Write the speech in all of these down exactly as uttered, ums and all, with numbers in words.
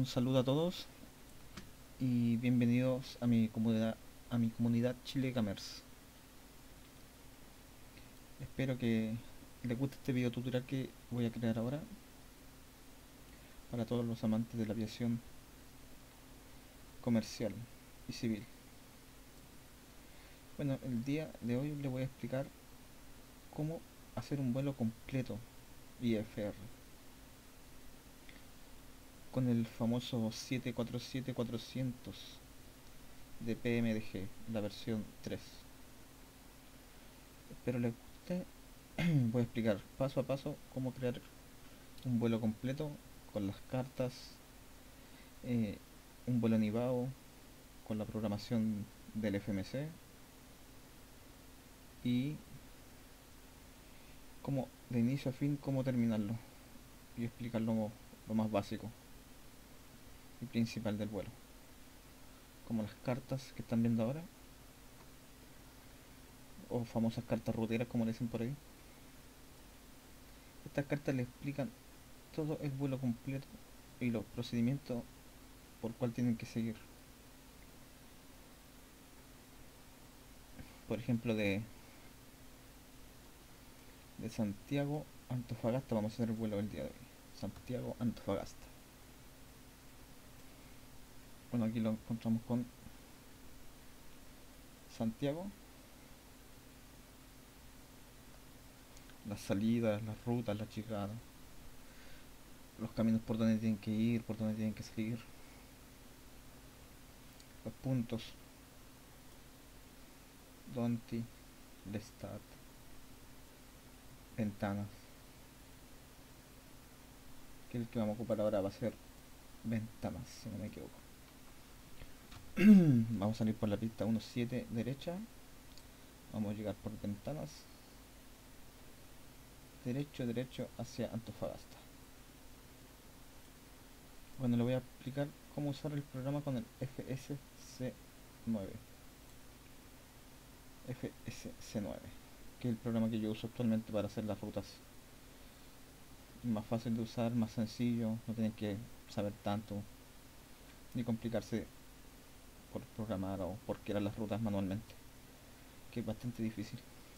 Un saludo a todos y bienvenidos a mi comunidad, a mi comunidad Chile Gamers. Espero que les guste este video tutorial que voy a crear ahora para todos los amantes de la aviación comercial y civil. Bueno, el día de hoy les voy a explicar cómo hacer un vuelo completo I F R con el famoso siete cuatro siete cuatrocientos de P M D G, la versión tres. Espero les guste. Voy a explicar paso a paso cómo crear un vuelo completo con las cartas, eh, un vuelo nivado con la programación del F M C y cómo de inicio a fin cómo terminarlo y explicarlo lo más básico y principal del vuelo, como las cartas que están viendo ahora, o famosas cartas ruteras como le dicen por ahí. Estas cartas le explican todo el vuelo completo y los procedimientos por cual tienen que seguir. Por ejemplo, de, de Santiago a Antofagasta vamos a hacer el vuelo del día de hoy. Santiago Antofagasta. Bueno, aquí lo encontramos con Santiago, las salidas, las rutas, las llegadas, los caminos por donde tienen que ir, por donde tienen que salir, los puntos, Donti, Lestat, ventanas, que el que vamos a ocupar ahora va a ser ventanas, si no me equivoco. Vamos a salir por la pista uno siete derecha, vamos a llegar por ventanas, derecho, derecho hacia Antofagasta. Bueno, le voy a explicar cómo usar el programa con el F S C nueve. F S C nueve, que es el programa que yo uso actualmente para hacer las rutas. Más fácil de usar, más sencillo, no tienen que saber tanto ni complicarse por programar o por crear las rutas manualmente, que es bastante difícil.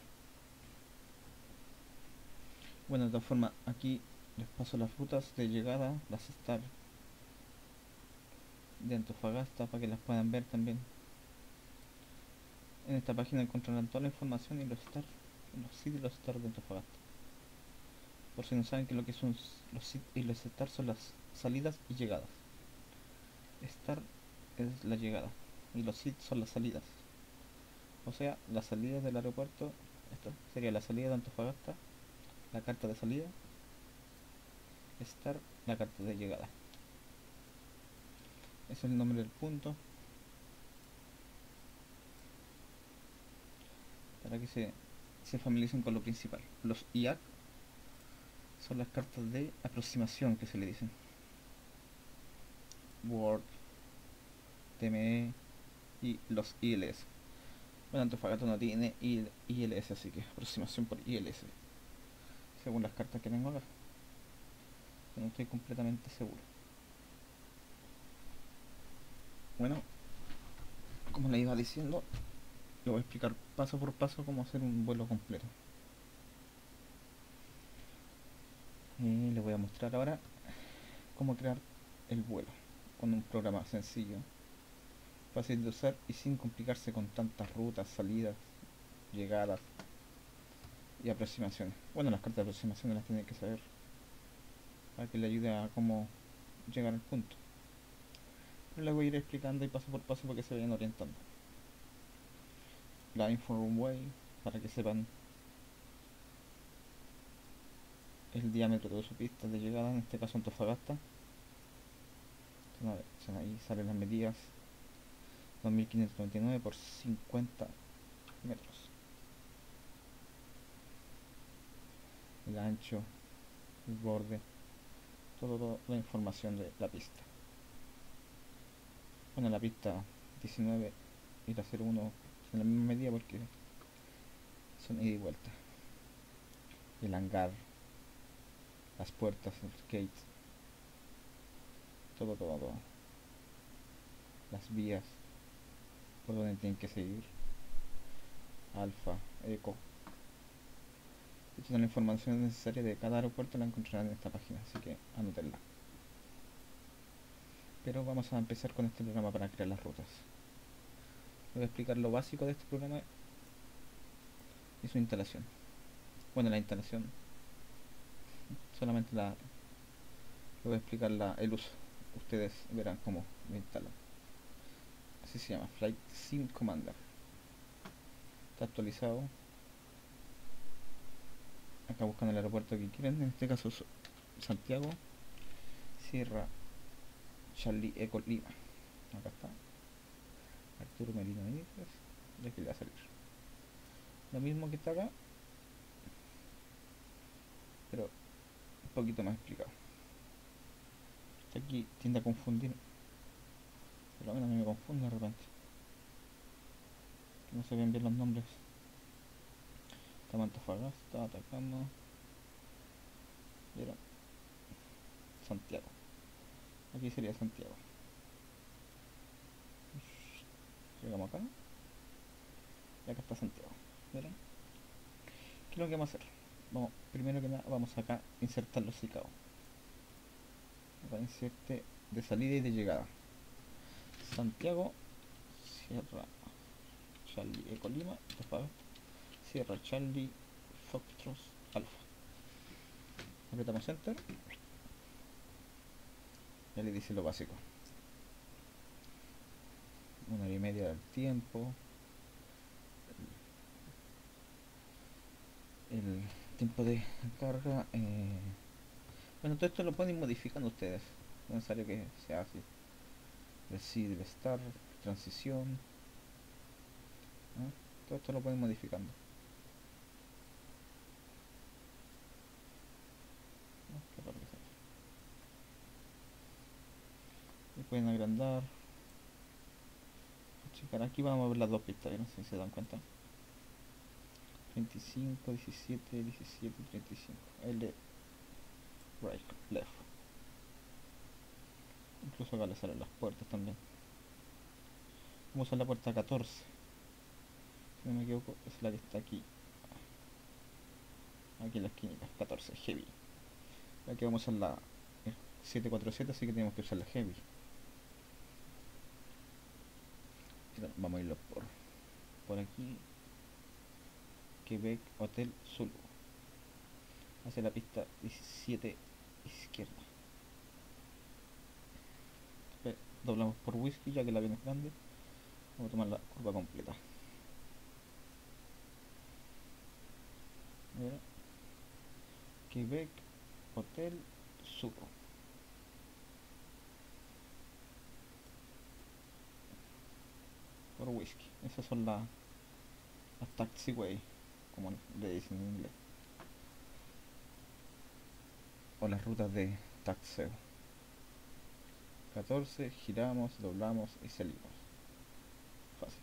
Bueno, de todas formas, aquí les paso las rutas de llegada, las start de Antofagasta para que las puedan ver también. En esta página encontrarán toda la información y los start, los sit y los start de Antofagasta. Por si no saben que lo que son los sit y los start son las salidas y llegadas. Start es la llegada y los sit son las salidas. O sea, las salidas del aeropuerto, esto sería la salida de Antofagasta, la carta de salida, start, la carta de llegada. Ese es el nombre del punto, para que se, se familiaricen con lo principal. Los I A C son las cartas de aproximación que se le dicen. Word, T M E y los I L S. Bueno, Antofagasta no tiene I L S, así que aproximación por I L S, según las cartas que tengo acá. No estoy completamente seguro. Bueno, como le iba diciendo, le voy a explicar paso por paso cómo hacer un vuelo completo. Y le voy a mostrar ahora cómo crear el vuelo con un programa sencillo, fácil de usar y sin complicarse con tantas rutas, salidas, llegadas y aproximaciones. Bueno, las cartas de aproximaciones las tiene que saber para que le ayude a cómo llegar al punto. Pero les voy a ir explicando y paso por paso para que se vayan orientando. La info runway, para que sepan el diámetro de su pista de llegada, en este caso Antofagasta. Ahí salen las medidas: dos mil quinientos noventa y nueve por cincuenta metros. El ancho, el borde, todo, toda la información de la pista. Bueno, la pista diecinueve y la cero uno son la misma medida porque son ida y vuelta. El hangar, las puertas, el gate, todo, todo, todo. Las vías por donde tienen que seguir. Alfa, Eco. De hecho, toda la información necesaria de cada aeropuerto la encontrarán en esta página, así que anótenla. Pero vamos a empezar con este programa para crear las rutas. Les voy a explicar lo básico de este programa y su instalación. Bueno, la instalación solamente la les voy a explicar la, el uso. Ustedes verán cómo lo instalan. Así se llama, Flight Sim Commander. Está actualizado. Acá buscan el aeropuerto que quieren, en este caso Santiago, Sierra Charlie Eco Lima. Acá está. Arturo Merino Benítez. Y aquí le va a salir. Lo mismo que está acá, pero un poquito más explicado. Aquí tiende a confundir. Por lo menos a mí me confunde de repente. No se ven bien los nombres. Está Antofagasta, Atacama. ¿Vieron? Santiago. Aquí sería Santiago. Llegamos acá. Y acá está Santiago. ¿Vieron? ¿Qué es lo que vamos a hacer? Vamos, primero que nada vamos acá a insertar los I C A O. Acá inserte de salida y de llegada. Santiago, Sierra Charlie Eco Lima, Sierra Charlie Foxtrot Alfa. Apretamos Enter. Ya le dice lo básico. Una hora y media del tiempo. El tiempo de carga. Eh... Bueno, todo esto lo pueden ir modificando ustedes. No es necesario que sea así. Recibe debe estar. Transición. ¿No? Todo esto lo pueden ir modificando. ¿No? Qué raro que sea. Y pueden agrandar. Checar aquí vamos a ver las dos pistas, ¿no? Si se dan cuenta. treinta y cinco, diecisiete, diecisiete, treinta y cinco. L, right, left. Incluso acá le salen las puertas también. Vamos a la puerta catorce. Si no me equivoco, es la que está aquí. Aquí en la esquinita, catorce, heavy. Aquí vamos a usar la setecientos cuarenta y siete, así que tenemos que usar la heavy. Vamos a irlo por, por aquí. Quebec Hotel Zulu. Hacia la pista diecisiete izquierda. Después doblamos por whisky, ya que la avión es grande. Vamos a tomar la curva completa. Mira. Quebec Hotel Zulu. Por whisky. Esas son las las taxiway, como le dicen en inglés. O las rutas de taxeo. catorce, giramos, doblamos y salimos. Fácil.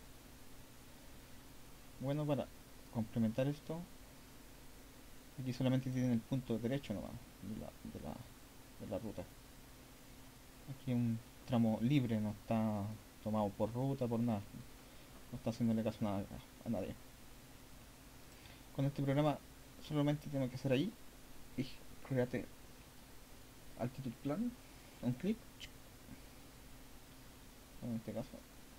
Bueno, para complementar esto, aquí solamente tienen el punto derecho nomás de la, de la, de la ruta. Aquí un tramo libre, no está tomado por ruta, por nada. No está haciéndole caso a, nada, a nadie. Con este programa solamente tengo que hacer ahí y create altitude plan, un clic, en este caso,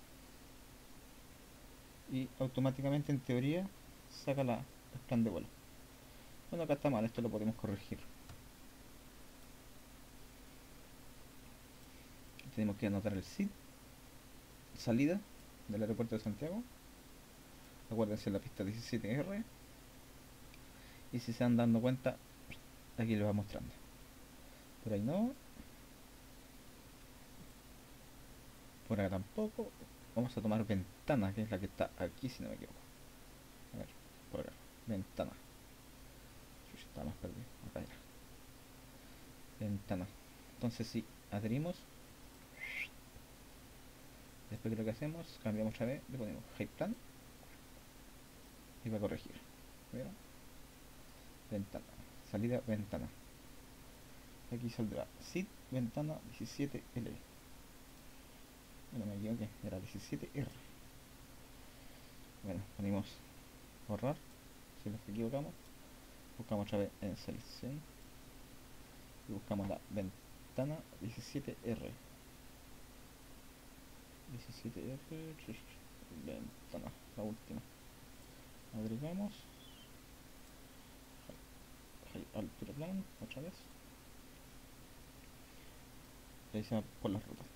y automáticamente en teoría saca la, el plan de vuelo. Bueno, acá está mal, esto lo podemos corregir. Tenemos que anotar el S I D, salida del aeropuerto de Santiago. Acuérdense la pista diecisiete R. Y si se van dando cuenta, aquí les va mostrando. Por ahí no. Por acá tampoco. Vamos a tomar ventana, que es la que está aquí, si no me equivoco. A ver, por acá. Ventana. Yo estaba más perdido. Acá era. Ventana. Entonces si adherimos. Después que lo que hacemos, cambiamos otra vez, le ponemos high plan. Y va a corregir. ¿Vieron? Ventana. Salida, ventana. Aquí saldrá sit ventana diecisiete L. Bueno, me equivoqué, era diecisiete R. Bueno, ponemos borrar si nos equivocamos. Buscamos otra vez en selección y buscamos la ventana diecisiete R. diecisiete R, ventana, la última. Agregamos altura plan, otra vez. Realizamos por las rutas.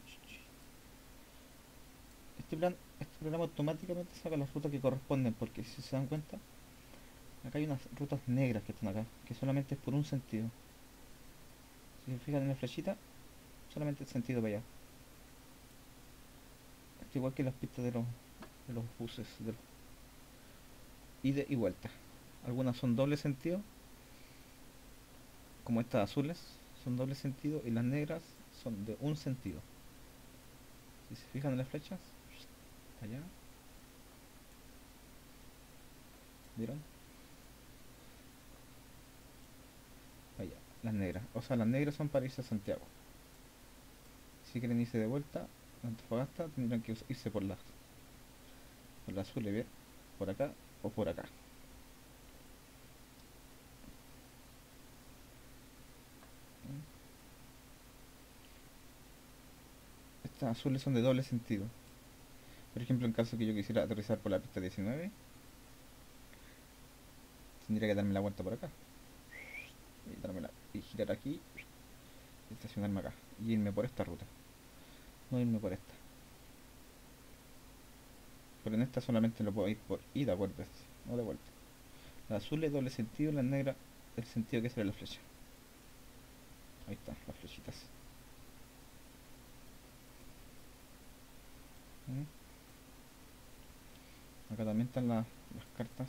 Este plan, este programa automáticamente saca las rutas que corresponden, porque si se dan cuenta, acá hay unas rutas negras que están acá, que solamente es por un sentido. Si se fijan en la flechita, solamente el sentido para allá. Esto igual que las pistas de los, de los buses, de los ida y vuelta. Algunas son doble sentido, como estas azules, son doble sentido, y las negras son de un sentido. Si se fijan en las flechas, allá, ¿vieron? Allá, las negras. O sea, las negras son para irse a Santiago. Si quieren irse de vuelta a Antofagasta, tendrán que irse por las por la azul, ¿ver? Por acá o por acá. Estas azules son de doble sentido. Por ejemplo, en caso que yo quisiera aterrizar por la pista diecinueve, tendría que darme la vuelta por acá y, dármela, y girar aquí y estacionarme acá y irme por esta ruta, no irme por esta. Pero en esta solamente lo puedo ir por ida, acuérdense, no de vuelta. La azul es doble sentido, la negra el sentido que sale la flecha. Ahí están las flechitas. ¿Mm? Acá también están la, las cartas.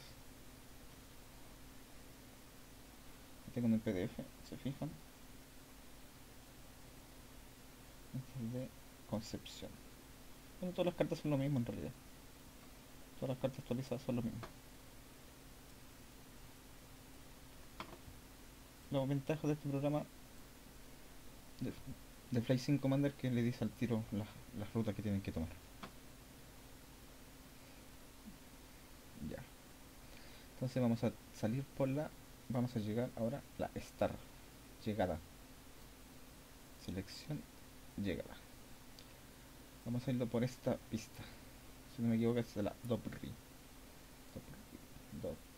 Tengo en el P D F, se fijan. Este es de Concepción. Bueno, todas las cartas son lo mismo en realidad. Todas las cartas actualizadas son lo mismo. Los ventajas de este programa de, de Flight Sim Commander, que le dice al tiro las, las rutas que tienen que tomar. Ya. Entonces vamos a salir por la... Vamos a llegar ahora a la Star. Llegada. Selección. Llegada. Vamos a irlo por esta pista. Si no me equivoco es de la Dobry. Dobry.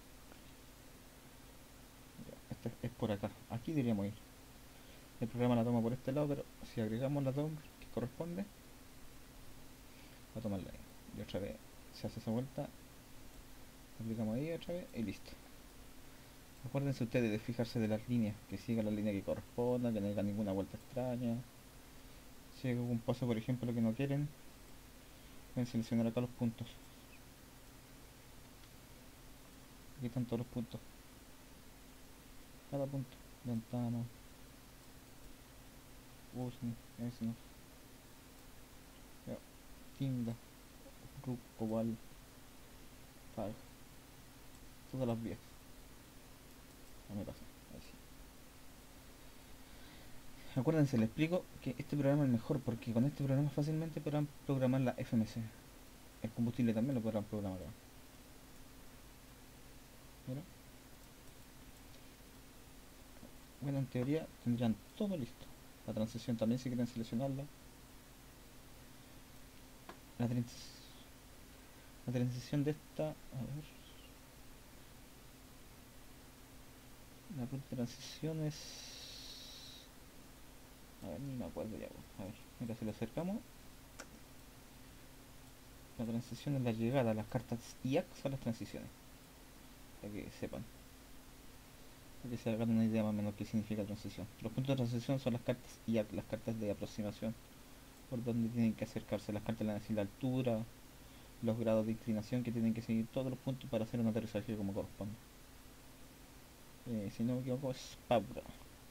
Esta es por acá. Aquí deberíamos ir. El programa la toma por este lado, pero si agregamos la Dobry que corresponde, va a tomarla ahí. Y otra vez se hace esa vuelta. Aplicamos ahí otra vez y listo. Acuérdense ustedes de fijarse de las líneas, que siga la línea que corresponda, que no haya ninguna vuelta extraña. Si hay algún paso, por ejemplo, que no quieren, pueden seleccionar acá los puntos. Aquí están todos los puntos. Cada punto. Ventana. Usni. Esno. Tinda. Ruk. Oval. Tag. Todas las vías. No me pasa. Ahí sí. Acuérdense, les explico que este programa es mejor porque con este programa fácilmente podrán programar la F M C. El combustible también lo podrán programar. ¿Mira? Bueno, en teoría tendrían todo listo. La transición también si quieren seleccionarla. La, trans la transición de esta... A ver... La ruta de transición es... A ver, ni me acuerdo ya. A ver, mira, si lo acercamos. La transición es la llegada. Las cartas I A C son las transiciones. Para que sepan. Para que se hagan una idea más o menos qué significa transición. Los puntos de transición son las cartas I A C, las cartas de aproximación. Por donde tienen que acercarse. Las cartas le van a decir la altura, los grados de inclinación que tienen que seguir todos los puntos para hacer un aterrizaje como corresponde. Eh, si no me equivoco es Paura.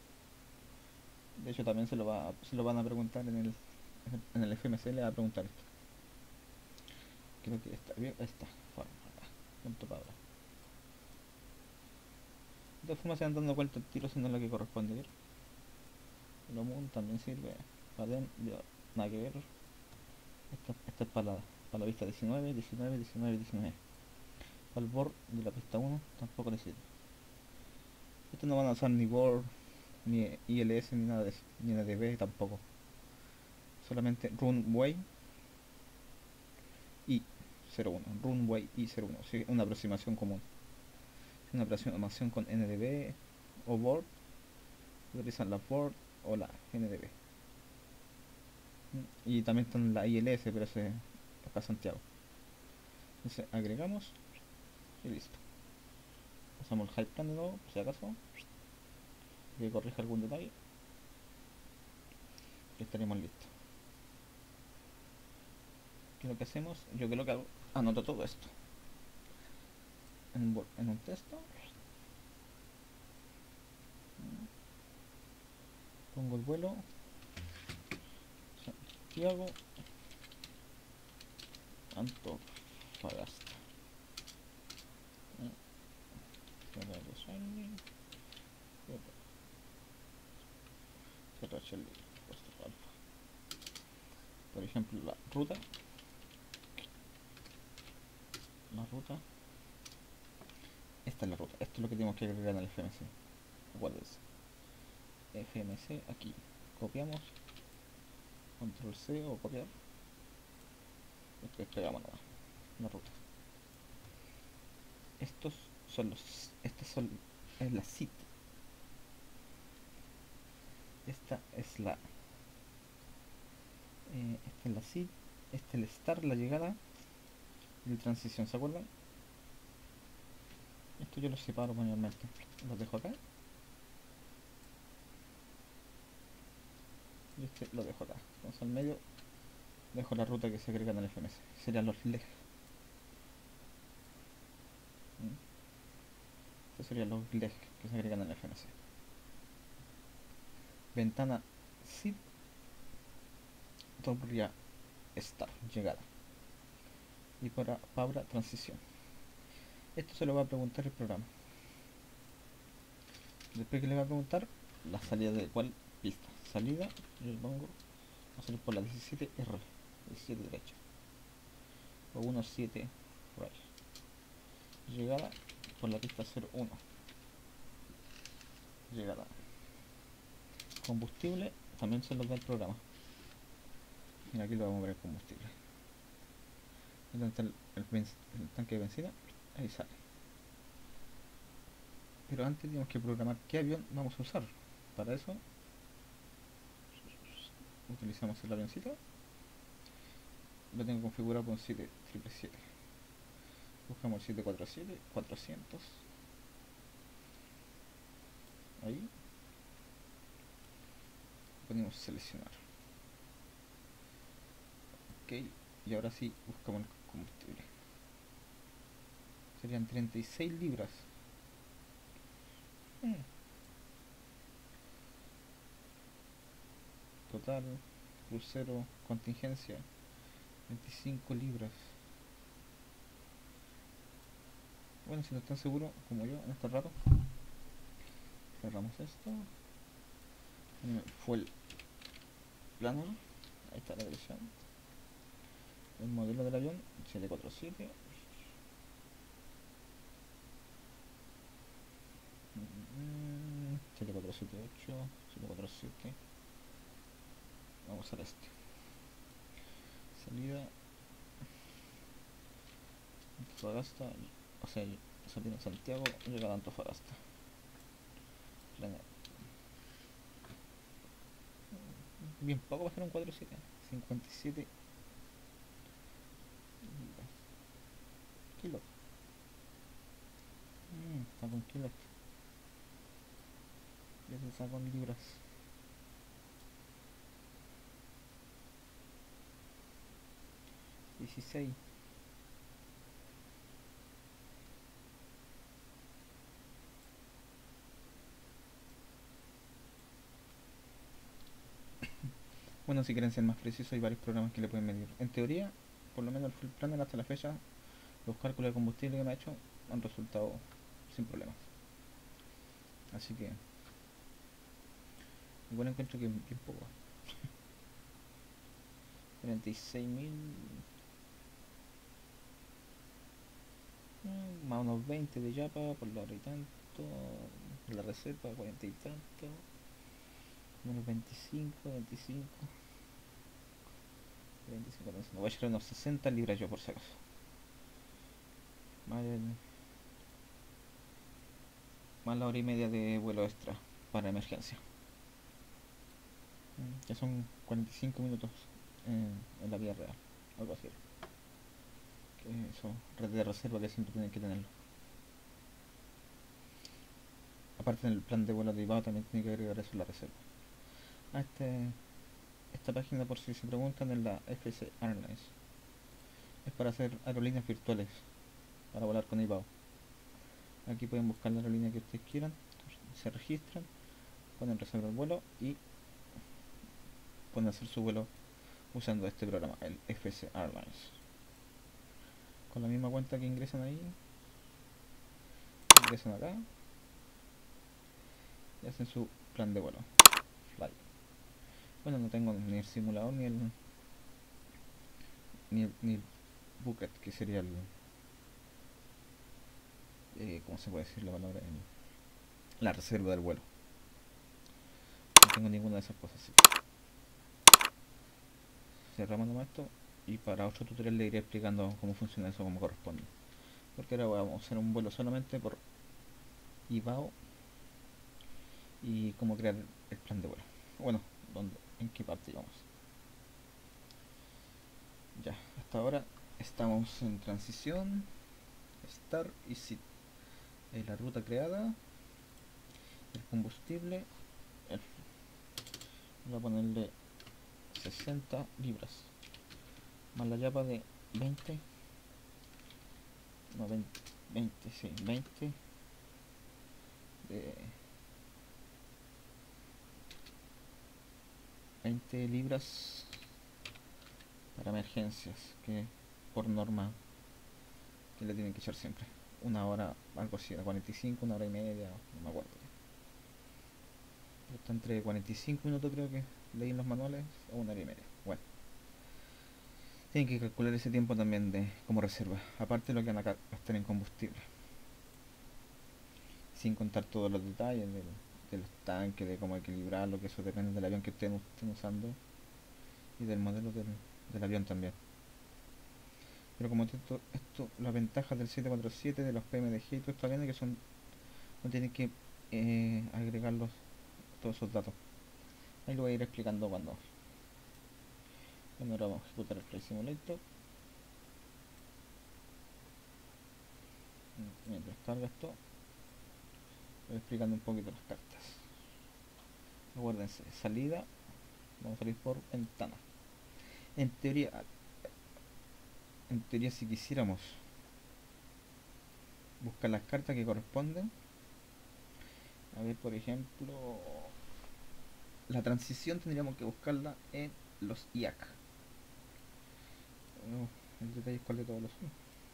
De hecho también se lo, va, se lo van a preguntar en el, en el F M C, le va a preguntar esto. Creo que está bien, esta forma, punto Paura. De todas formas se van dando vuelta el tiro si no es lo que corresponde, ¿ver? Lo Moon también sirve. Padem, yo, nada que ver. Esta, esta es para la, para la pista diecinueve, diecinueve, diecinueve, diecinueve. Para el board de la pista uno tampoco le sirve. Estos no van a usar ni board, ni I L S, ni nada de eso. Ni N D B tampoco. Solamente Runway I cero uno. Runway I cero uno. Sí, una aproximación común. Una aproximación con N D B o board. Utilizan la board o la N D B. Y también están la I L S, pero ese es para Santiago. Entonces agregamos y listo. Usamos el high plan de nuevo, por si acaso, que corrija algún detalle. Y estaremos listos. ¿Qué es lo que hacemos? Yo que lo que hago, anoto todo esto en un, en un texto. Pongo el vuelo Santiago Antofagasta. Por ejemplo, la ruta. La ruta. Esta es la ruta. Esto es lo que tenemos que agregar en el F M C. Acuérdense. F M C aquí. Copiamos. Control C o copiar. Después pegamos nada. La ruta. Estos son los. Estas son. Es la C I T. Esta es la. Eh, esta es la C I T. Este es el start, la llegada. Y la transición, ¿se acuerdan? Esto yo lo separo manualmente. Los dejo acá. Y este lo dejo acá. Entonces al medio dejo la ruta que se agrega en el F M C. Serían los leg. Estos serían los leg que se agregan en el F M C. Ventana S I D. Doble start, llegada. Y para Paula, transición. Esto se lo va a preguntar el programa. Después que le va a preguntar la salida de cuál pista. Salida, yo le pongo a salir por la diecisiete R, diecisiete derecha, o diecisiete right. Llegada por la pista cero uno. Llegada. Combustible también se lo da el programa. Mira, aquí lo vamos a ver el combustible. El, el, el, el tanque de benzina, ahí sale. Pero antes tenemos que programar qué avión vamos a usar. Para eso utilizamos el avioncito. Lo tengo configurado con siete siete siete. Buscamos el siete cuatro siete, cuatrocientos. Ahí. Ponemos seleccionar. Ok. Y ahora sí buscamos el combustible. Serían treinta y seis libras. Hmm. Total, crucero, contingencia, veinticinco libras. Bueno, si no están seguros, como yo, en este rato, cerramos esto. Fue el plano, ahí está la dirección. El modelo del avión, siete cuatro siete. siete cuatro siete ocho, siete cuatro siete. Vamos al este. Salida Antofagasta, o sea, salida en Santiago, llegada a Antofagasta. Plane. Bien poco para hacer un cuatro siete. cincuenta y siete kilos. Mm, está con kilos. Ya se está con libras. dieciséis. Bueno, si quieren ser más precisos, hay varios programas que le pueden medir. En teoría, por lo menos el full planner hasta la fecha, los cálculos de combustible que me ha hecho han resultado sin problemas. Así que Igual encuentro que es bien poco. cuarenta y seis mil, mm, más unos veinte de Yapa por la hora y tanto. La reserva cuarenta y tanto. Menos veinticinco, veinticinco, veinticinco, entonces me voy a echar unos sesenta libras yo por si acaso. Más, el- más la hora y media de vuelo extra para emergencia. Mm, que son cuarenta y cinco minutos en, en la vida real, algo así. Que eso, red de reserva que siempre tienen que tenerlo. Aparte en el plan de vuelo de IVA también tiene que agregar eso en la reserva. Ah, este, esta página, por si se preguntan, es la F C Airlines. Es para hacer aerolíneas virtuales, para volar con IVA. Aquí pueden buscar la aerolínea que ustedes quieran, se registran, pueden reservar el vuelo y pueden hacer su vuelo usando este programa, el F C Airlines. Con la misma cuenta que ingresan ahí, ingresan acá y hacen su plan de vuelo. Fly. Bueno, no tengo ni el simulador ni el ni el, ni el bucket, que sería el eh, ¿cómo se puede decir la palabra? El- la reserva del vuelo. No tengo ninguna de esas cosas. Así. Cerramos nomás esto y para otro tutorial le iré explicando cómo funciona eso como corresponde. Porque ahora vamos a hacer un vuelo solamente por IVAO y cómo crear el plan de vuelo. Bueno, ¿dónde, en qué parte vamos? Ya, hasta ahora estamos en transición, start y sit. Eh, la ruta creada, el combustible, el, voy a ponerle sesenta libras, más la llapa de veinte, no veinte, veinte, sí, veinte de veinte libras para emergencias, que por norma que le tienen que echar siempre. Una hora, algo así, a cuarenta y cinco, una hora y media, no me acuerdo. Está entre cuarenta y cinco minutos creo que leí en los manuales, o una hora y media. Bueno, tienen que calcular ese tiempo también de como reserva, aparte de lo que van a gastar en combustible, sin contar todos los detalles del, de los tanques, de cómo equilibrarlo, que eso depende del avión que estén, estén usando y del modelo del, del avión también. Pero como esto, esto, las ventajas del siete cuatro siete, de los P M D G y todos estos aviones que son, no tienen que eh, agregarlos todos esos datos. Ahí lo voy a ir explicando cuando. Bueno, ahora vamos a ejecutar el Flight Simulator. Mientras carga esto, voy explicando un poquito las cartas. Acuérdense, salida, vamos a salir por ventana. En teoría, en teoría si quisiéramos buscar las cartas que corresponden, a ver, por ejemplo, la transición tendríamos que buscarla en los I A C. Oh, el detalle es cuál de todos los son.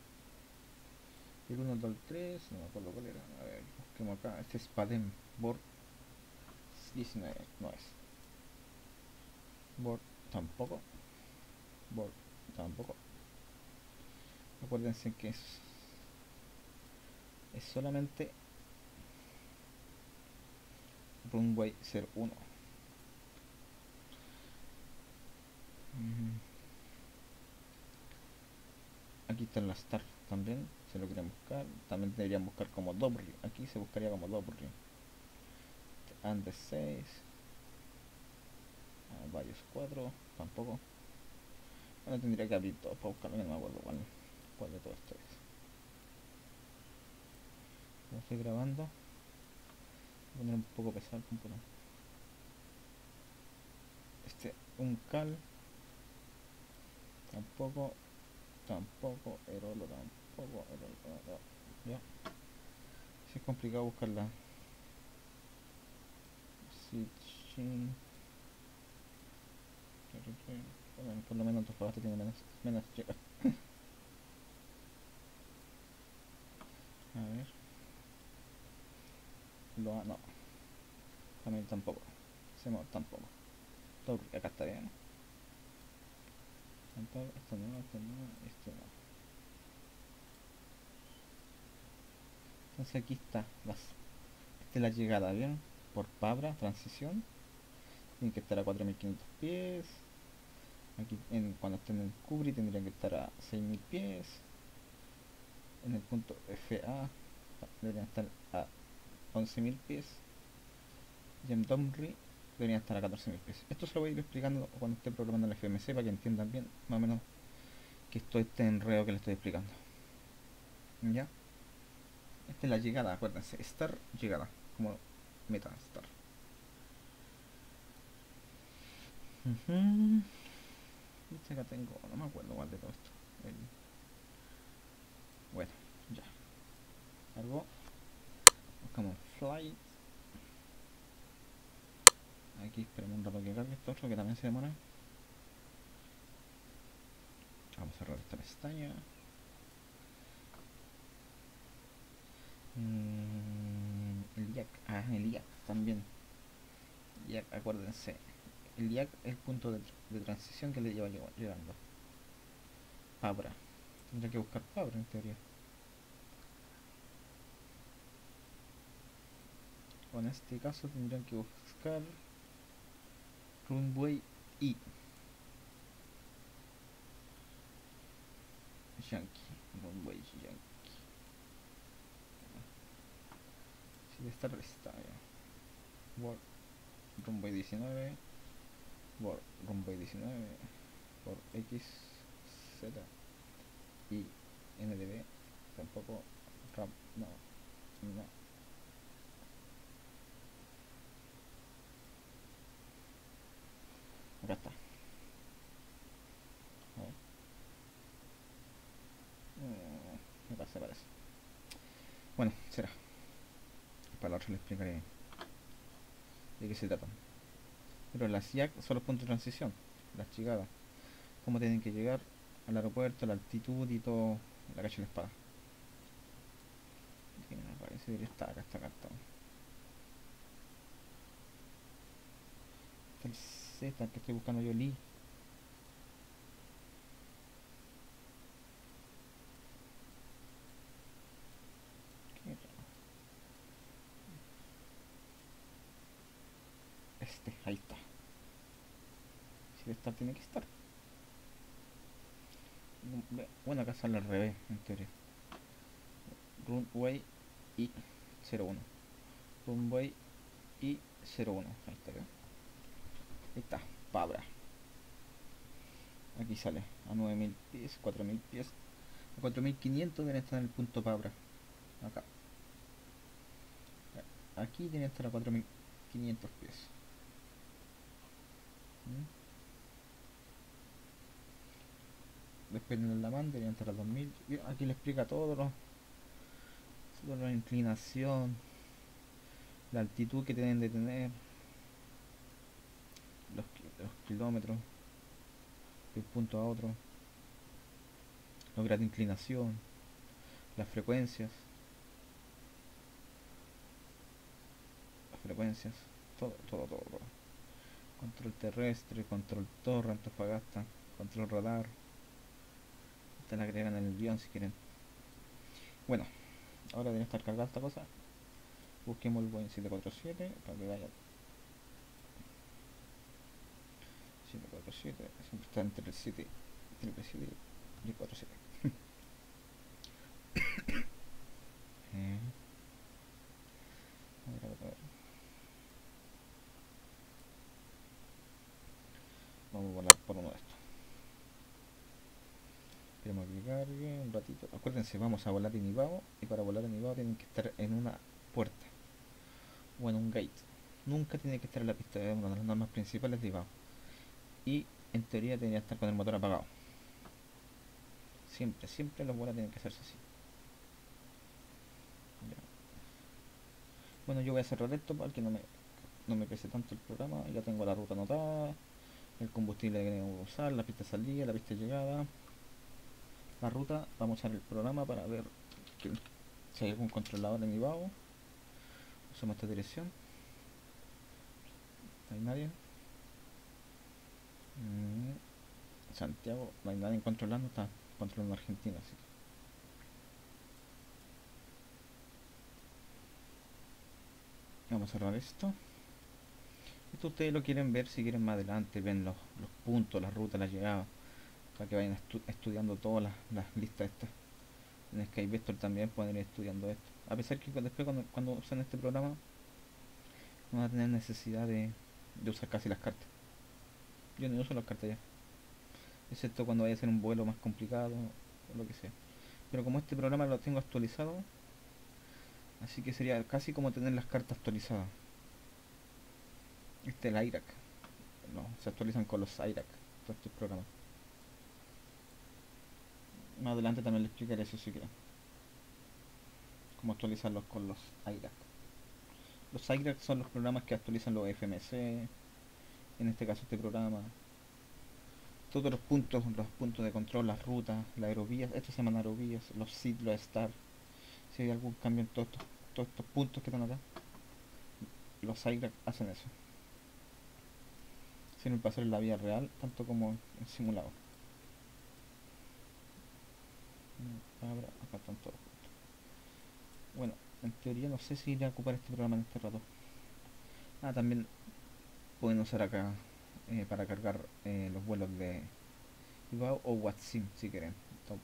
El uno, el dos, el tres, no me acuerdo cuál era. A ver, busquemos acá. Este es Padem, Board diecinueve, no es. Board tampoco. Board tampoco. Acuérdense que es, es solamente Runway cero uno. Mm, aquí están las Star también, si lo quieren buscar. También deberían buscar como W. Aquí se buscaría como W. Andes seis. Ah, varios cuatro, tampoco. Bueno, tendría que abrir todos para buscarlo, que no me acuerdo cuál, cuál de todo esto es. Lo estoy grabando. Voy a poner un poco pesado el computador. Este, un cal. Tampoco. Tampoco. Erolo tampoco. Erolo, ya. Si es complicado buscarla. Sitchin. Bueno, por lo menos Antofagasta tiene menos, menos chicas. A ver. Loa, no. También tampoco. Hacemos tampoco. Todo porque acá está bien. Tampoco, esto no, esto no, esto no. Entonces aquí está. Las, esta es la llegada, ¿bien? Por Pabra, transición. Tiene que estar a cuatro mil quinientos pies. Aquí en, cuando estén en Kubri tendrían que estar a seis mil pies. En el punto F A deberían estar a once mil pies. Y en Domri deberían estar a catorce mil pies. Esto se lo voy a ir explicando cuando esté programando el F M C para que entiendan bien más o menos que esto este enredo que les estoy explicando. ¿Ya? Esta es la llegada, acuérdense. Star, llegada. Como meta, star. Uh-huh. Este acá tengo, no me acuerdo cuál de todo esto. El... Bueno, ya. Cargó. Buscamos flight. Aquí esperamos un rato que cargue esto otro que también se demora. Vamos a cerrar esta pestaña. Mm, el I A C. Ah, el I A C también. I A C, acuérdense. El I A C es el punto de, de transición que le lleva llegando. Pabra. Tendría que buscar Pabra en teoría. O en este caso tendrían que buscar Runway I. Yankee. Runway Yankee. Si de estar está ya. World Runway diecinueve. World Runway diecinueve. Por X, Z y N D B. Tampoco. Ram. No. No. Acá está. A ver. Mm, acá se parece. Bueno, será. Para la otra le explicaré de qué se trata. Pero las I A C son los puntos de transición. Las llegadas. Cómo tienen que llegar al aeropuerto, la altitud y todo. La calle de la espada. Aquí no me parece, debería estar acá, está acá, está. Está el Z que estoy buscando yo, el I. Este, ahí está. Si debe estar, tiene que estar. Bueno, acá sale al revés, en teoría. Runway I cero uno. Runway I cero uno. Ahí está, ¿verdad? Ahí está, Pabra. Aquí sale a nueve mil pies, cuatro mil pies. A cuatro mil quinientos deben estar en el punto Pabra. Acá. Aquí tiene que estar a cuatro mil quinientos pies. ¿Mm? Después en la man deberían estar a dos mil. Aquí le explica todo lo, toda la inclinación, la altitud que tienen de tener, los, los kilómetros de un punto a otro, los grados de inclinación, las frecuencias, las frecuencias, todo, todo, todo, todo. Control terrestre, control torre, Antofagasta, control radar. Te la agregan en el guión si quieren. Bueno, ahora debe estar cargada esta cosa. Busquemos el Boeing siete cuatro siete para que vaya. siete cuatro siete, siempre está entre el siete, triple siete y el cuatro siete. eh. A ver, a ver, a ver. Vamos a volar por uno de estos. Esperemos que cargue un ratito. Acuérdense, vamos a volar en Ibao. Y para volar en Ibao tienen que estar en una puerta o en un gate. Nunca tiene que estar en la pista, es una de las normas principales de Ibao. Y en teoría debería estar con el motor apagado. Siempre, siempre los vuelos tienen que hacerse así. Ya. Bueno, yo voy a cerrar esto para que no me, no me pese tanto el programa. Ya tengo la ruta anotada, el combustible que tengo que usar, la pista de salida, la pista de llegada, la ruta. Vamos a usar el programa para ver que, si hay algún controlador en Ibao. Usamos esta dirección. ¿Hay nadie? Mm, Santiago, no hay nadie controlando, está controlando Argentina, así que vamos a cerrar esto. Esto ustedes lo quieren ver si quieren más adelante, ven los, los puntos, las rutas, las llegadas, para que vayan estu estudiando todas las, las listas estas. En SkyVector también pueden ir estudiando esto. A pesar que después cuando, cuando usen este programa no van a tener necesidad de, de usar casi las cartas. Yo no uso las cartas ya, excepto cuando vaya a hacer un vuelo más complicado o lo que sea. Pero como este programa lo tengo actualizado, así que sería casi como tener las cartas actualizadas. Este es el IRAC. No, se actualizan con los IRAC, todos estos programas. Más adelante también les explicaré eso si quieren. Cómo actualizarlos con los IRAC. Los IRAC son los programas que actualizan los F M C, en este caso este programa. Todos los puntos, los puntos de control, las rutas, las aerovías, estos se llaman aerovías, los S I D, los STAR. Si hay algún cambio en todos estos, todos estos puntos que están acá, los IRAC hacen eso. Sirven para hacer en la vida real, tanto como en simulado. Ahora, acá están todos. Bueno, en teoría no sé si iré a ocupar este programa en este rato. Ah, también pueden usar acá eh, para cargar eh, los vuelos de Ibao o Watsim si quieren.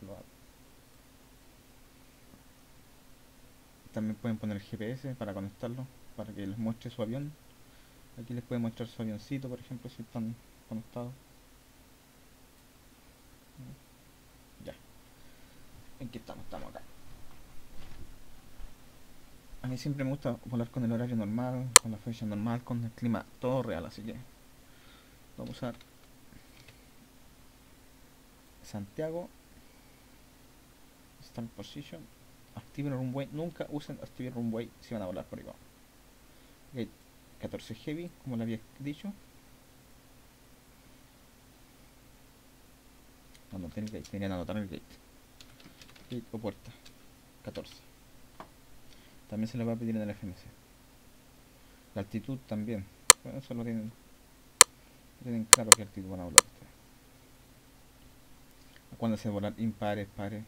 También pueden poner el G P S para conectarlo, para que les muestre su avión. Aquí les puede mostrar su avioncito, por ejemplo, si están conectados. Ya, ¿en qué estamos? Estamos acá. A mí siempre me gusta volar con el horario normal, con la fecha normal, con el clima todo real, así que vamos a usar Santiago, Start Position, Active Runway. Nunca usen Active Runway si van a volar por igual. Gate catorce Heavy, como le había dicho. Anoten el gate, tenían que anotar el gate. Gate o puerta catorce. También se le va a pedir en el F M C. La altitud también. Bueno, eso lo tienen, tienen claro qué altitud van a volar ustedes. Cuando se volar impares, pares.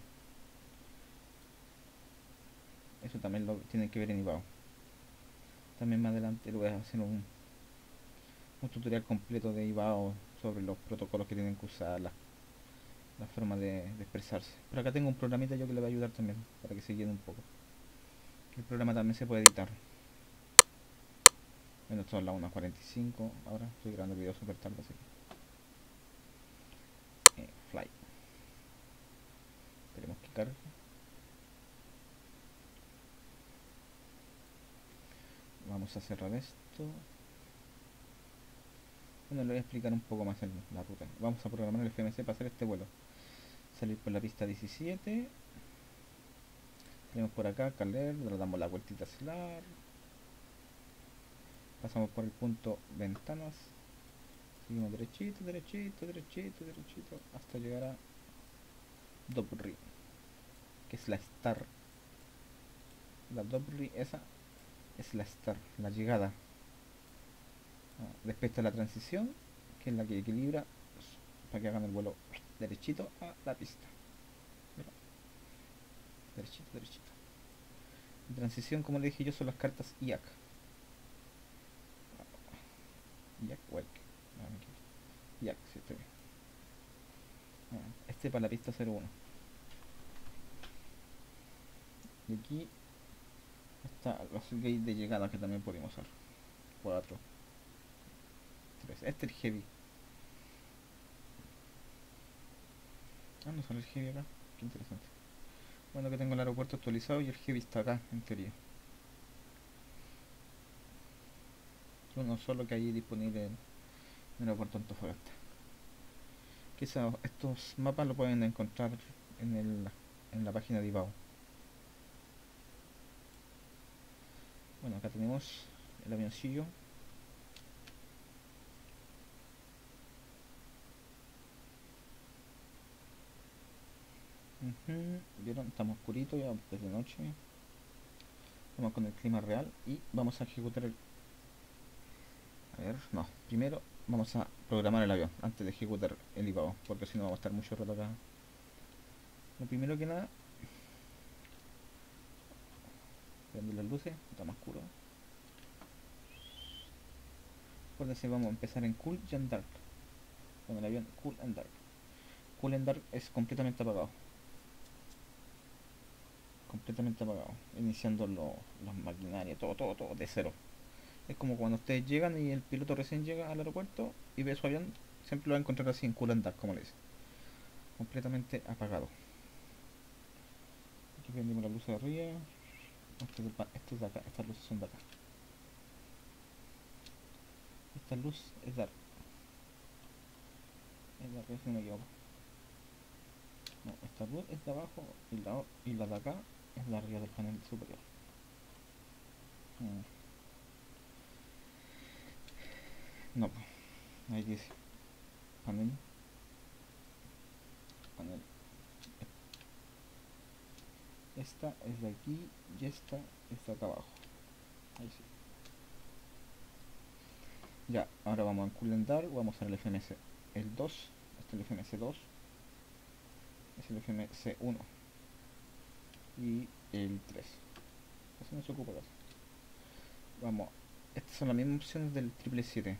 Eso también lo tienen que ver en Ibao. También más adelante le voy a hacer un, un tutorial completo de Ibao sobre los protocolos que tienen que usar, la, la forma de, de expresarse. Pero acá tengo un programita yo que le va a ayudar también, para que se guíen un poco. El programa también se puede editar. Bueno, esto es la una cuarenta y cinco, ahora estoy grabando el video super tarde, así que... Eh, fly. Tenemos que cargar. Vamos a cerrar esto. Bueno, le voy a explicar un poco más en la ruta. Vamos a programar el F M C para hacer este vuelo. Salir por la pista diecisiete. Tenemos por acá Caler, le damos la vueltita celular. Pasamos por el punto ventanas. Seguimos derechito, derechito, derechito, derechito. Hasta llegar a Dobry, que es la Star. La Dobry, esa es la Star, la llegada. Ah, después está la transición, que es la que equilibra para que hagan el vuelo derechito a la pista. Mira. Derechito, derechito. En transición, como le dije yo, son las cartas I A C. I A C, Wake. No, me equivoqué. I A C, si estoy bien. Ah, este para la pista cero uno. Y aquí está los gates de llegada que también podemos usar. cuatro, tres. Este es el heavy. Ah, no sale el heavy acá. Qué interesante. Bueno, que tengo el aeropuerto actualizado y el heavy está acá, en teoría. Uno solo que hay disponible en el aeropuerto Antofagasta. Quizás estos mapas lo pueden encontrar en, el, en la página de Ibao. Bueno, acá tenemos el avioncillo. Uh-huh. ¿Vieron? Estamos oscurito ya desde noche. Estamos con el clima real y vamos a ejecutar el, A ver, no. Primero vamos a programar el avión antes de ejecutar el I P A O, porque si no vamos a estar mucho rato acá. Lo primero que nada, prende las luces, está más oscuro. Acuérdense, vamos a empezar en Cool y en Dark. Con el avión Cool and Dark. Cool and Dark es completamente apagado. Completamente apagado. Iniciando lo, las maquinarias, todo, todo, todo de cero. Es como cuando ustedes llegan y el piloto recién llega al aeropuerto y ve su avión, siempre lo va a encontrar así en cool and dark, como le dicen. Completamente apagado. Aquí prendimos la luz de arriba. Este es, este es de acá, estas luces son de acá. Esta luz es de, es de arriba, si no me equivoco. No, esta luz es de abajo y la, y la de acá es de arriba del panel superior. Mm. No, ahí dice panel, panel. Esta es de aquí y esta es de acá abajo. Ahí sí. Ya, ahora vamos a calendar, vamos a usar el F M C. El dos, este es el F M C dos, es el F M C uno y el tres. Eso no se ocupa casi. Vamos, estas son las mismas opciones del triple siete.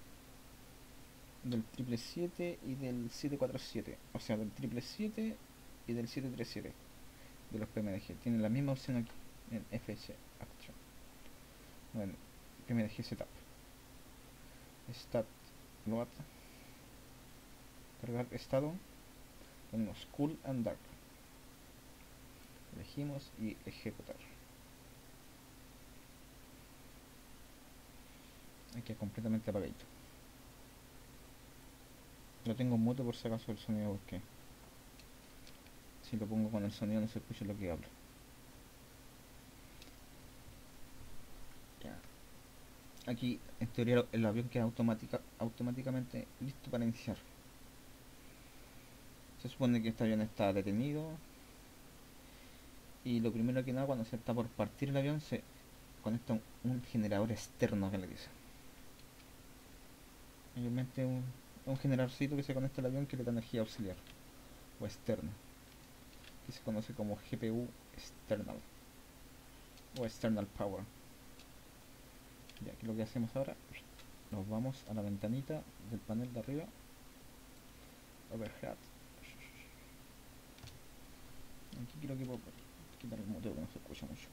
Del triple siete y del siete cuatro siete. O sea, del triple siete y del siete tres siete. De los P M D G. Tienen la misma opción aquí. En F S Action. En P M D G Setup. Stat Load. Cargar estado. Tenemos Cool and Dark. Elegimos y ejecutar. Aquí es completamente apagadito. Lo tengo en mute por si acaso el sonido, porque si lo pongo con el sonido no se escucha lo que hablo. Ya. Aquí en teoría el avión queda automática, automáticamente listo para iniciar. Se supone que este avión está detenido y lo primero que nada, cuando se está por partir el avión, se conecta un, un generador externo, que le dice. Mayormente un, un generadorcito que se conecta al avión que le da energía auxiliar o externa, que se conoce como G P U external o external power. Ya, que lo que hacemos ahora, nos vamos a la ventanita del panel de arriba, overhead. Aquí creo que puedo quitar el motor que no se escucha mucho.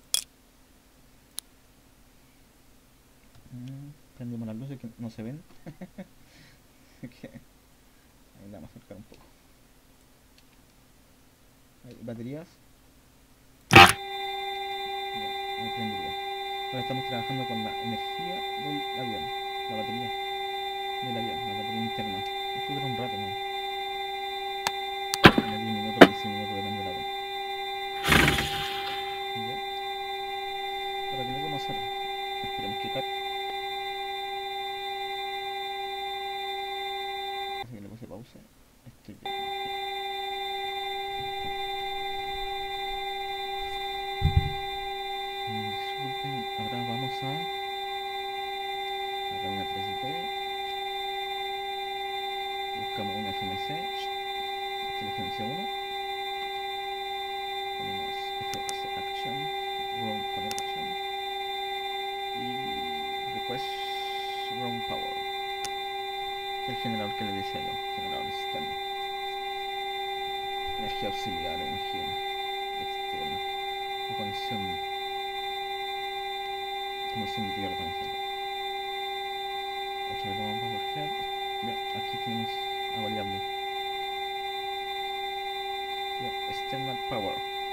Mm, prendimos las luces que no se ven. Okay. Ahí la vamos a acercar un poco. Ahí, baterías. Ya, ahí prendería. Ahora estamos trabajando con la energía del avión, la batería del avión, la batería interna. Esto dura un rato, ¿no? Como diez minutos, quince minutos, depende del avión. Ya. Ahora que lo vamos a hacer, esperemos que cargue. Así que le puse pausa. Estoy bien. Disculpen, ahora vamos a acá una tres D. Buscamos una F M C. Este es el F M C uno. Ponemos F S Action, Room Connection y Request Room Power. El generador que le decía yo, generador externo. Energía auxiliar, energía externa. O conexión. Conexión de tierra también. Otra vez lo vamos a overhead. Bien, aquí tenemos la variable. Bien, external power.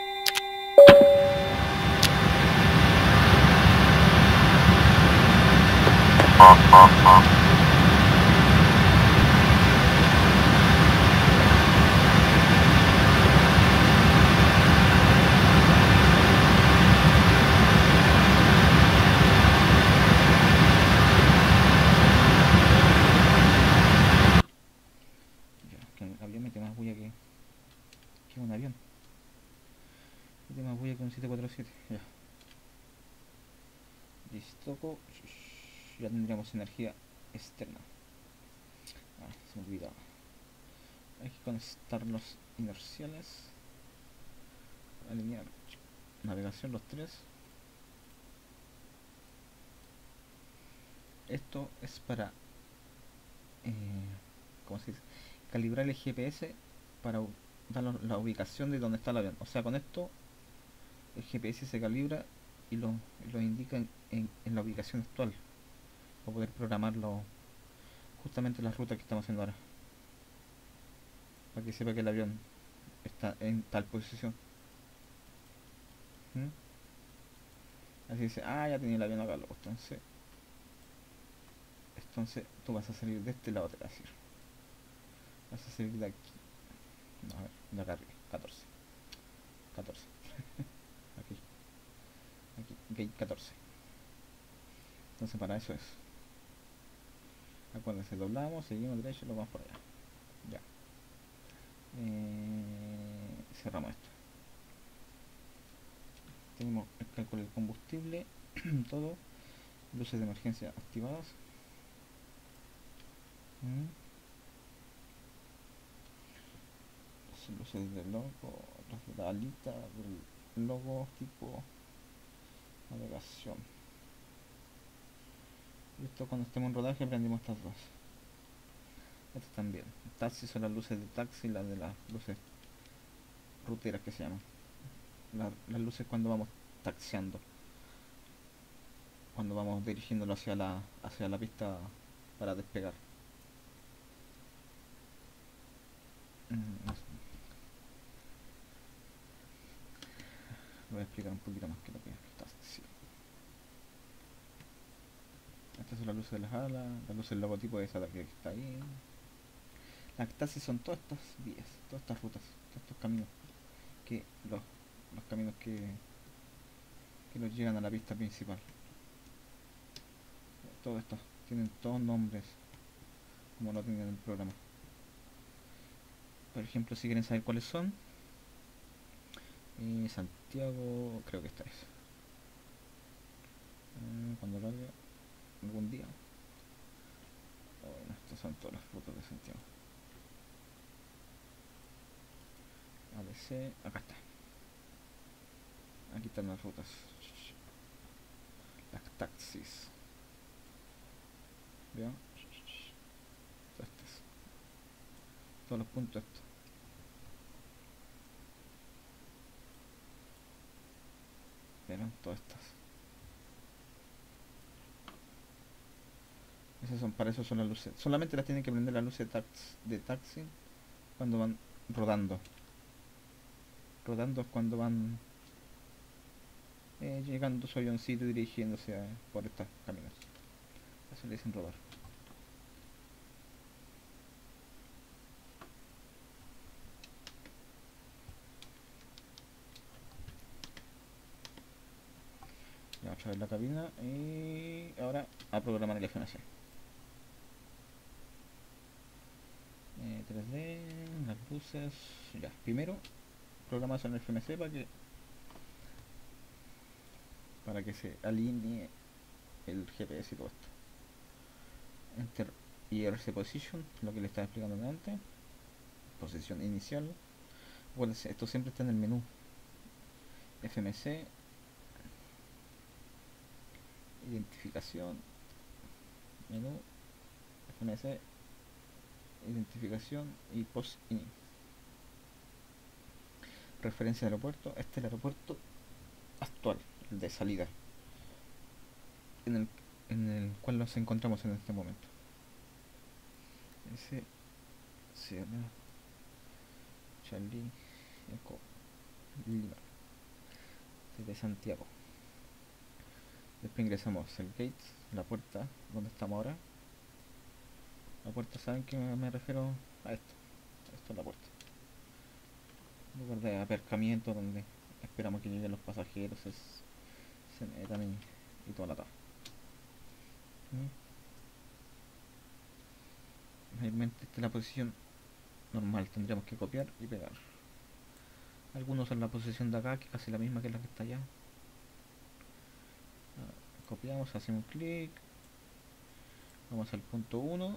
Un avión. Mete más bulla que un siete cuatro siete. Ya. Listo. ya tendríamos energía externa. Ah, se me olvidaba. Hay que conectar los inerciales. Alinear. Navegación los tres. Esto es para eh, ¿cómo se dice? Calibrar el G P S para dar la ubicación de donde está el avión. O sea, con esto el G P S se calibra y lo, y lo indica en, en, en la ubicación actual para poder programarlo justamente las rutas que estamos haciendo ahora, para que sepa que el avión está en tal posición. ¿Mm? Así dice, ah, ya tenía el avión acá, loco. Entonces, entonces tú vas a salir de este lado, te voy a decir. Vas a salir de aquí. No, a ver, de acá arriba. catorce. catorce. Aquí. Aquí. Gate catorce. Entonces para eso es. Acuérdense, doblamos, seguimos derecho y lo vamos por allá. Ya. Eh, cerramos esto. Tenemos el cálculo del combustible. Todo. Luces de emergencia activadas. Mm. Las luces del logo, las de la alita del logo tipo navegación. Y esto cuando estemos en rodaje prendimos estas dos. Estas también. Taxi son las luces de taxi, las de las luces ruteras que se llaman. La, las luces cuando vamos taxiando. Cuando vamos dirigiéndolo hacia la, hacia la pista para despegar. Mm, no sé. Lo voy a explicar un poquito más que lo que es taxi. Estas son las luces de las alas, las luces del logotipo de esa que está ahí. Las taxis son todas estas vías, todas estas rutas, todos estos caminos que los, los caminos que, que nos llegan a la pista principal. Todos estos tienen todos nombres como lo tienen en el programa. Por ejemplo, si quieren saber cuáles son, eh, Santiago, creo que esta es. Eh, cuando lo haga algún día. Oh, bueno, estas son todas las rutas de Santiago. A B C, acá está. Aquí están las rutas. Las taxis. ¿Veo? Todas estas. Todos los puntos estos. ¿Vieron? Todas estas. Esas son, para eso son las luces. Solamente las tienen que prender las luces de, tax, de taxi cuando van rodando. Rodando es cuando van eh, llegando su avioncito y dirigiéndose a, por estos caminos. Eso le dicen rodar. Ya vamos a ver la cabina y ahora a programar el F M C. Eh, tres D, las luces. Ya, primero programas en el F M C para que para que se alinee el G P S y todo esto. Enter I R C position, lo que le estaba explicando antes. Posición inicial. Bueno, esto siempre está en el menú. F M C, identificación, menú, F M C, identificación y post in. Referencia de aeropuerto. Este es el aeropuerto actual, el de salida, en el, en el cual nos encontramos en este momento. Ese Sierra Charlie Eco Lima desde Santiago. Después ingresamos el gate, la puerta donde estamos ahora. La puerta, ¿saben que me, me refiero a esto? Esto es la puerta. Lugar de aparcamiento donde esperamos que lleguen los pasajeros, es, se metan y, y toda la tabla. Mayormente esta es la posición normal, tendríamos que copiar y pegar. Algunos en la posición de acá, que es casi la misma que la que está allá. Copiamos, hacemos clic, Vamos al punto uno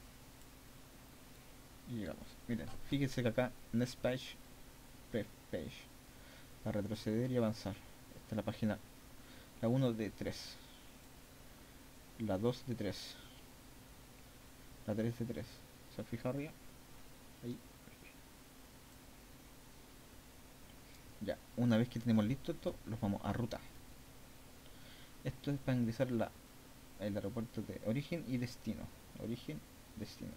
y llegamos. Miren, fíjense que acá Next Page, Prep Page, para retroceder y avanzar. Esta es la página, la uno de tres, la dos de tres, la tres de tres. ¿Se han fijado arriba? Ahí. Ya, una vez que tenemos listo esto, los vamos a ruta. Esto es para ingresar la, el aeropuerto de origen y destino. Origen, destino.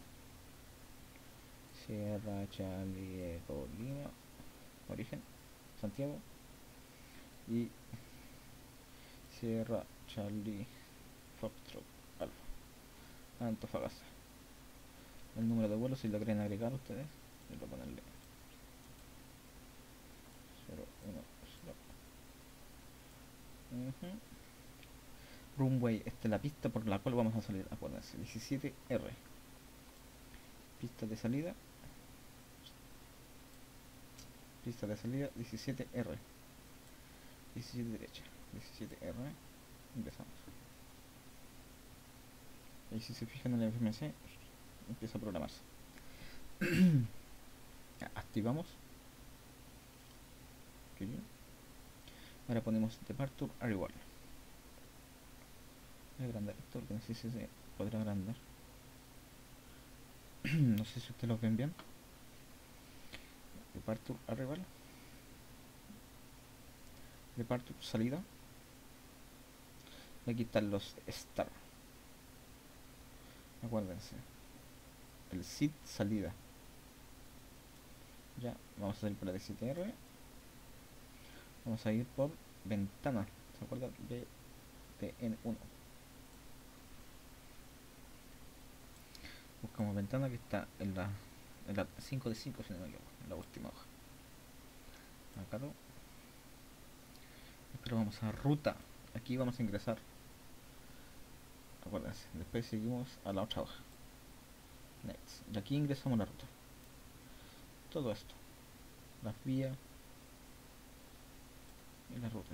Sierra, Charlie, Eco, Lima. Origen, Santiago. Y Sierra, Charlie, Foxtrot, Alfa, Antofagasta. El número de vuelo, si lo quieren agregar ustedes, les voy a ponerle cero uno cero. Uh-huh. Runway, esta es la pista por la cual vamos a salir, acuérdense, diecisiete R. Pista de salida. Pista de salida, diecisiete R. diecisiete derecha, diecisiete R. Empezamos. Y si se fijan en el F M C, empieza a programarse. Activamos. Ahora ponemos Departure Arrival. Voy a agrandar esto porque no sé si se podrá agrandar. No sé si ustedes lo ven bien. Departure Arrival. Departure Salida. Aquí están los Star. Acuérdense. El S I D salida. Ya, vamos a salir por la diecisiete R. Vamos a ir por ventana. ¿Se acuerdan? B T N uno. Buscamos ventana que está en la, en la cinco de cinco, si no me equivoco, en la última hoja. Acá lo. Pero vamos a ruta. Aquí vamos a ingresar. Acuérdense. Después seguimos a la otra hoja. Next. Y aquí ingresamos la ruta. Todo esto. Las vías y las rutas.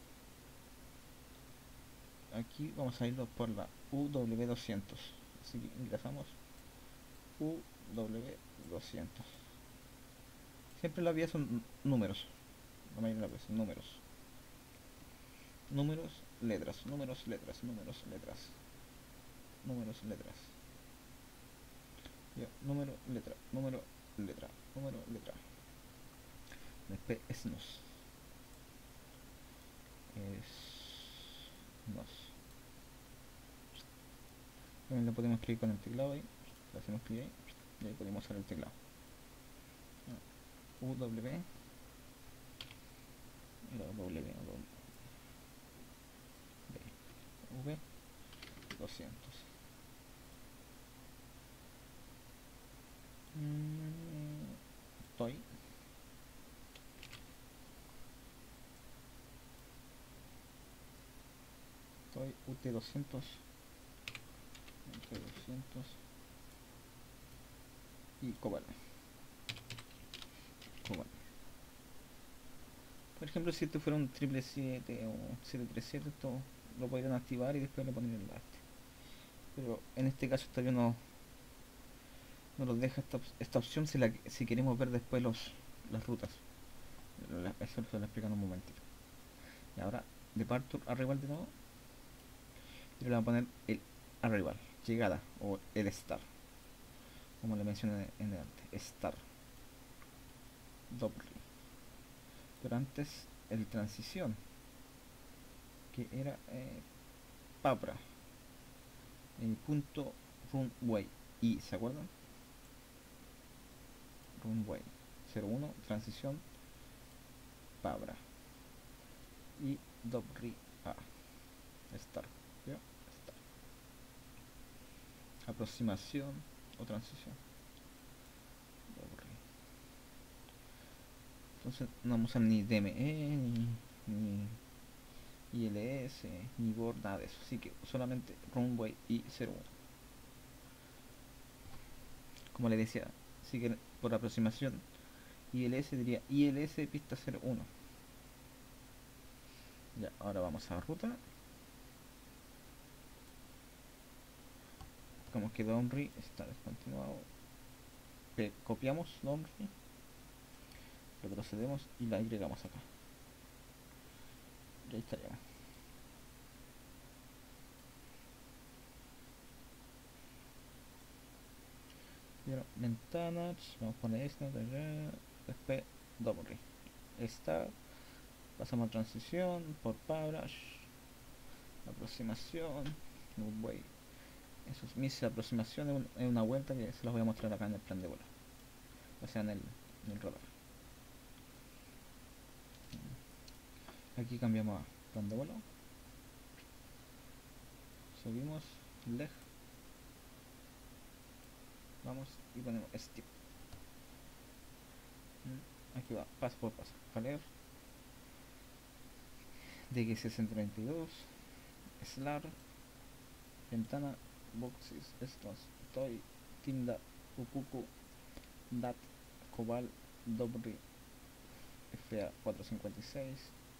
Aquí vamos a irlo por la U W doscientos. Así que ingresamos U W doscientos. Siempre las vías son números. La mayoría de las veces, números. Números, letras, números, letras, números, letras. Números, letras. Ya, número, letra, número, letra, número, letra. Después es nos. Es nos. También lo podemos escribir con el teclado ahí. Le hacemos clic ahí. Y ahí podemos usar el teclado. U W. Era W, W. V doscientos. Mm, estoy. Estoy U T doscientos. U T doscientos. Y Cobalt. Cobalt. Por ejemplo, si esto fuera un triple siete o siete tres siete, esto lo podrían activar y después le ponen el enlace. Pero en este caso todavía no, no nos deja esta, esta opción si, la, si queremos ver después los, las rutas. Eso se lo explico en un momentito. Y ahora, Departure Arrival de nuevo. Y le vamos a poner el Arrival, llegada, o el Star. Como le mencioné en el antes, Star. Doble. Pero antes, el transición. Que era eh, Papra. El punto runway. Y, ¿se acuerdan? Runway. cero uno, transición. Pabra. Y doble A. Star. ¿Ya? Star. Aproximación o transición. Doble. Entonces no vamos a usar ni D M E, ni, ni I L S, ni board, nada de eso. Así que solamente runway y cero uno. Como le decía, así que por aproximación I L S diría I L S pista cero uno. Ya, ahora vamos a ruta. Como que Domri está descontinuado. Pe- copiamos Domri, retrocedemos y la agregamos acá. Y ahí estaríamos. Primero, ventanas, vamos a poner esto, después Domri. Esta, pasamos a transición, por Pabras, aproximación, way. Eso es mis aproximación es, un, es una vuelta que se las voy a mostrar acá en el plan de vuelo, o sea en el, en el radar. Aquí cambiamos a plan de vuelo, subimos leg, vamos y ponemos steep. Aquí va, paso por paso. Caler, D G sesenta treinta y dos, Slar, ventana, boxes, estos, toy, tinda, pupuku, dat, cobal, dobri, F A cuatrocientos cincuenta y seis.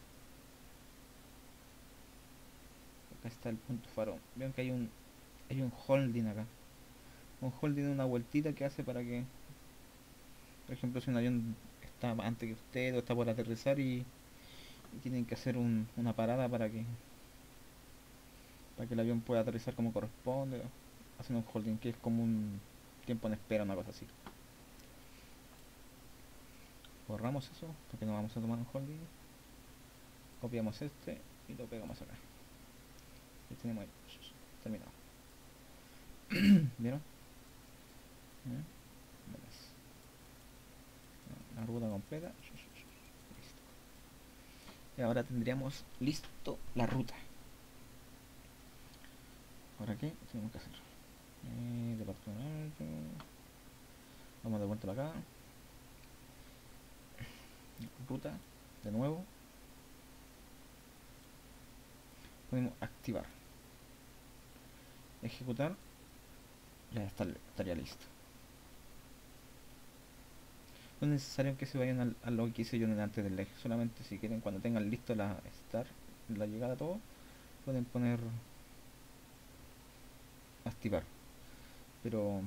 Acá está el punto faro. Vean que hay un hay un holding acá. Un holding es una vueltita que hace para que, por ejemplo, si un avión está antes que usted o está por aterrizar y, y tienen que hacer un, una parada para que para que el avión pueda aterrizar como corresponde, hacen un holding que es como un tiempo en espera, una cosa así. Borramos eso porque no vamos a tomar un holding. Copiamos este y lo pegamos acá. Y tenemos ahí. Terminado. ¿Vieron? ¿Eh? La ruta completa. Listo. Y ahora tendríamos listo la ruta. ¿Ahora qué tenemos que hacer? Eh, departamento. Vamos de vuelta para acá. Ruta. De nuevo. Podemos activar. Ejecutar. Ya está, estaría listo. No es necesario que se vayan al, a lo que hice yo antes del eje. Solamente si quieren, cuando tengan listo la start, la llegada, todo, pueden poner activar. Pero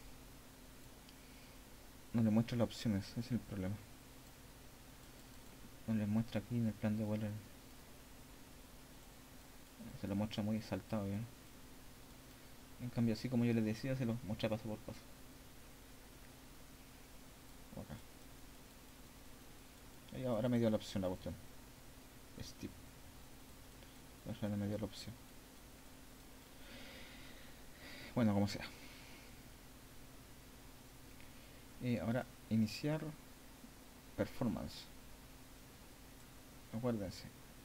no le muestra las opciones, ese es el problema. No les muestra aquí en el plan de vuelo. Se lo muestra muy saltado, ¿bien? En cambio, así como yo les decía, se lo muestra paso por paso. Acá. Y ahora me dio la opción la cuestión. Steve. Ahora me dio la opción. Bueno, como sea. Eh, ahora, iniciar performance. Acuérdense.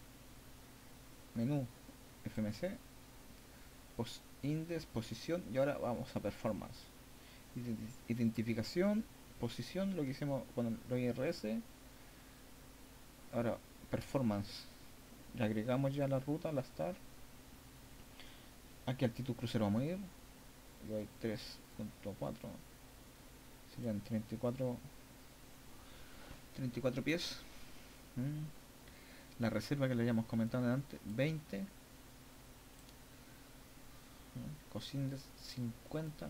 Menú F M C. Post index, posición. Y ahora vamos a performance. Identificación, posición, lo que hicimos con los I R S. Ahora, performance. Le agregamos ya la ruta, la start. Aquí altitud crucero vamos a ir. Le doy tres punto cuatro. Serían treinta y cuatro treinta y cuatro pies. Mm. La reserva que le habíamos comentado antes, veinte. Mm. Cosindes cincuenta.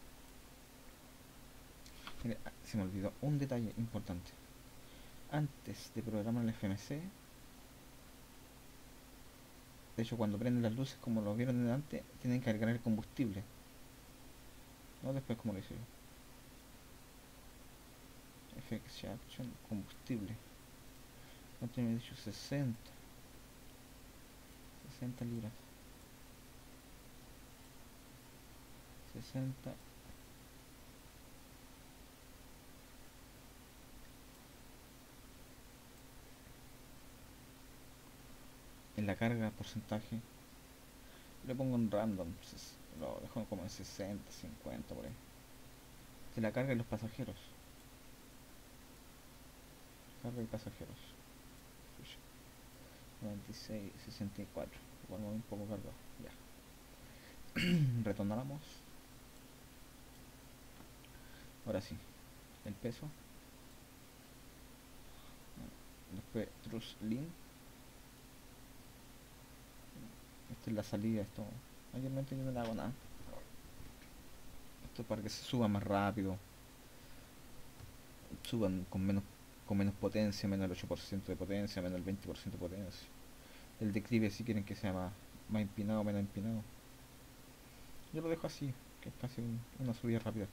Mire, se me olvidó un detalle importante. Antes de programar el F M C, de hecho cuando prenden las luces, como lo vieron antes, tienen que cargar el combustible. No después como lo hice yo. F X Action, combustible. ¿Cuánto me he dicho? sesenta. sesenta libras. sesenta. En la carga, porcentaje. Le pongo un random. Lo dejo como en sesenta, cincuenta por ahí. De la carga y los pasajeros. Carga y pasajeros. noventa y seis, sesenta y cuatro. Igual muy un poco cargado. Ya. Retornamos. Ahora sí. El peso. Después Truss Link. Esta es la salida. Esto mayormente yo no le hago nada. esto para que se suba más rápido, suban con menos con menos potencia, menos el ocho por ciento de potencia, menos el veinte por ciento de potencia. El declive si quieren que sea más, más empinado, menos empinado. Yo lo dejo así, que es casi un- una subida rápida.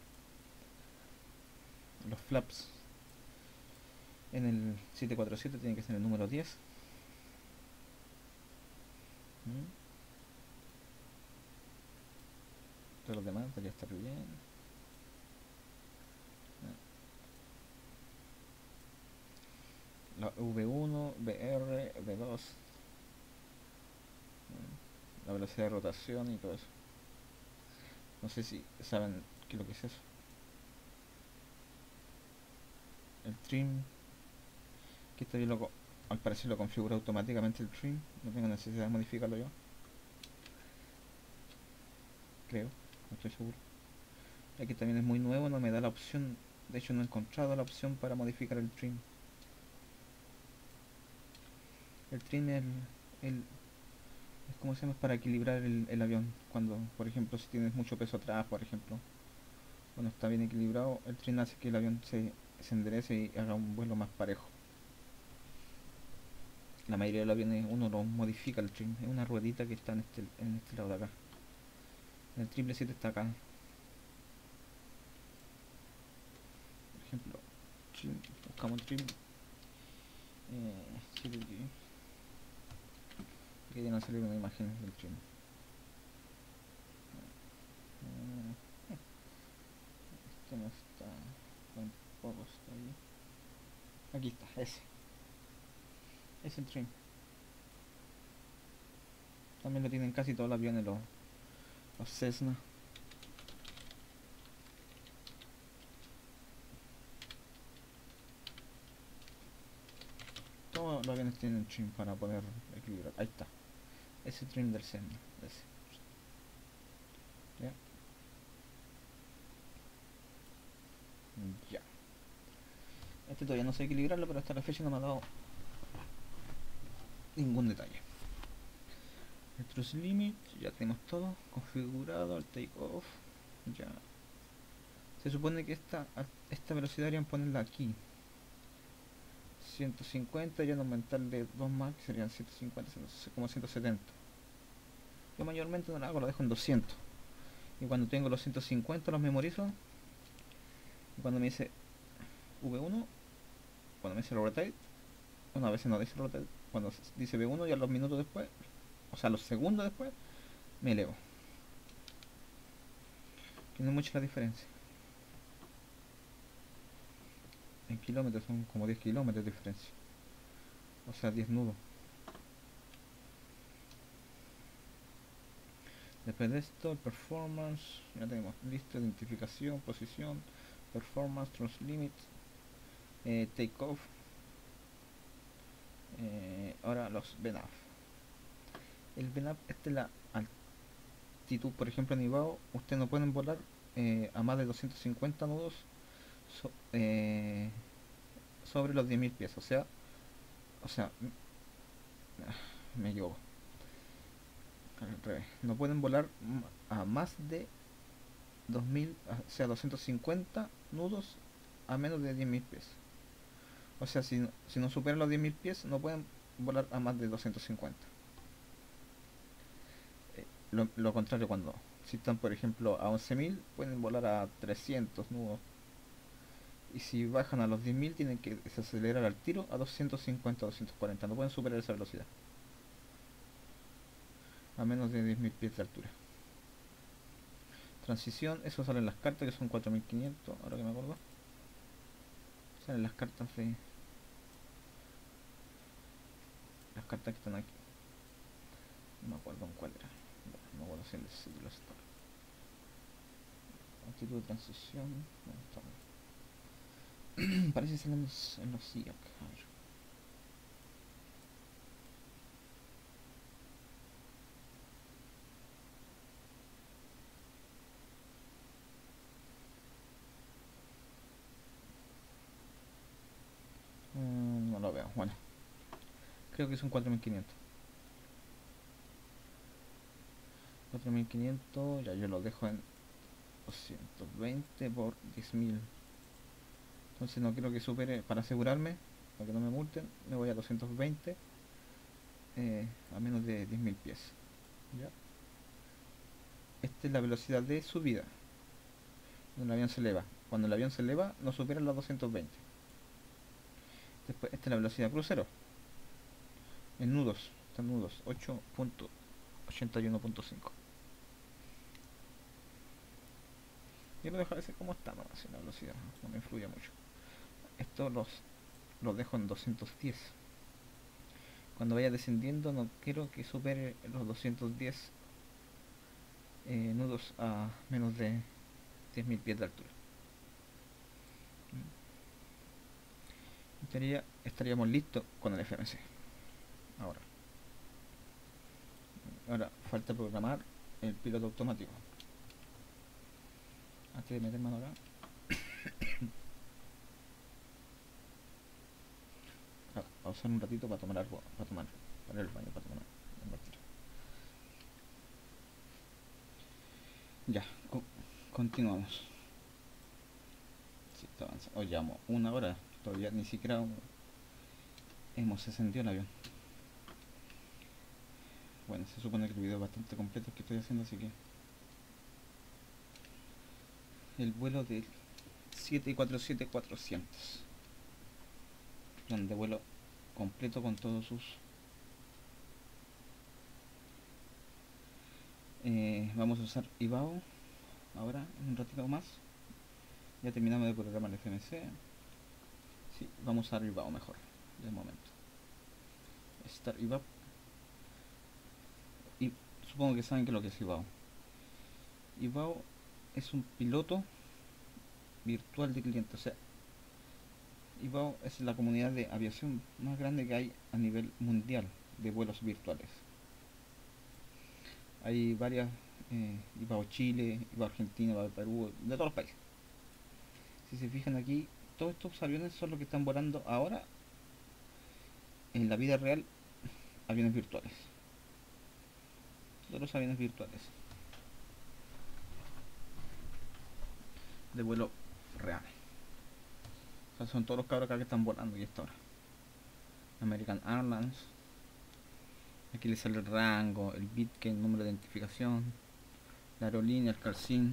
Los flaps en el setecientos cuarenta y siete tienen que ser el número diez. ¿Mm? Todos los demás debería estar bien. La V uno, V R, V dos, la velocidad de rotación y todo eso. No sé si saben qué es lo que es eso. El trim, que esto yo lo, co- al parecer lo configura automáticamente el trim. No tengo necesidad de modificarlo yo. Creo, no estoy seguro. Aquí también es muy nuevo, no me da la opción. De hecho no he encontrado la opción para modificar el trim. El trim es el, el- es como se llama, es para equilibrar el, el avión. Cuando, por ejemplo, si tienes mucho peso atrás, por ejemplo, cuando está bien equilibrado, el trim hace que el avión se, se enderece y haga un vuelo más parejo. La mayoría de los aviones uno lo modifica el trim. Es una ruedita que está en este, en este lado de acá. El triple siete está acá. Por ejemplo, trim, buscamos trim. Eh, siete G. Aquí ya no sale una imagen del trim. Eh, este no está. Tampoco está ahí. Aquí está, ese. Es el trim. También lo tienen casi todos los aviones, los, los Cessna. Todos los aviones tienen trim para poder equilibrar. Ahí está. Ese trim del Cessna. Ese. Ya. Ya. Este todavía no sé equilibrarlo, pero hasta la fecha no me ha dado ningún detalle. El Thrust Limit, ya tenemos todo configurado, el takeoff, ya. Se supone que esta, esta velocidad deberían ponerla aquí. ciento cincuenta, ya no aumentarle dos más, que serían ciento cincuenta, como ciento setenta. Yo mayormente no lo hago, lo dejo en doscientos. Y cuando tengo los ciento cincuenta los memorizo. Y cuando me dice V uno, cuando me dice rotate, una vez no dice rotate, cuando dice V uno, ya los minutos después, o sea, los segundos después, me elevo. Que no es mucha la diferencia. En kilómetros son como diez kilómetros de diferencia. O sea, diez nudos. Después de esto, el performance, ya tenemos listo, identificación, posición, performance, thrust limit, eh, takeoff. Eh, ahora los V NAV. El V NAV, esta es la altitud, por ejemplo, en Ibao, ustedes no pueden volar eh, a más de doscientos cincuenta nudos so- eh, sobre los diez mil pies. O sea, o sea, me equivoco. Al revés. No pueden volar a más de dos mil, o sea, doscientos cincuenta nudos a menos de diez mil pies. O sea, si, no- si no superan los diez mil pies, no pueden volar a más de doscientos cincuenta. Eh, lo, lo contrario, cuando si están, por ejemplo, a once mil, pueden volar a trescientos nudos. Y si bajan a los diez mil, tienen que desacelerar al tiro a doscientos cincuenta, doscientos cuarenta. No pueden superar esa velocidad. A menos de diez mil pies de altura. Transición, eso sale en las cartas, que son cuatro mil quinientos, ahora que me acuerdo. Salen las cartas de... Las cartas que están aquí. No me acuerdo en cuál era. No me acuerdo si el título está. Actitud de transición. ¿Dónde está? Parece que salen en los, en los S I A C. A ver. Mm, no lo veo. Bueno, creo que son cuatro mil quinientos. cuatro mil quinientos, ya yo lo dejo en doscientos veinte por diez mil. Entonces no quiero que supere, para asegurarme, para que no me multen, me voy a doscientos veinte, eh, a menos de diez mil pies. ¿Ya? Esta es la velocidad de subida, cuando el avión se eleva. Cuando el avión se eleva, no supera los doscientos veinte. Después, esta es la velocidad crucero. En nudos, están nudos, ocho punto ochenta y uno punto cinco. Yo lo dejo a veces como está, no, así la velocidad, no me influye mucho. Esto los, los dejo en doscientos diez. Cuando vaya descendiendo no quiero que supere los doscientos diez eh, nudos a menos de diez mil pies de altura. En teoría estaríamos listos con el F M C. Ahora, ahora falta programar el piloto automático. Antes de meter mano acá, a pausar un ratito para tomar algo, para tomar, para el baño, para tomar. Ya, co continuamos. Sí, está avanzando. Hoy llevamos una hora, todavía ni siquiera hemos encendido el avión. Bueno, se supone que el video es bastante completo que estoy haciendo, así que el vuelo del siete cuatro siete cuatrocientos, plan de vuelo completo con todos sus eh, vamos a usar IBAO ahora en un ratito más. Ya terminamos de programar el F M C. Sí, vamos a usar IBAO mejor de momento. Start IBAO. Y supongo que saben que lo que es IBAO. IBAO es un piloto virtual de cliente, o sea, IBAO es la comunidad de aviación más grande que hay a nivel mundial de vuelos virtuales. Hay varias, eh, IBAO Chile, IBAO Argentina, IBAO Perú, de todos los países. Si se fijan aquí, todos estos aviones son los que están volando ahora en la vida real, aviones virtuales. Todos los aviones virtuales de vuelo real. O sea, son todos los cabros acá que están volando y esta hora. American Airlines. Aquí le sale el rango, el bitcane, el número de identificación, la aerolínea, el calcín,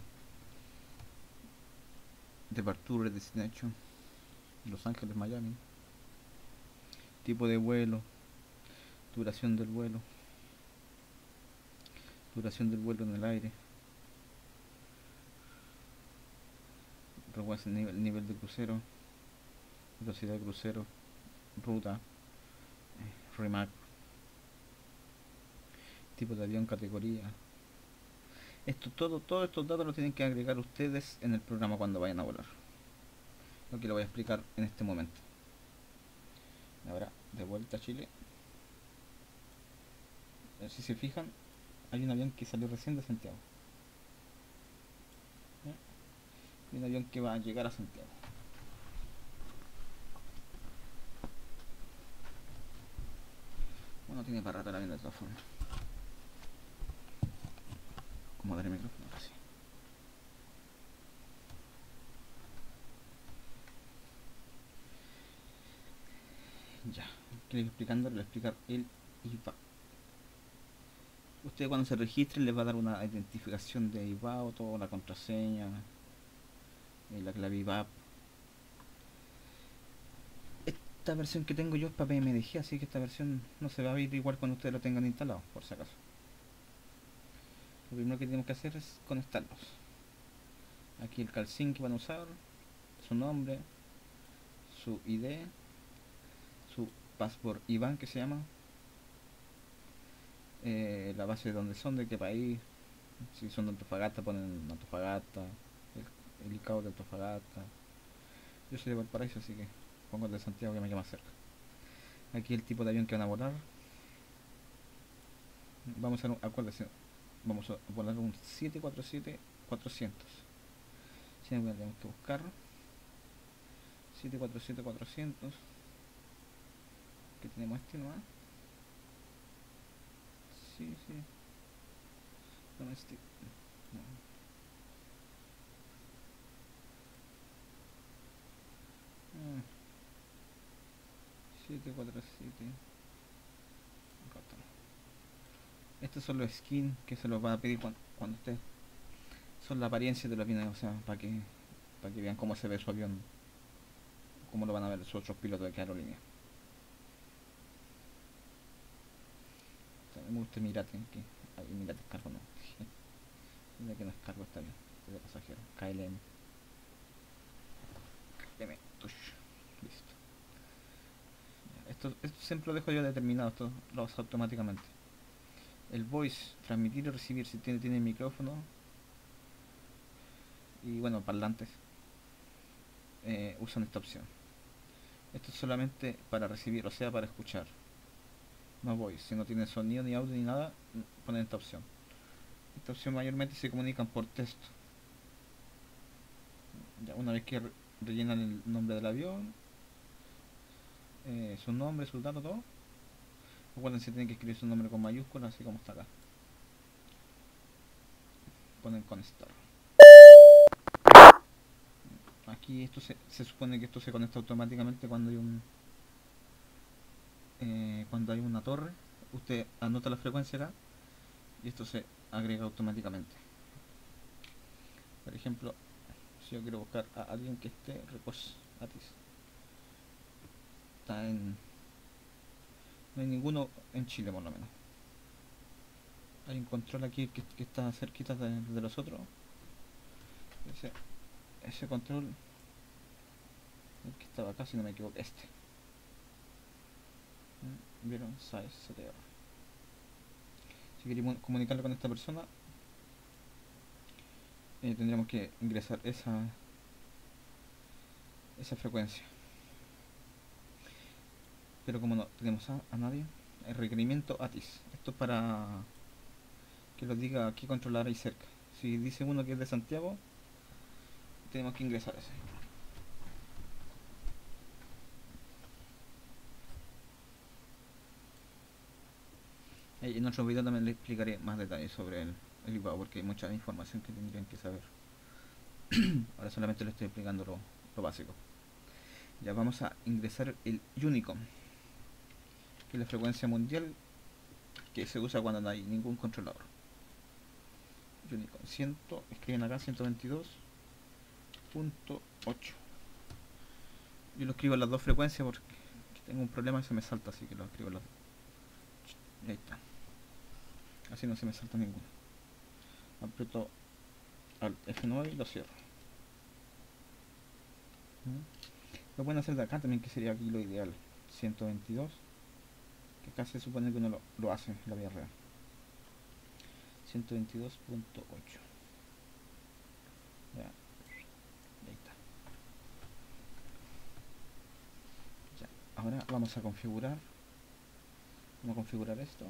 Departure Destination, Los Ángeles, Miami, tipo de vuelo, duración del vuelo, duración del vuelo en el aire, nivel, nivel de crucero, velocidad de crucero, ruta, eh, Remac, tipo de avión, categoría. Esto, todo, todos estos datos los tienen que agregar ustedes en el programa cuando vayan a volar. Lo que le voy a explicar en este momento. Ahora, de vuelta a Chile. Si se fijan, hay un avión que salió recién de Santiago. Y un avión que va a llegar a Santiago. Bueno, tiene para rato el avión de todas formas. Acomodar el micrófono así. Ya, quiero ir explicando, le voy a explicar el IBAO. Usted cuando se registre les va a dar una identificación de IBAO, toda la contraseña, la clave IBAP. Esta versión que tengo yo es para P M D G, así que esta versión no se va a ver igual cuando ustedes lo tengan instalado, por si acaso. Lo primero que tenemos que hacer es conectarlos. Aquí el calcín que van a usar, su nombre, su I D, su passport I B A N que se llama, eh, la base de donde son, de qué país. Si son de Antofagasta ponen Antofagasta, el, el I C A O de Antofagasta. Yo soy de Valparaíso, así que pongo el de Santiago que me queda más cerca. Aquí el tipo de avión que van a volar. Vamos a, acuérdense, vamos a volar un siete cuatro siete cuatrocientos. Si no, tenemos que buscar siete cuatro siete cuatrocientos, que tenemos este nomás. Sí, sí. Domestic. No. siete cuatro siete. Estos son los skins que se los va a pedir cuando, cuando esté. Son la apariencia de los aviones, o sea, para que, para que vean cómo se ve su avión, cómo lo van a ver sus otros pilotos de cada aerolínea. O sea, me gusta el Mirate, que hay Mirate es cargo, no. Mira que no es cargo, está bien, es de pasajero. K L M. K L M, tush. Listo. Esto, esto siempre lo dejo yo determinado, esto lo hace automáticamente. El voice, transmitir y recibir, si tiene, tiene micrófono y bueno, parlantes, eh, usan esta opción. Esto es solamente para recibir, o sea, para escuchar. No voice, si no tiene sonido ni audio ni nada, ponen esta opción. Esta opción mayormente se comunican por texto. Ya una vez que re rellenan el nombre del avión, eh, su nombre, sus datos, todo. Recuerden, si tienen que escribir su nombre con mayúsculas, así como está acá. Ponen con star. Aquí esto se, se supone que esto se conecta automáticamente cuando hay un eh, cuando hay una torre. Usted anota la frecuencia acá y esto se agrega automáticamente. Por ejemplo, si yo quiero buscar a alguien que esté recos Atis, está en, no hay ninguno en Chile por lo menos. Hay un control aquí que, que está cerquita de, de los otros. Ese, ese control, el que estaba acá, si no me equivoco, este. ¿Vieron? Size C T R. Si queremos comunicarlo con esta persona, eh, tendríamos que ingresar esa esa frecuencia. Pero como no tenemos a, a nadie, el requerimiento Atis. Esto es para que lo diga qué controlar ahí cerca. Si dice uno que es de Santiago, tenemos que ingresar ese. En otro video también les explicaré más detalles sobre el, el I V A, porque hay mucha información que tendrían que saber. Ahora solamente les estoy explicando lo, lo básico. Ya vamos a ingresar el Unicom, que es la frecuencia mundial que se usa cuando no hay ningún controlador. Unicom cien, escriben acá ciento veintidós punto ocho. Yo lo escribo en las dos frecuencias porque tengo un problema y se me salta, así que lo escribo en las dos. Y ahí está. Así no se me salta ninguno. Aprieto al F nueve y lo cierro. Lo pueden hacer de acá también, que sería aquí lo ideal. ciento veintidós, que acá se supone que uno lo, lo hace en la vida real. ciento veintidós punto ocho. Ya. Ahí está. Ya. Ahora vamos a configurar. Vamos a configurar esto.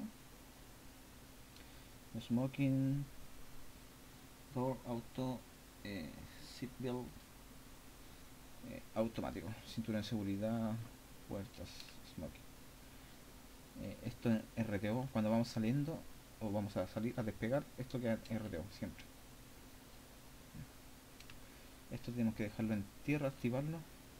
Smoking, door auto, eh, seatbelt, eh, automático, cinturón de seguridad, puertas, smoking. Eh, esto en R T O, cuando vamos saliendo o vamos a salir a despegar, esto queda en R T O siempre. Esto tenemos que dejarlo en tierra, activarlo.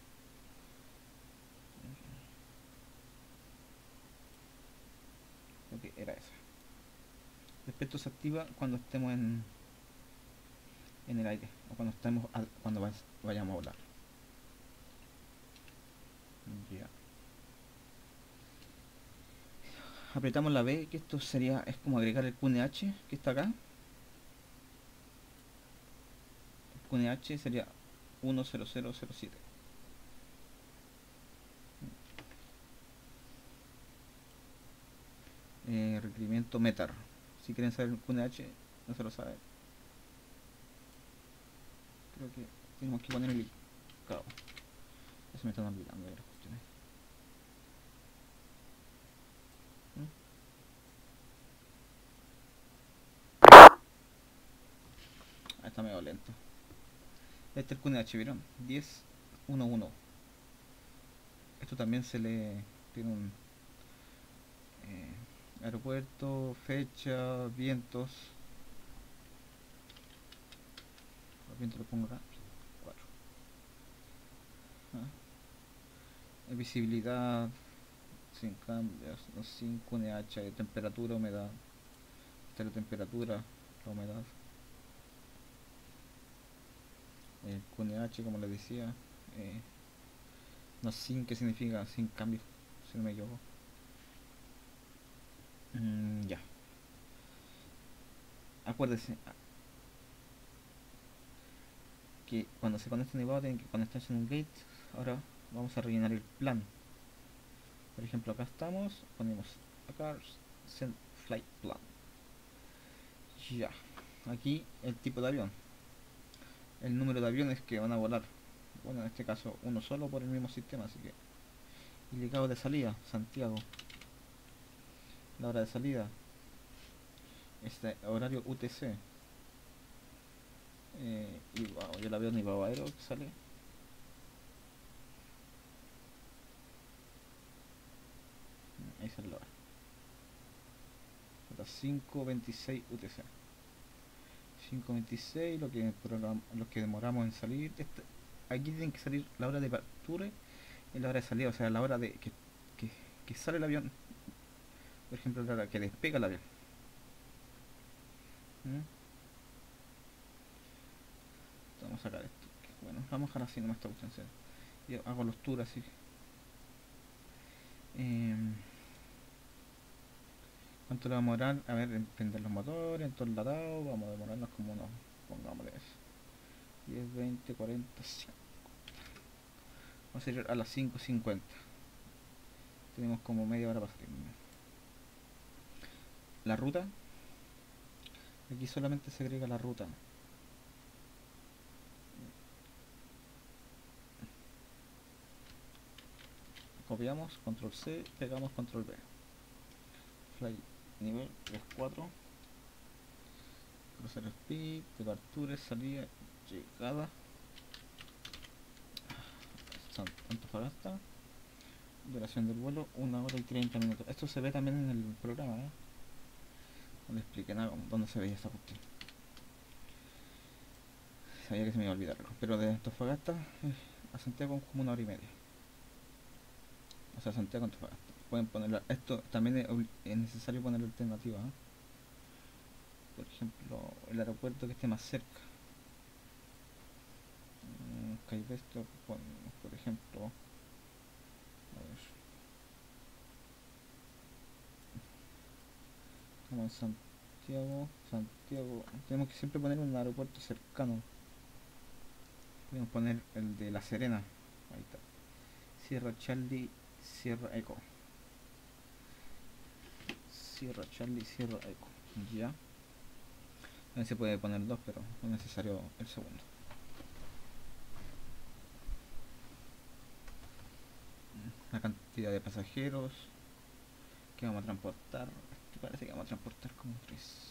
Ok, era eso. Después esto se activa cuando estemos en en el aire o cuando estemos a, cuando vayamos a volar. Ya. Apretamos la B, que esto sería, es como agregar el Q N H que está acá. El Q N H sería uno cero cero cero siete. Eh, requerimiento METAR. Si quieren saber el Q N H, no se lo sabe. Creo que tenemos que poner el cabo. Eso me están olvidando de las cuestiones. Ah, está medio lento. Este es el Q N H, ¿vieron? diez uno uno. Esto también se le tiene un eh, aeropuerto, fecha, vientos. Los vientos lo pongo acá. cuatro. Ah. Visibilidad, sin cambios, no, sin Q N H, temperatura, humedad. Esta es la temperatura, la humedad. El Q N H, como les decía, eh, no sin, ¿qué significa? Sin cambio, si no me equivoco. Mm, ya, acuérdese que cuando se conecten igual tienen que conectarse en un gate. Ahora vamos a rellenar el plan. Por ejemplo, acá estamos, ponemos acá send flight plan. Ya, aquí el tipo de avión, el número de aviones que van a volar. Bueno, en este caso uno solo por el mismo sistema, así que. Y llegado de salida, Santiago. La hora de salida, este horario U T C. Eh, y wow, yo la veo en Ibao Aero que sale. Ahí sale la hora. A las cinco veintiséis U T C. cinco veintiséis, lo que, lo que demoramos en salir. Este, aquí tienen que salir la hora de parture y la hora de salida, o sea, la hora de que, que, que sale el avión. Por ejemplo, la hora que despega el avión. ¿Mm? Vamos a sacar esto. Bueno, vamos a dejar así nomás esta cuestión. Yo hago los tours así. Eh, ¿Cuánto le va a demorar? A ver, en prender los motores, en todo el ladado. Vamos a demorarnos como unos, pongámosle eso. diez, veinte, cuarenta, cincuenta. Vamos a ir a las cinco cincuenta. Tenemos como media hora para salir. La ruta. Aquí solamente se agrega la ruta. Copiamos, control C, pegamos control V. Fly nivel tres cuatro. Crucero speed, departure, salida, llegada. Antofagasta. Duración del vuelo, una hora y treinta minutos. Esto se ve también en el programa, ¿eh? No le expliqué nada dónde se veía esta cuestión. Sabía que se me iba a olvidar, pero de Antofagasta eh, a Santiago como una hora y media. O sea, Santiago Antofagasta. Pueden ponerlo. Esto también es, es necesario poner alternativa, ¿eh? Por ejemplo, el aeropuerto que esté más cerca. Mm, Caivesto, por, por ejemplo. A ver. Estamos en Santiago. Santiago. Tenemos que siempre poner un aeropuerto cercano. Podemos poner el de La Serena. Ahí está. Sierra Charlie, Sierra Eco. Sierra Charlie, Sierra Eco. Ya. También se puede poner dos, pero no es necesario el segundo. La cantidad de pasajeros que vamos a transportar. Este parece que vamos a transportar como tres.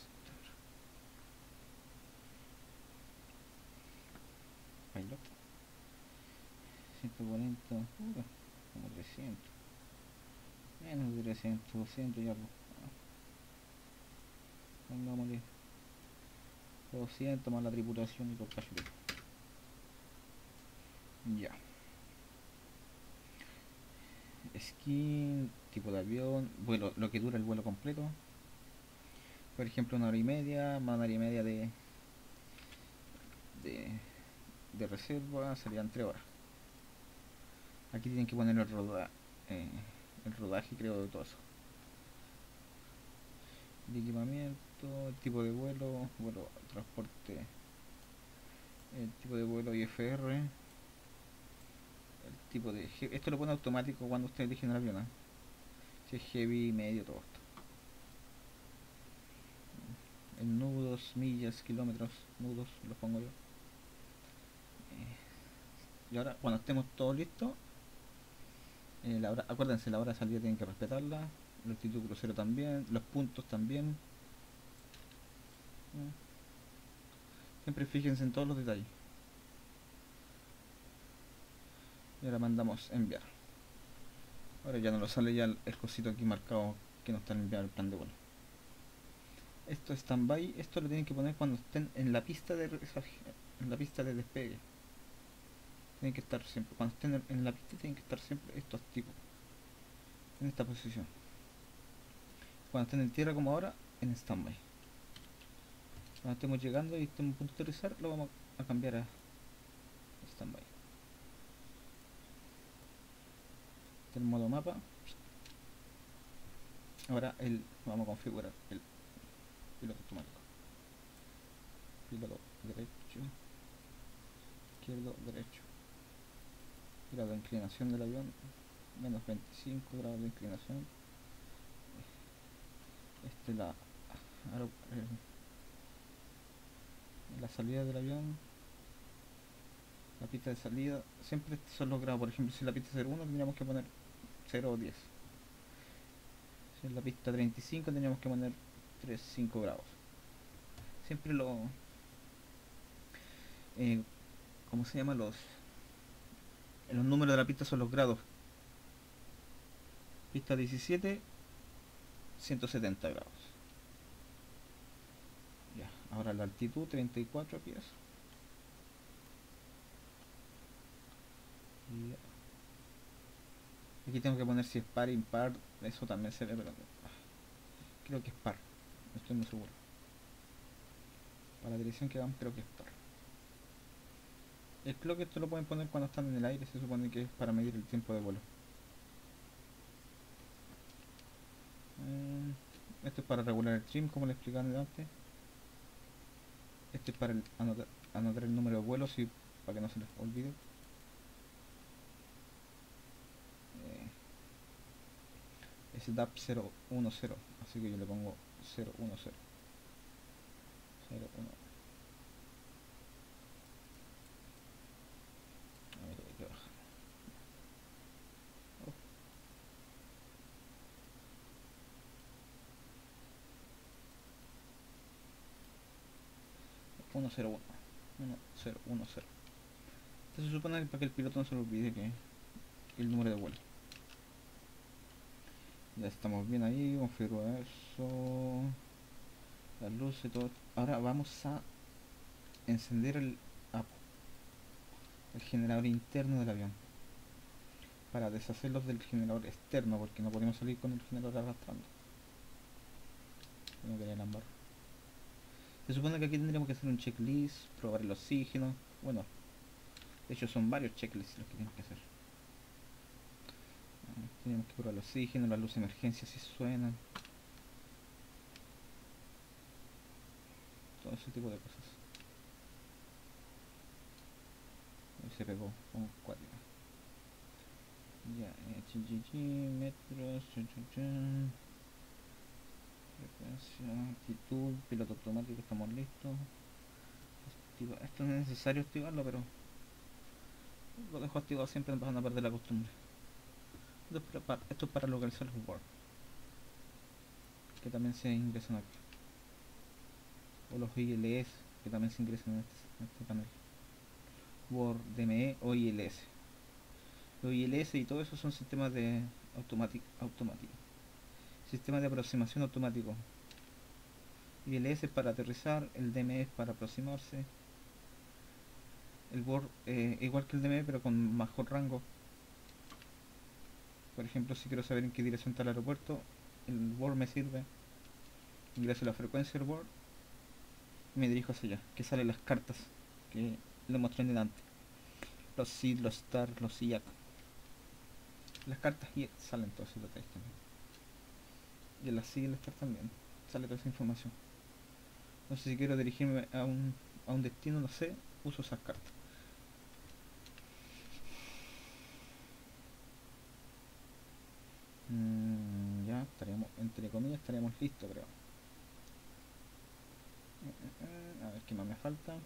Pilot. ciento cuarenta. Uh, como trescientos. Menos de trescientos, doscientos ya. Pongámosle doscientos más la tripulación y los pasajeros. Ya. Skin, tipo de avión, vuelo, lo que dura el vuelo completo. Por ejemplo, una hora y media, más una hora y media de, de, de reserva, serían tres horas. Aquí tienen que poner el, roda, eh, el rodaje, creo, de todo eso. El equipamiento, el tipo de vuelo, vuelo, transporte, el tipo de vuelo I F R, el tipo de... Esto lo pone automático cuando ustedes eligen el avión, ¿eh? Si es heavy, medio, todo esto. En nudos, millas, kilómetros, nudos, los pongo yo. Eh, y ahora, cuando estemos todos listos, eh, la hora, acuérdense, la hora de salida tienen que respetarla, la altitud crucero también, los puntos también. Mm. Siempre fíjense en todos los detalles. Y ahora mandamos enviar. Ahora ya no lo sale ya el, el cosito aquí marcado que no está enviado el plan de vuelo. Esto es stand-by, esto lo tienen que poner cuando estén en la pista de en la pista de despegue. Tienen que estar siempre, cuando estén en la pista tienen que estar siempre estos tipos. en esta posición. Cuando estén en tierra como ahora, en standby. Cuando estemos llegando y estemos a punto de aterrizar, lo vamos a cambiar a standby. Este el modo mapa. Ahora el, vamos a configurar el piloto automático. Piloto derecho, izquierdo, derecho. Grado de inclinación del avión, menos veinticinco grados de inclinación. Este la eh, la salida del avión, la pista de salida, siempre son los grados. Por ejemplo, si la pista es cero uno tendríamos que poner cero o diez. Si en la pista treinta y cinco tendríamos que poner tres cinco grados. Siempre lo eh, ¿cómo se llama? Los los números de la pista son los grados. Pista diecisiete, ciento setenta grados. Ya, ahora la altitud treinta y cuatro pies. Y aquí tengo que poner si es par, impar, eso también se ve, pero creo que es par, no estoy muy seguro. Para la dirección que vamos creo que es par. El clock esto lo pueden poner cuando están en el aire, se supone que es para medir el tiempo de vuelo. Eh, esto es para regular el trim, como les explicaba antes. Este es para el anotar, anotar el número de vuelos y para que no se les olvide. Eh, es D A P cero uno cero, así que yo le pongo cero uno cero. cero uno. A ver, hay que bajar. Oh. uno cero uno. uno cero uno cero. Entonces se supone que para que el piloto no se le olvide que, que el número de vuelo. Ya estamos bien ahí, configuro eso, las luces, todo. Ahora vamos a encender el, ah, el generador interno del avión para deshacerlos del generador externo, porque no podemos salir con el generador arrastrando. No quería lambar. Se supone que aquí tendríamos que hacer un checklist, probar el oxígeno. Bueno, de hecho son varios checklists los que tenemos que hacer. Tenemos que probar el oxígeno, las luces de emergencia si suenan, todo ese tipo de cosas. Ahí se pegó, como cuatro. Ya, eh, chin, chin, chin, metros, chun, chun, chun. Frecuencia, actitud, piloto automático, estamos listos. Activa. Esto no es necesario activarlo, pero lo dejo activado siempre para no perder la costumbre. Esto es para, esto es para localizar los Word, que también se ingresan aquí. O los I L S, que también se ingresan en este, en este panel. Word, D M E o I L S. Los I L S y todo eso son sistemas de automático, automático. Sistema de aproximación automático. I L S es para aterrizar, el D M E es para aproximarse. El Word eh, igual que el D M E pero con mejor rango. Por ejemplo, si quiero saber en qué dirección está el aeropuerto, el Word me sirve. Ingreso la frecuencia del Word y me dirijo hacia allá, que salen las cartas que le mostré delante. Los S I D, los STAR, los S I A C. Las cartas y salen todos esos detalles también. Y en las S I D y el STAR también sale toda esa información. Entonces si quiero dirigirme a un, a un destino, no sé, uso esas cartas. Mm, ya estaríamos, entre comillas, estaríamos listos, creo. A ver qué más me falta.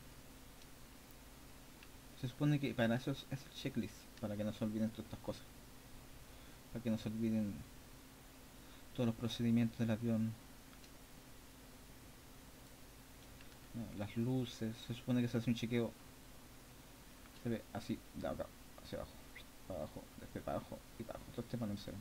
Se supone que para eso es, es el checklist, para que no se olviden todas estas cosas. Para que no se olviden todos los procedimientos del avión. No, las luces, se supone que se hace un chequeo. Se ve así, de acá, hacia abajo, para abajo, después para abajo y para abajo. Todo este panel se ve.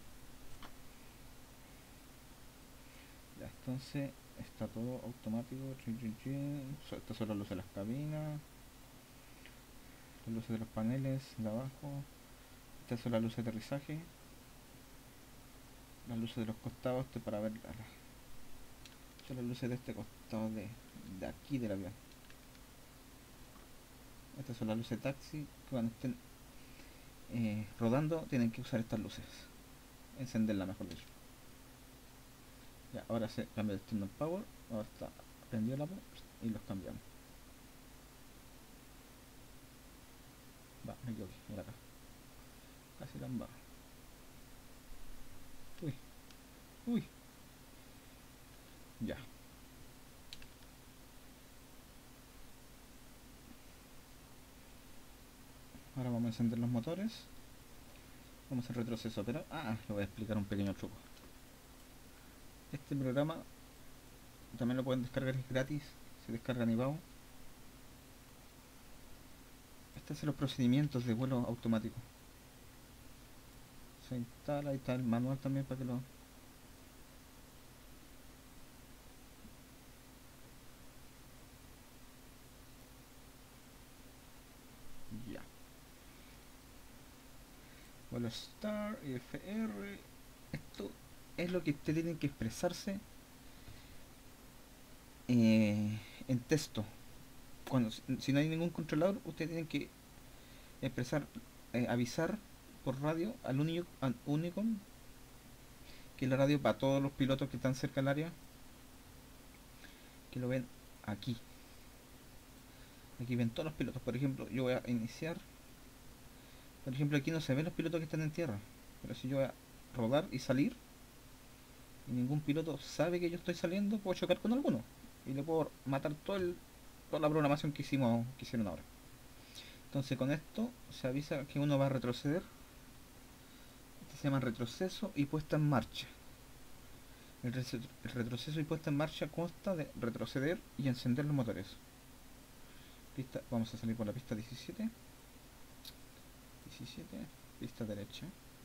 Ya, entonces está todo automático. Chin, chin, chin. Estas son las luces de las cabinas, las luces de los paneles de abajo. Estas son las luces de aterrizaje. las luces de los costados, este para ver las, son las luces de este costado de, de aquí del avión. Estas son las luces de taxi que cuando estén eh, rodando tienen que usar estas luces, encenderla mejor dicho. Ya, ahora se cambia de external power, ahora está prendido la voz y los cambiamos. Va, me equivoqué, era acá. Casi la embarro. Uy, uy. Ya. Ahora vamos a encender los motores. Vamos a hacer retroceso, pero... Ah, le voy a explicar un pequeño truco. Este programa también lo pueden descargar, es gratis. Se descarga en Ivao. Este hace los procedimientos de vuelo automático. Se instala, ahí está el manual también para que lo... Ya. Vuelo Star y F R. Esto es lo que usted tiene que expresarse eh, en texto. Cuando, si no hay ningún controlador, usted tiene que expresar, eh, avisar por radio al único, al Unicom, que es la radio para todos los pilotos que están cerca del área, que lo ven aquí. Aquí ven todos los pilotos. Por ejemplo, yo voy a iniciar. Por ejemplo, aquí no se ven los pilotos que están en tierra. Pero si yo voy a rodar y salir, y ningún piloto sabe que yo estoy saliendo, puedo chocar con alguno. Y le puedo matar todo el, toda la programación que hicimos, que hicieron ahora. Entonces con esto se avisa que uno va a retroceder. Este se llama retroceso y puesta en marcha. El, el retroceso y puesta en marcha consta de retroceder y encender los motores. Pista, vamos a salir por la pista diecisiete. diecisiete, pista derecha.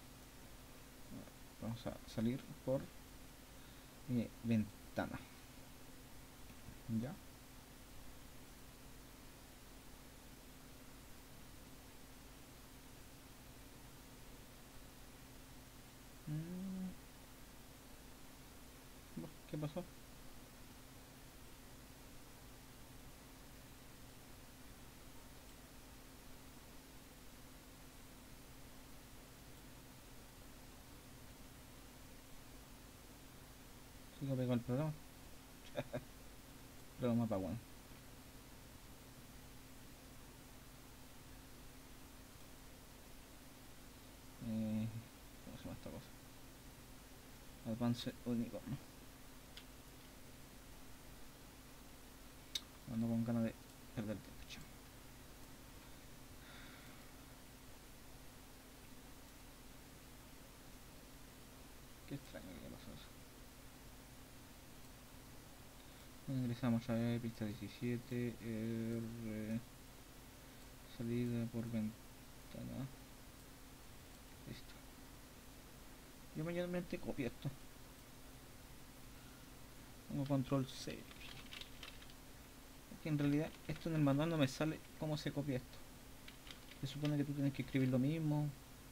Vamos a salir por eh, ventana. Ya. Mm, ¿qué pasó? Sigo pegado el programa. Programa para one. Eh, ¿Cómo se llama esta cosa? Advance único. Ando con ganas de perder tiempo. Qué extraño que pasó eso. Ingresamos a pista diecisiete, R, salida por ventana. Listo. Yo mayormente copio esto. Pongo control C. Porque en realidad esto en el manual no me sale cómo se copia esto. Se supone que tú tienes que escribir lo mismo.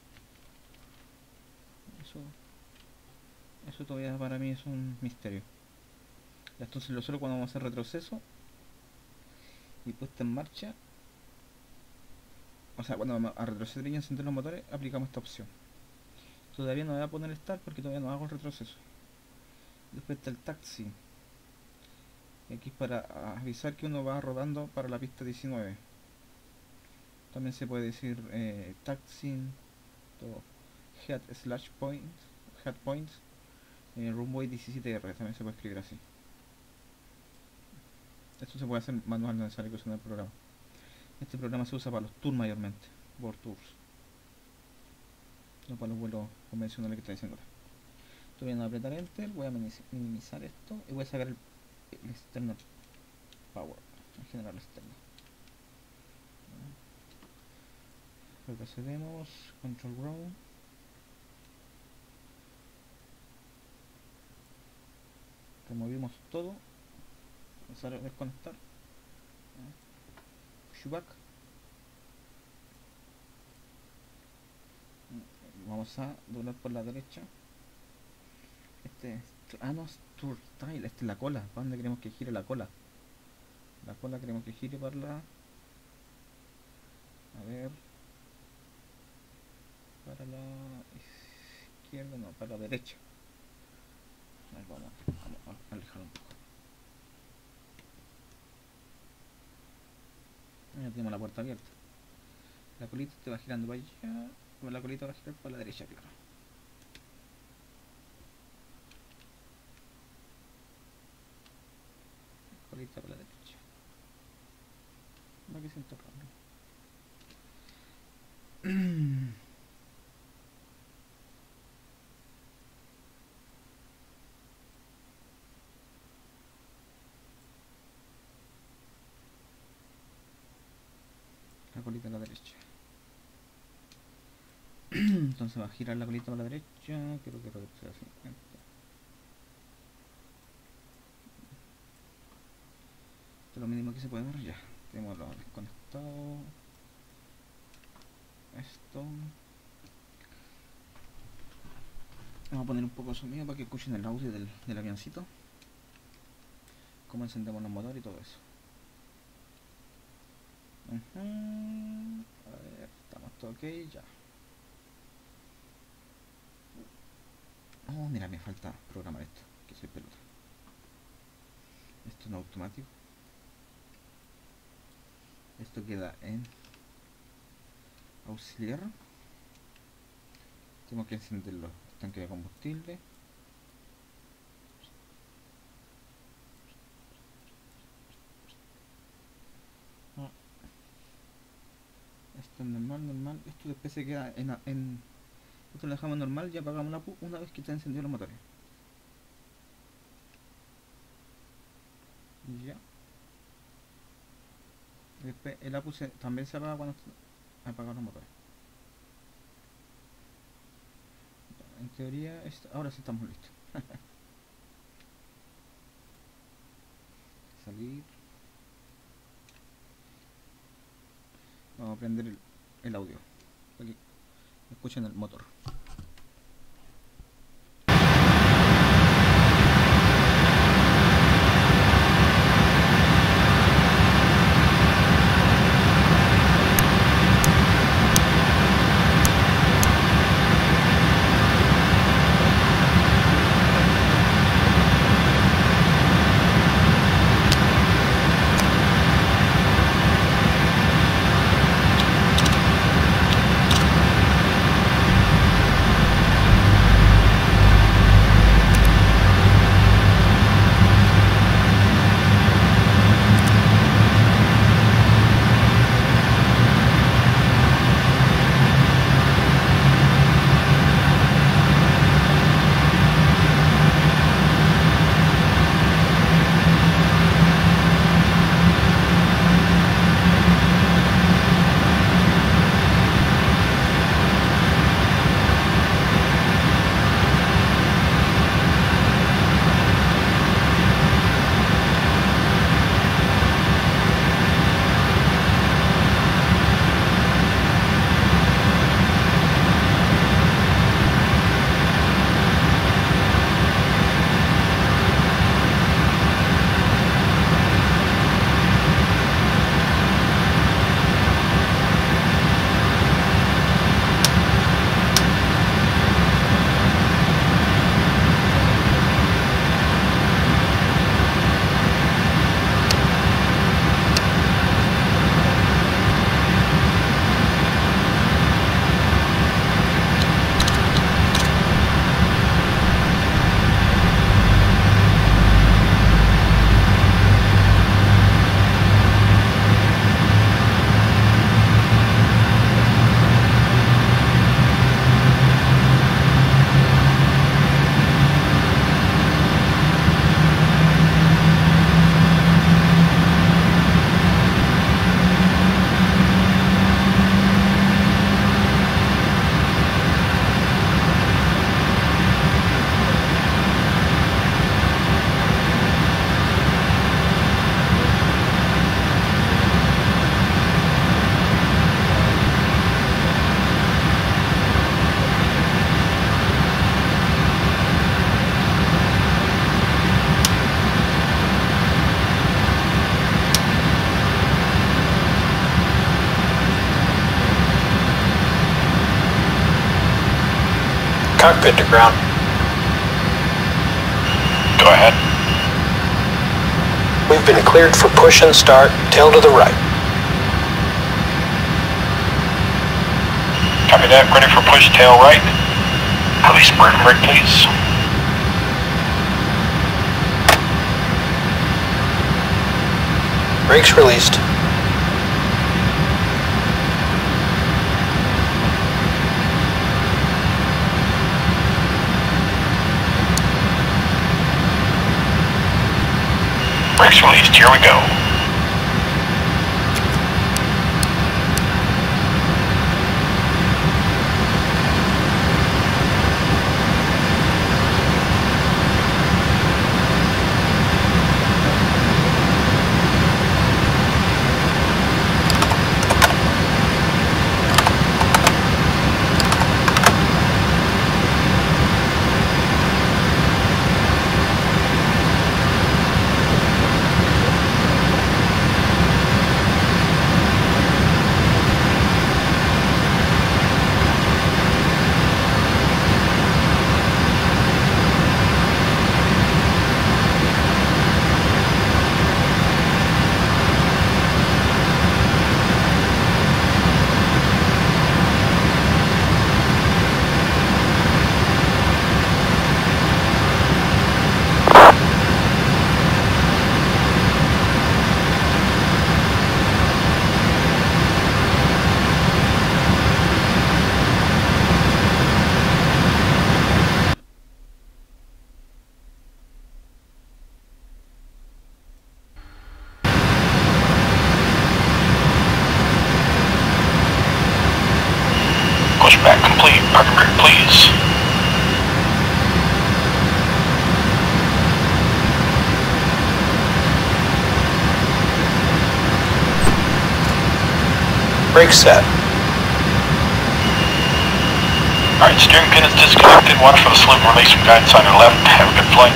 Eso, eso todavía para mí es un misterio. Entonces lo solo cuando vamos a hacer retroceso y puesta en marcha. O sea, cuando vamos a retroceder y encender los motores, aplicamos esta opción. Todavía no voy a poner start porque todavía no hago el retroceso. Después está el taxi. Y aquí es para avisar que uno va rodando para la pista diecinueve. También se puede decir eh, taxing, head slash point, head points, eh, runway diecisiete R, también se puede escribir así. Esto se puede hacer manual, no es necesario que use el programa. Este programa se usa para los tours mayormente, World Tours, no para los vuelos convencionales que está diciendo ahora. Estoy viendo a apretar enter, voy a minimizar esto y voy a sacar el, el external power, en general externo. Retrocedemos, control ground. Removimos todo. Vamos a desconectar. Pushback. Vamos a doblar por la derecha. Este es... Ah, no, es Tour Style. Esta es la cola. ¿Para dónde queremos que gire la cola? La cola queremos que gire para la... A ver... Para la izquierda, no, para la derecha. Ahí vamos, vamos a alejar un poco. Ya tenemos la puerta abierta. La colita te va girando para allá. La colita va a girar para la derecha, claro. Colita para la derecha. Va que siento raro. La colita a la derecha. Entonces va a girar la colita para la derecha. Quiero que sea así. Esto es lo mínimo que se puede ver ya. Tenemos los desconectados. Esto. Vamos a poner un poco de sonido para que escuchen el audio del, del avioncito. Cómo encendemos los motores y todo eso. Uh-huh. A ver, estamos todo ok, ya. Oh, mira, me falta programar esto, que soy pelota. Esto no es automático. Esto queda en auxiliar. Tengo que encender los tanques de combustible. Ah. Esto es normal, normal. Esto después se queda en, en... Esto lo dejamos normal y apagamos la pu una vez que está encendido los motores. Ya. Después el A P U se, también se apaga cuando apagan los motores. En teoría, esto, ahora sí estamos listos. Salir. Vamos a prender el, el audio para que escuchen el motor. cockpit to ground. Go ahead. We've been cleared for push and start, tail to the right. Copy that, ready for push, tail right. Heavy sprint brake, please. Brakes released. Brakes released, here we go. Pushback complete. Parking brake, please. Brake set. Alright, steering pin is disconnected. Watch for the slip and release from guidance on your left. Have a good flight.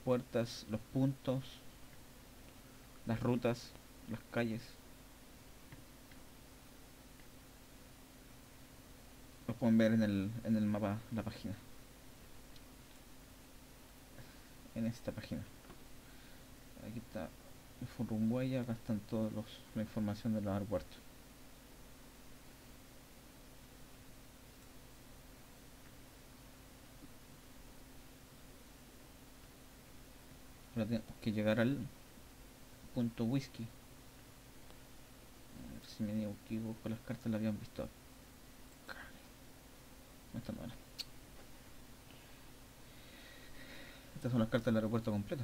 puertas, los puntos, las rutas, las calles. Lo pueden ver en el, en el mapa, la página. En esta página. Aquí está el Furumway, acá están todos los, la información de los aeropuertos. Ahora tenemos que llegar al punto whisky. A ver si me equivoco, las cartas las habían visto. Esta no era. Estas son las cartas del aeropuerto completo.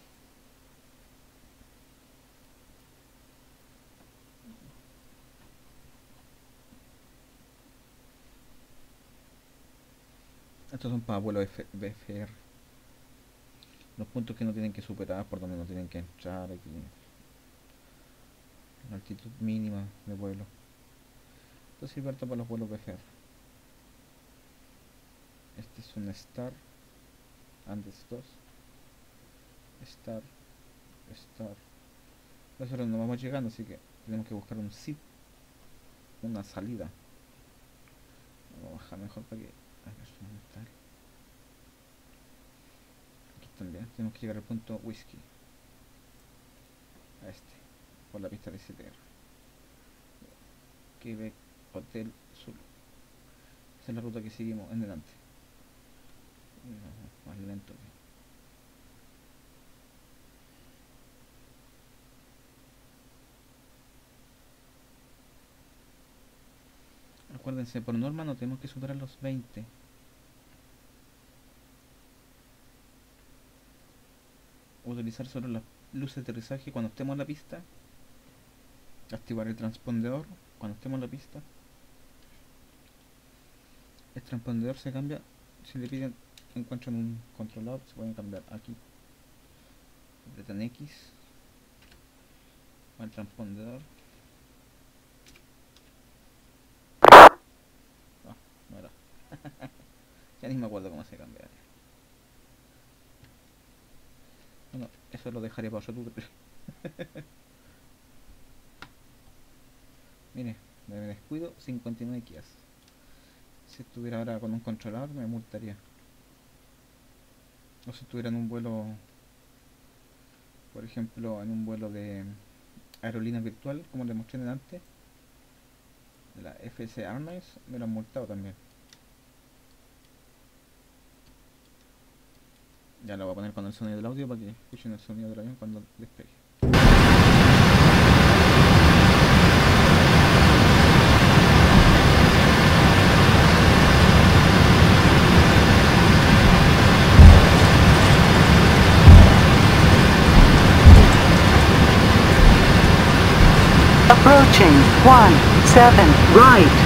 Estos son para vuelo B F R. Los puntos que no tienen que superar, por donde no tienen que entrar, aquí. La altitud mínima de vuelo. Esto sirve harto para los vuelos B F R. Este es un Star. Andes dos. Star. Star. Nosotros no vamos llegando, así que tenemos que buscar un zip. Una salida. Vamos a bajar mejor para que... A ver, ¿dónde está? Aquí también. Tenemos que llegar al punto whisky. A este. Por la pista de siete R. Quebec Hotel Sur. Esa es la ruta que seguimos en delante. Más lento. Acuérdense, por norma no tenemos que superar los veinte. Utilizar solo las luces de aterrizaje cuando estemos en la pista. Activar el transpondedor cuando estemos en la pista. El transpondedor se cambia si le piden, encuentran un controlador, se pueden cambiar aquí. Apretan X. Va el transpondedor. No, no era. Ya ni me acuerdo cómo se cambia. Bueno, eso lo dejaré para otro tutorial. Mire, me descuido, cincuenta y nueve Kias. Si estuviera ahora con un controlador me multaría. O si estuviera en un vuelo, por ejemplo, en un vuelo de aerolínea virtual, como les mostré antes, de la F S Airlines, me lo han multado también. Ya lo voy a poner con el sonido del audio para que escuchen el sonido del avión cuando despegue. Approaching one seven right.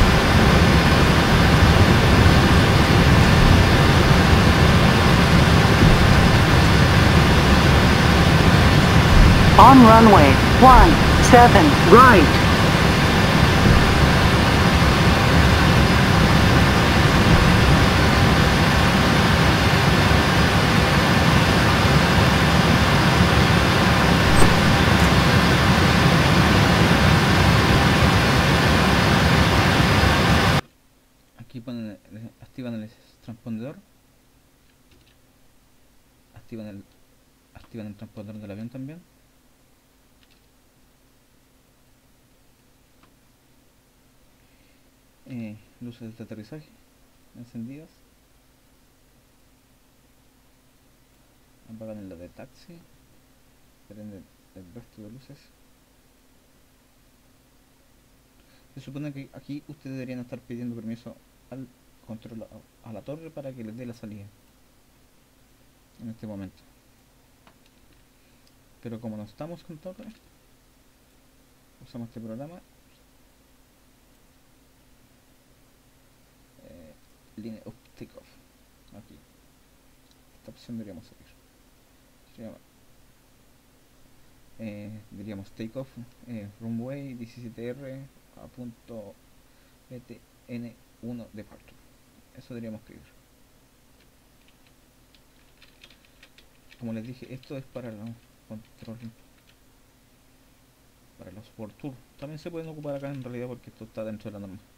On runway one seven right. Aquí ponen, activan el transpondedor, activan el, activan el transpondedor del avión también. Eh, luces de aterrizaje encendidas. Apagan la de taxi. Prenden el resto de luces. Se supone que aquí ustedes deberían estar pidiendo permiso al control, a la torre, para que les dé la salida en este momento. Pero como no estamos con torre, usamos este programa. Eh, line of takeoff. Aquí. Esta opción deberíamos seguir. Se llama, eh, diríamos takeoff, eh, runway diecisiete R a punto B T N uno departure. Eso deberíamos escribir. Como les dije, esto es para los control, para los World Tour. También se pueden ocupar acá en realidad porque esto está dentro de la norma.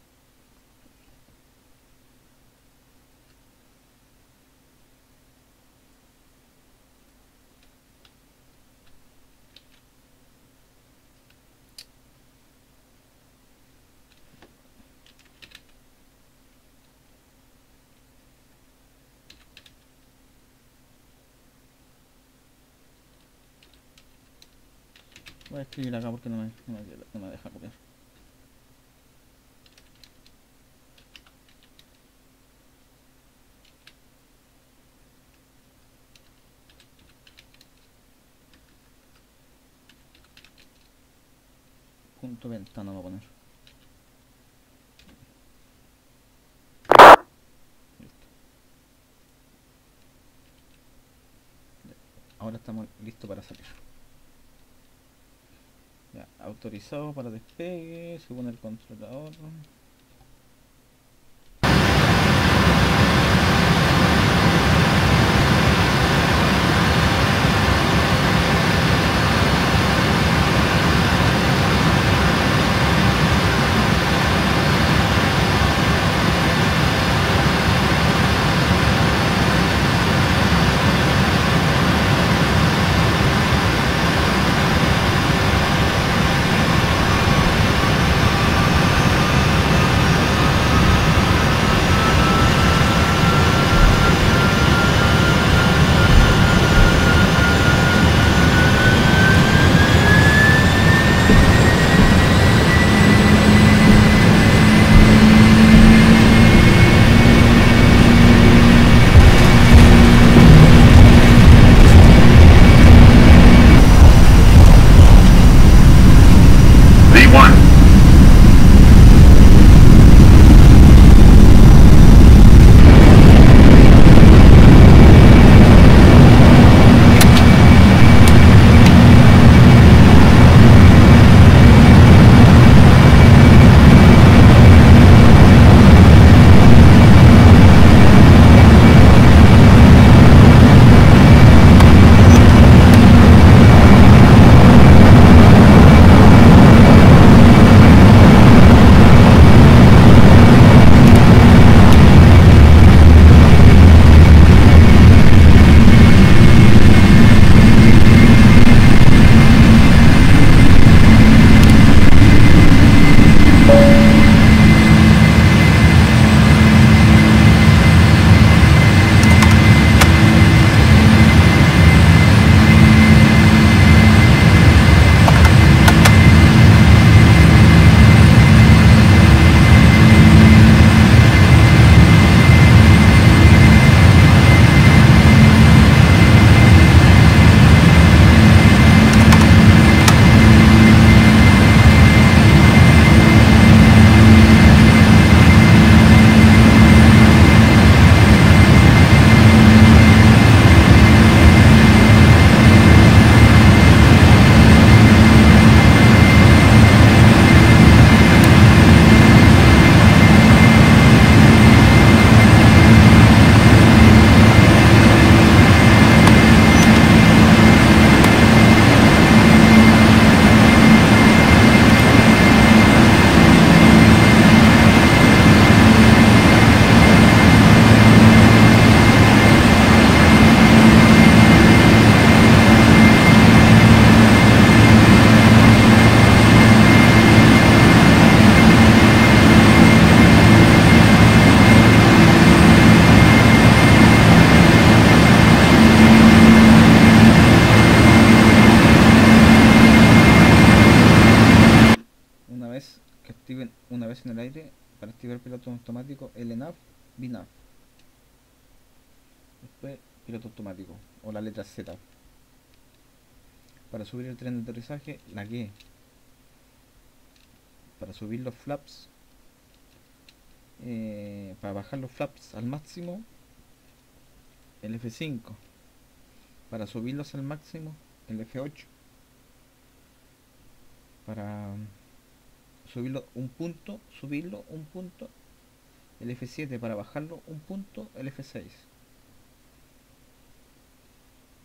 Voy a escribir acá porque no me, no me, no me deja copiar. Punto ventana voy a poner. Listo. Ahora estamos listos para salir. Ya, autorizado para despegue según el controlador. Una vez en el aire, para activar piloto automático, L NAV, B NAV. Después piloto automático, o la letra Z. Para subir el tren de aterrizaje, la G. Para subir los flaps, eh, para bajar los flaps al máximo, el F cinco. Para subirlos al máximo, el F ocho. Para subirlo un punto, subirlo un punto, el F siete. Para bajarlo un punto, el F seis.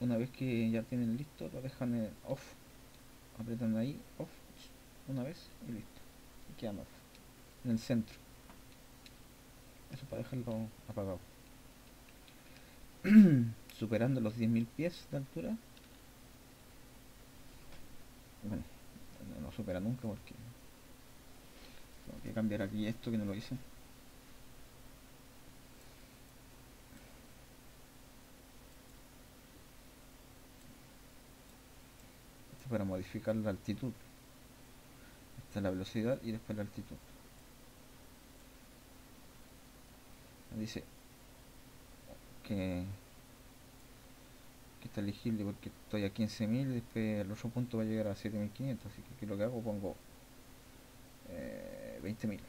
una vez que ya tienen listo, lo dejan en off, apretan ahí off una vez y listo, y quedan off en el centro. Eso para dejarlo apagado. Superando los diez mil pies de altura, bueno, no, no supera nunca porque tengo que cambiar aquí esto que no lo hice. Esto para modificar la altitud. Esta es la velocidad y después la altitud. Dice que, que está elegible porque estoy a quince mil y después el otro punto va a llegar a siete mil quinientos, así que, que lo que hago pongo eh, veinte mil,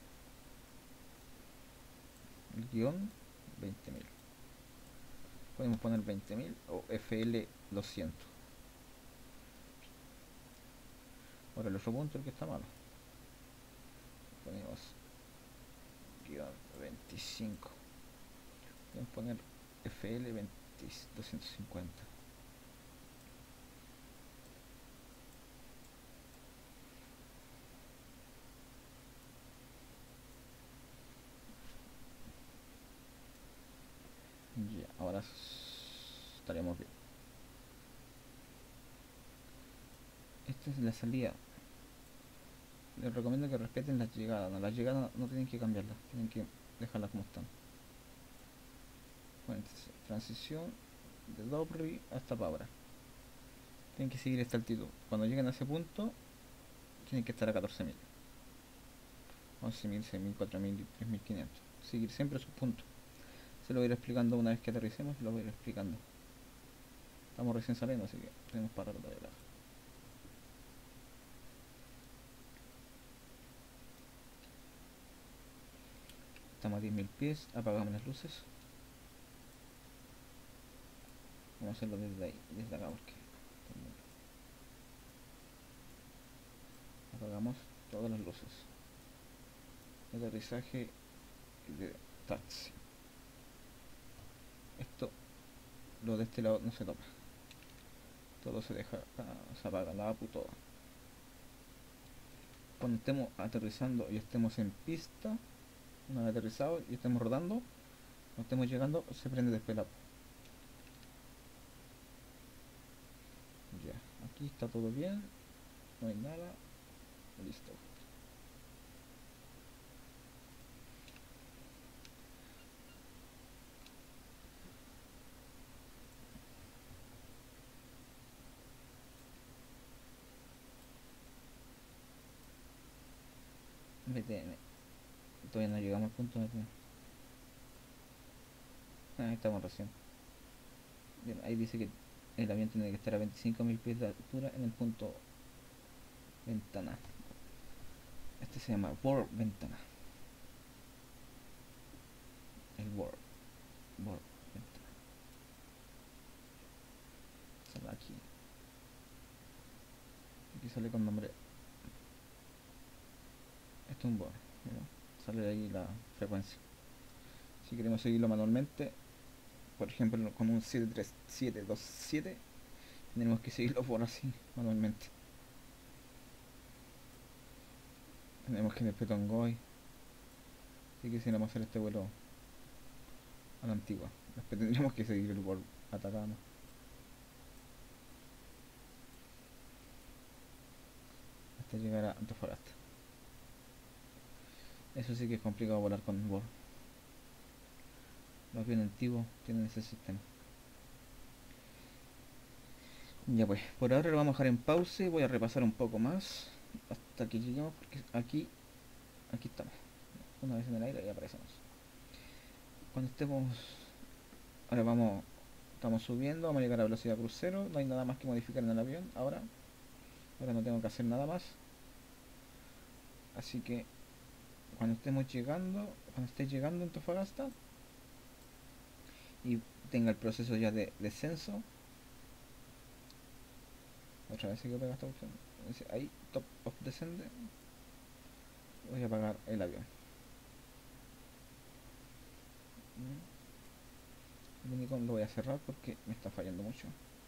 el guión veinte mil, podemos poner veinte mil o F L doscientos. Ahora el otro punto, el que está malo, ponemos guión veinticinco, podemos poner F L veinte, doscientos cincuenta. Ya, ahora estaremos bien. Esta es la salida. Les recomiendo que respeten las llegadas. No, las llegadas no tienen que cambiarlas, tienen que dejarlas como están. Bueno, transición de Dobry hasta Pabra. Tienen que seguir esta altitud. Cuando lleguen a ese punto, tienen que estar a catorce mil, once mil, seis mil, cuatro mil y tres mil quinientos. Seguir siempre sus puntos. Se lo voy a ir explicando una vez que aterricemos, lo voy a ir explicando. Estamos recién saliendo, así que tenemos para rato de hablar. Estamos a diez mil pies, apagamos las luces. Vamos a hacerlo desde ahí, desde acá, porque apagamos todas las luces. Aterrizaje de taxi. Esto, lo de este lado no se toca. Todo se deja, se apaga, la A P U toda. Cuando estemos aterrizando y estemos en pista, una vez aterrizado y estemos rodando, cuando estemos llegando, se prende después la A P U. Ya, aquí está todo bien, no hay nada, listo. B T N, todavía no llegamos al punto de B T N. Ahí estamos recién. Bien, ahí dice que el avión tiene que estar a veinticinco mil pies de altura en el punto ventana. Este se llama board ventana. El board, board ventana. Sale aquí. Aquí sale con nombre. Esto es un board, ¿no? Sale ahí la frecuencia. Si queremos seguirlo manualmente, por ejemplo con un siete tres siete dos siete, tenemos que seguirlo por así manualmente. Tenemos que ir al Petongoy. Si quisiéramos hacer este vuelo a la antigua, después tendríamos que seguir el vuelo Atacama. Hasta llegar a Antofagasta. Eso sí que es complicado volar con Bor. Los aviones antiguos tienen ese sistema. Ya pues, por ahora lo vamos a dejar en pausa. Voy a repasar un poco más hasta que lleguemos, porque aquí aquí estamos. Una vez en el aire y aparecemos. Cuando estemos, ahora vamos, estamos subiendo, vamos a llegar a velocidad crucero. No hay nada más que modificar en el avión ahora. Ahora no tengo que hacer nada más. Así que cuando estemos llegando, cuando esté llegando a Antofagasta y tenga el proceso ya de descenso, otra vez hay que pegar esta opción. Ahí, top of descende, voy a apagar el avión. El Unicorn lo voy a cerrar porque me está fallando mucho.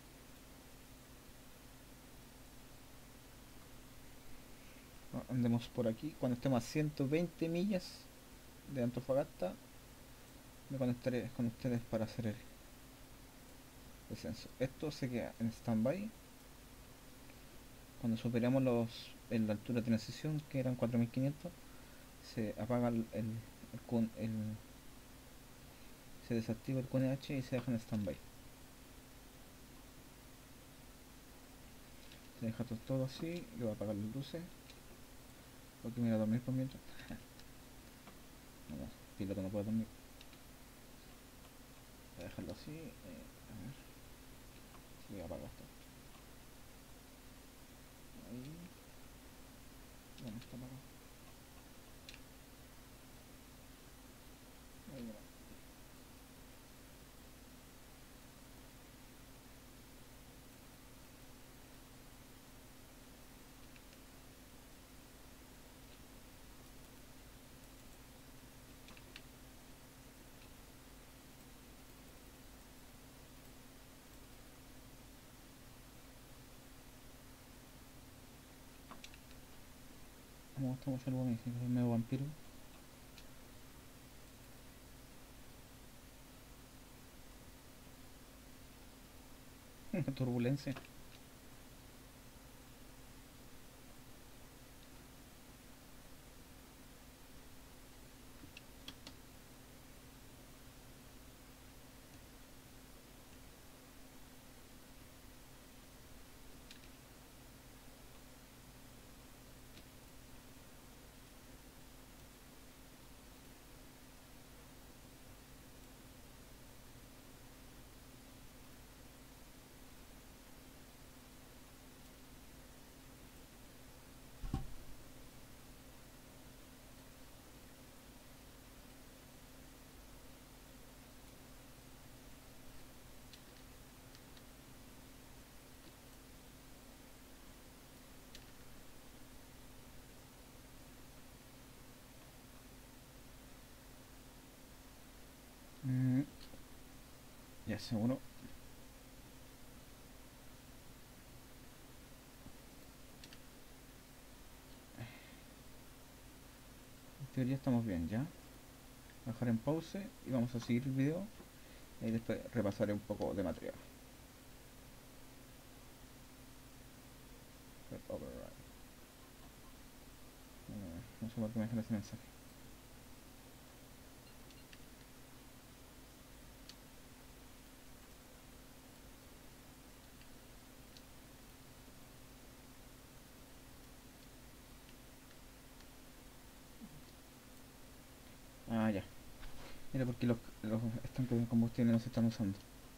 Andemos por aquí. Cuando estemos a ciento veinte millas de Antofagasta, me conectaré con ustedes para hacer el descenso. Esto se queda en stand-by. Cuando superamos los en la altura de transición, que eran cuatro mil quinientos, se apaga el, el, el, el se desactiva el Q N H y se deja en stand-by. Se deja todo, todo así. Yo voy a apagar las luces porque me voy a dormir por mientras. No, no, piloto no puede dormir. Voy a dejarlo así. Eh, a ver. Sí, voy a apagar esto. Ahí. Bueno, está apagado. Ahí no. Me gusta mucho el buen el medio vampiro. Turbulencia. Mm, ya seguro. En teoría estamos bien ya. Bajar en pause y vamos a seguir el video y después repasaré un poco de material. Override. No, no sé por qué me dejan ese mensaje. Ah, ya. Mira, porque los, los estanques de combustible no se están usando.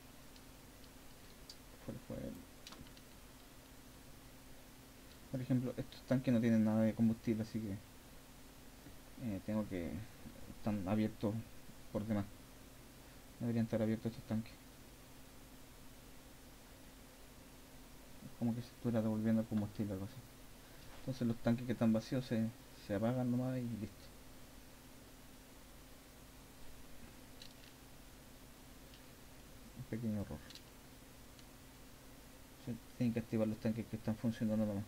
Fue, fue el... Por ejemplo, estos tanques no tienen nada de combustible, así que eh, tengo que... están abiertos por demás. Deberían estar abiertos estos tanques. Es como que se estuviera devolviendo el combustible o algo así. Entonces los tanques que están vacíos se, se apagan nomás y listo. Un pequeño error. Sí, tienen que activar los tanques que están funcionando nomás.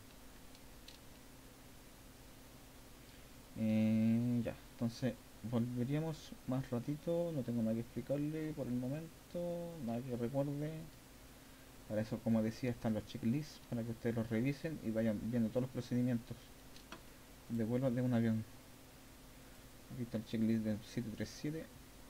Eh, ya, entonces volveríamos más ratito. No tengo nada que explicarle por el momento, nada que recuerde. Para eso, como decía, están los checklists para que ustedes los revisen y vayan viendo todos los procedimientos de vuelo de un avión. Aquí está el checklist del siete tres siete.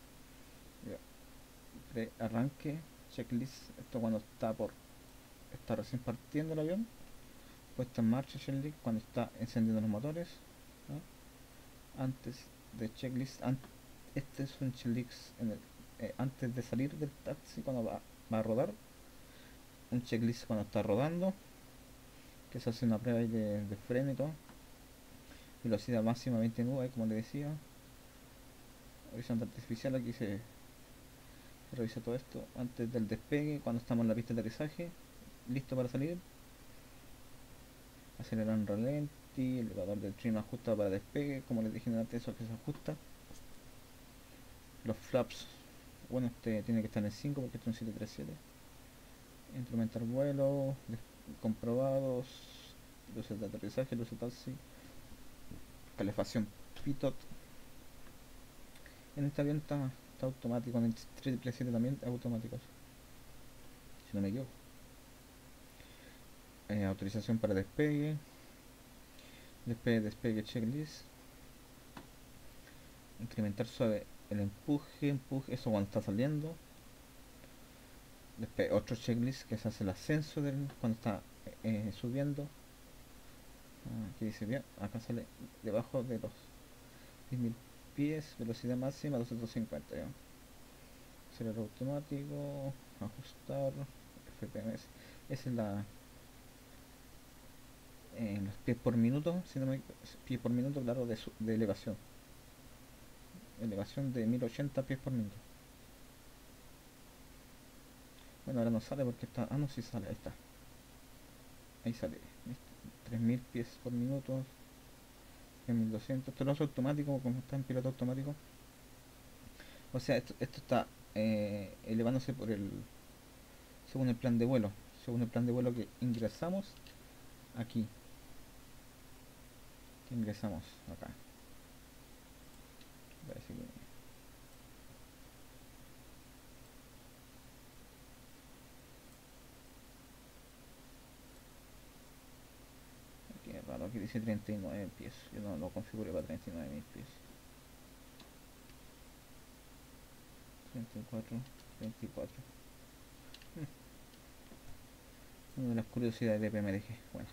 Pre-arranque, checklist, esto cuando está por está recién partiendo el avión. Puesta en marcha checklist cuando está encendiendo los motores, ¿no? Antes de checklist, an este es un checklist en el, eh, antes de salir del taxi cuando va, va a rodar. Un checklist cuando está rodando, que se hace una prueba de, de freno y todo. Velocidad máxima veinte nubes, como le decía. Horizonte artificial, aquí se, se revisa todo esto antes del despegue, cuando estamos en la pista de aterrizaje, listo para salir. Acelerar en ralenti, el elevador del trino ajusta para despegue, como les dije antes, eso que se ajusta. Los flaps bueno, este tiene que estar en cinco porque este es un siete tres siete. Instrumentar vuelo, comprobados, luces de aterrizaje, luces taxi, calefacción pitot. En este avión está, está automático, en el siete siete también es automático, si no me equivoco. Eh, autorización para despegue, despegue, despegue, checklist. Incrementar suave el empuje, empuje, eso cuando está saliendo. Después otro checklist que se hace el ascenso del, cuando está eh, subiendo. Ah, aquí dice bien, acá sale debajo de los diez mil pies, velocidad máxima doscientos cincuenta ya. Acelerador automático, ajustar, F P M. Esa es la eh, los pies por minuto, si no me, pies por minuto, claro, de, su, de elevación. Elevación de mil ochenta pies por minuto. Bueno, ahora no sale porque está. Ah, no, sí sale, ahí está. Ahí sale. tres mil pies por minuto. tres mil doscientos. Esto lo hace automático, como está en piloto automático. O sea, esto, esto está eh, elevándose por el. Según el plan de vuelo. Según el plan de vuelo que ingresamos aquí. Que ingresamos acá. Parece que. Qué raro, aquí dice treinta y nueve pies. Yo no lo configuré para treinta y nueve mil pies. treinta y cuatro, veinticuatro. Hmm. Una de las curiosidades de P M D G. Bueno.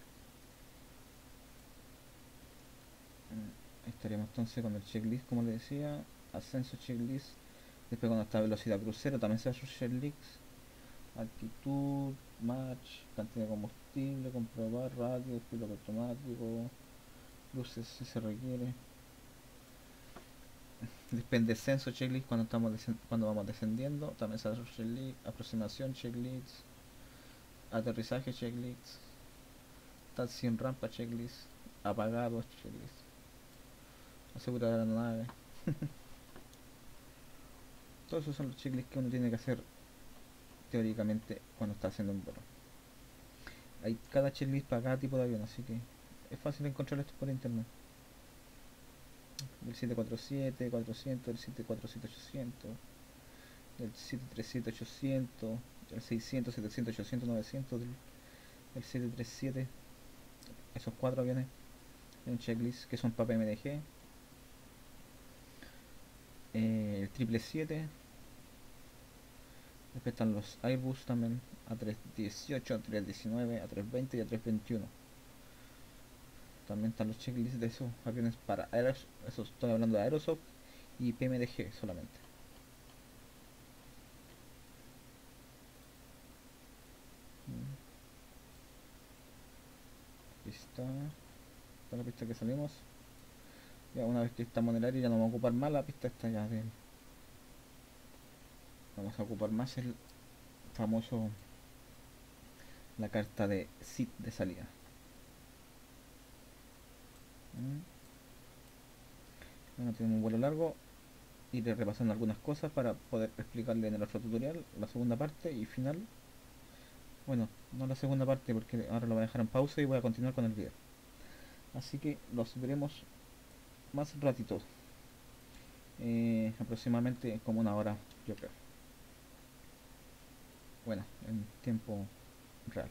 Ahí estaríamos entonces con el checklist, como les decía. Ascenso checklist. Después cuando está a velocidad crucero también se hace checklist. Altitud, match, cantidad de combustible, comprobar, radio, piloto automático, luces si se requiere. Después descenso checklist cuando estamos cuando vamos descendiendo, también se hace checklist, aproximación checklist, aterrizaje checklist, taxi en rampa checklist, apagado checklist, asegurar la nave. Todos esos son los checklists que uno tiene que hacer teóricamente cuando está haciendo un vuelo. Hay cada checklist para cada tipo de avión, así que es fácil encontrar esto por internet. El siete cuatro siete, cuatrocientos, el siete cuatro siete, ochocientos, el siete tres siete, ochocientos, el seiscientos, setecientos, ochocientos, novecientos, del, el siete tres siete. Esos cuatro aviones en un checklist que son para P M D G. Eh, el triple siete. Después están los Airbus también, A tres dieciocho, A tres diecinueve, A tres veinte y A tres veintiuno. También están los checklists de esos aviones para Aerosoft, eso estoy hablando de Aerosoft y P M D G solamente. Pista, esta es la pista que salimos. Ya una vez que estamos en el aire ya no vamos a ocupar más la pista esta ya de. Vamos a ocupar más el famoso la carta de S I T de salida. Bueno, tenemos un vuelo largo, iré repasando algunas cosas para poder explicarle en el otro tutorial la segunda parte y final. Bueno, no la segunda parte porque ahora lo voy a dejar en pausa y voy a continuar con el video. Así que los veremos más ratito, eh, aproximadamente como una hora yo creo. Bueno, en tiempo real.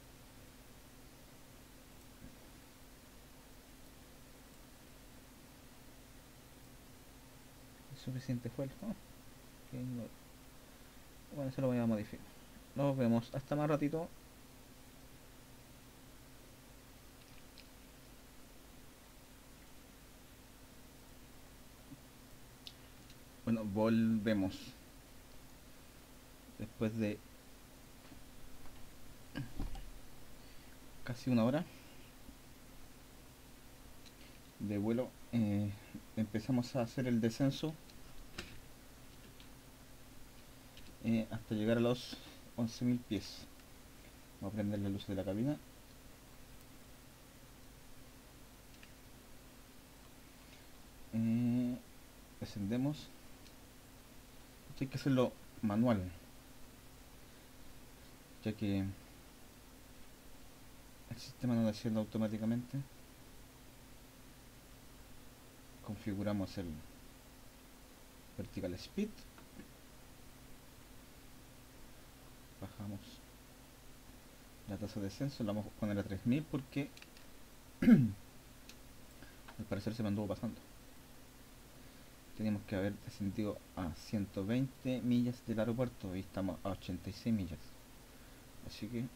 Suficiente fue el oh, okay, no. Bueno, eso lo voy a modificar. Nos vemos hasta más ratito. Bueno, volvemos después de casi una hora de vuelo. Eh, empezamos a hacer el descenso eh, hasta llegar a los once mil pies. Vamos a prender las luces de la cabina. Eh, descendemos. Esto hay que hacerlo manual, ya que el sistema no lo hace automáticamente. Configuramos el vertical speed, bajamos la tasa de descenso, la vamos a poner a tres mil porque al parecer se me anduvo pasando. Teníamos que haber descendido a ciento veinte millas del aeropuerto y estamos a ochenta y seis millas, así que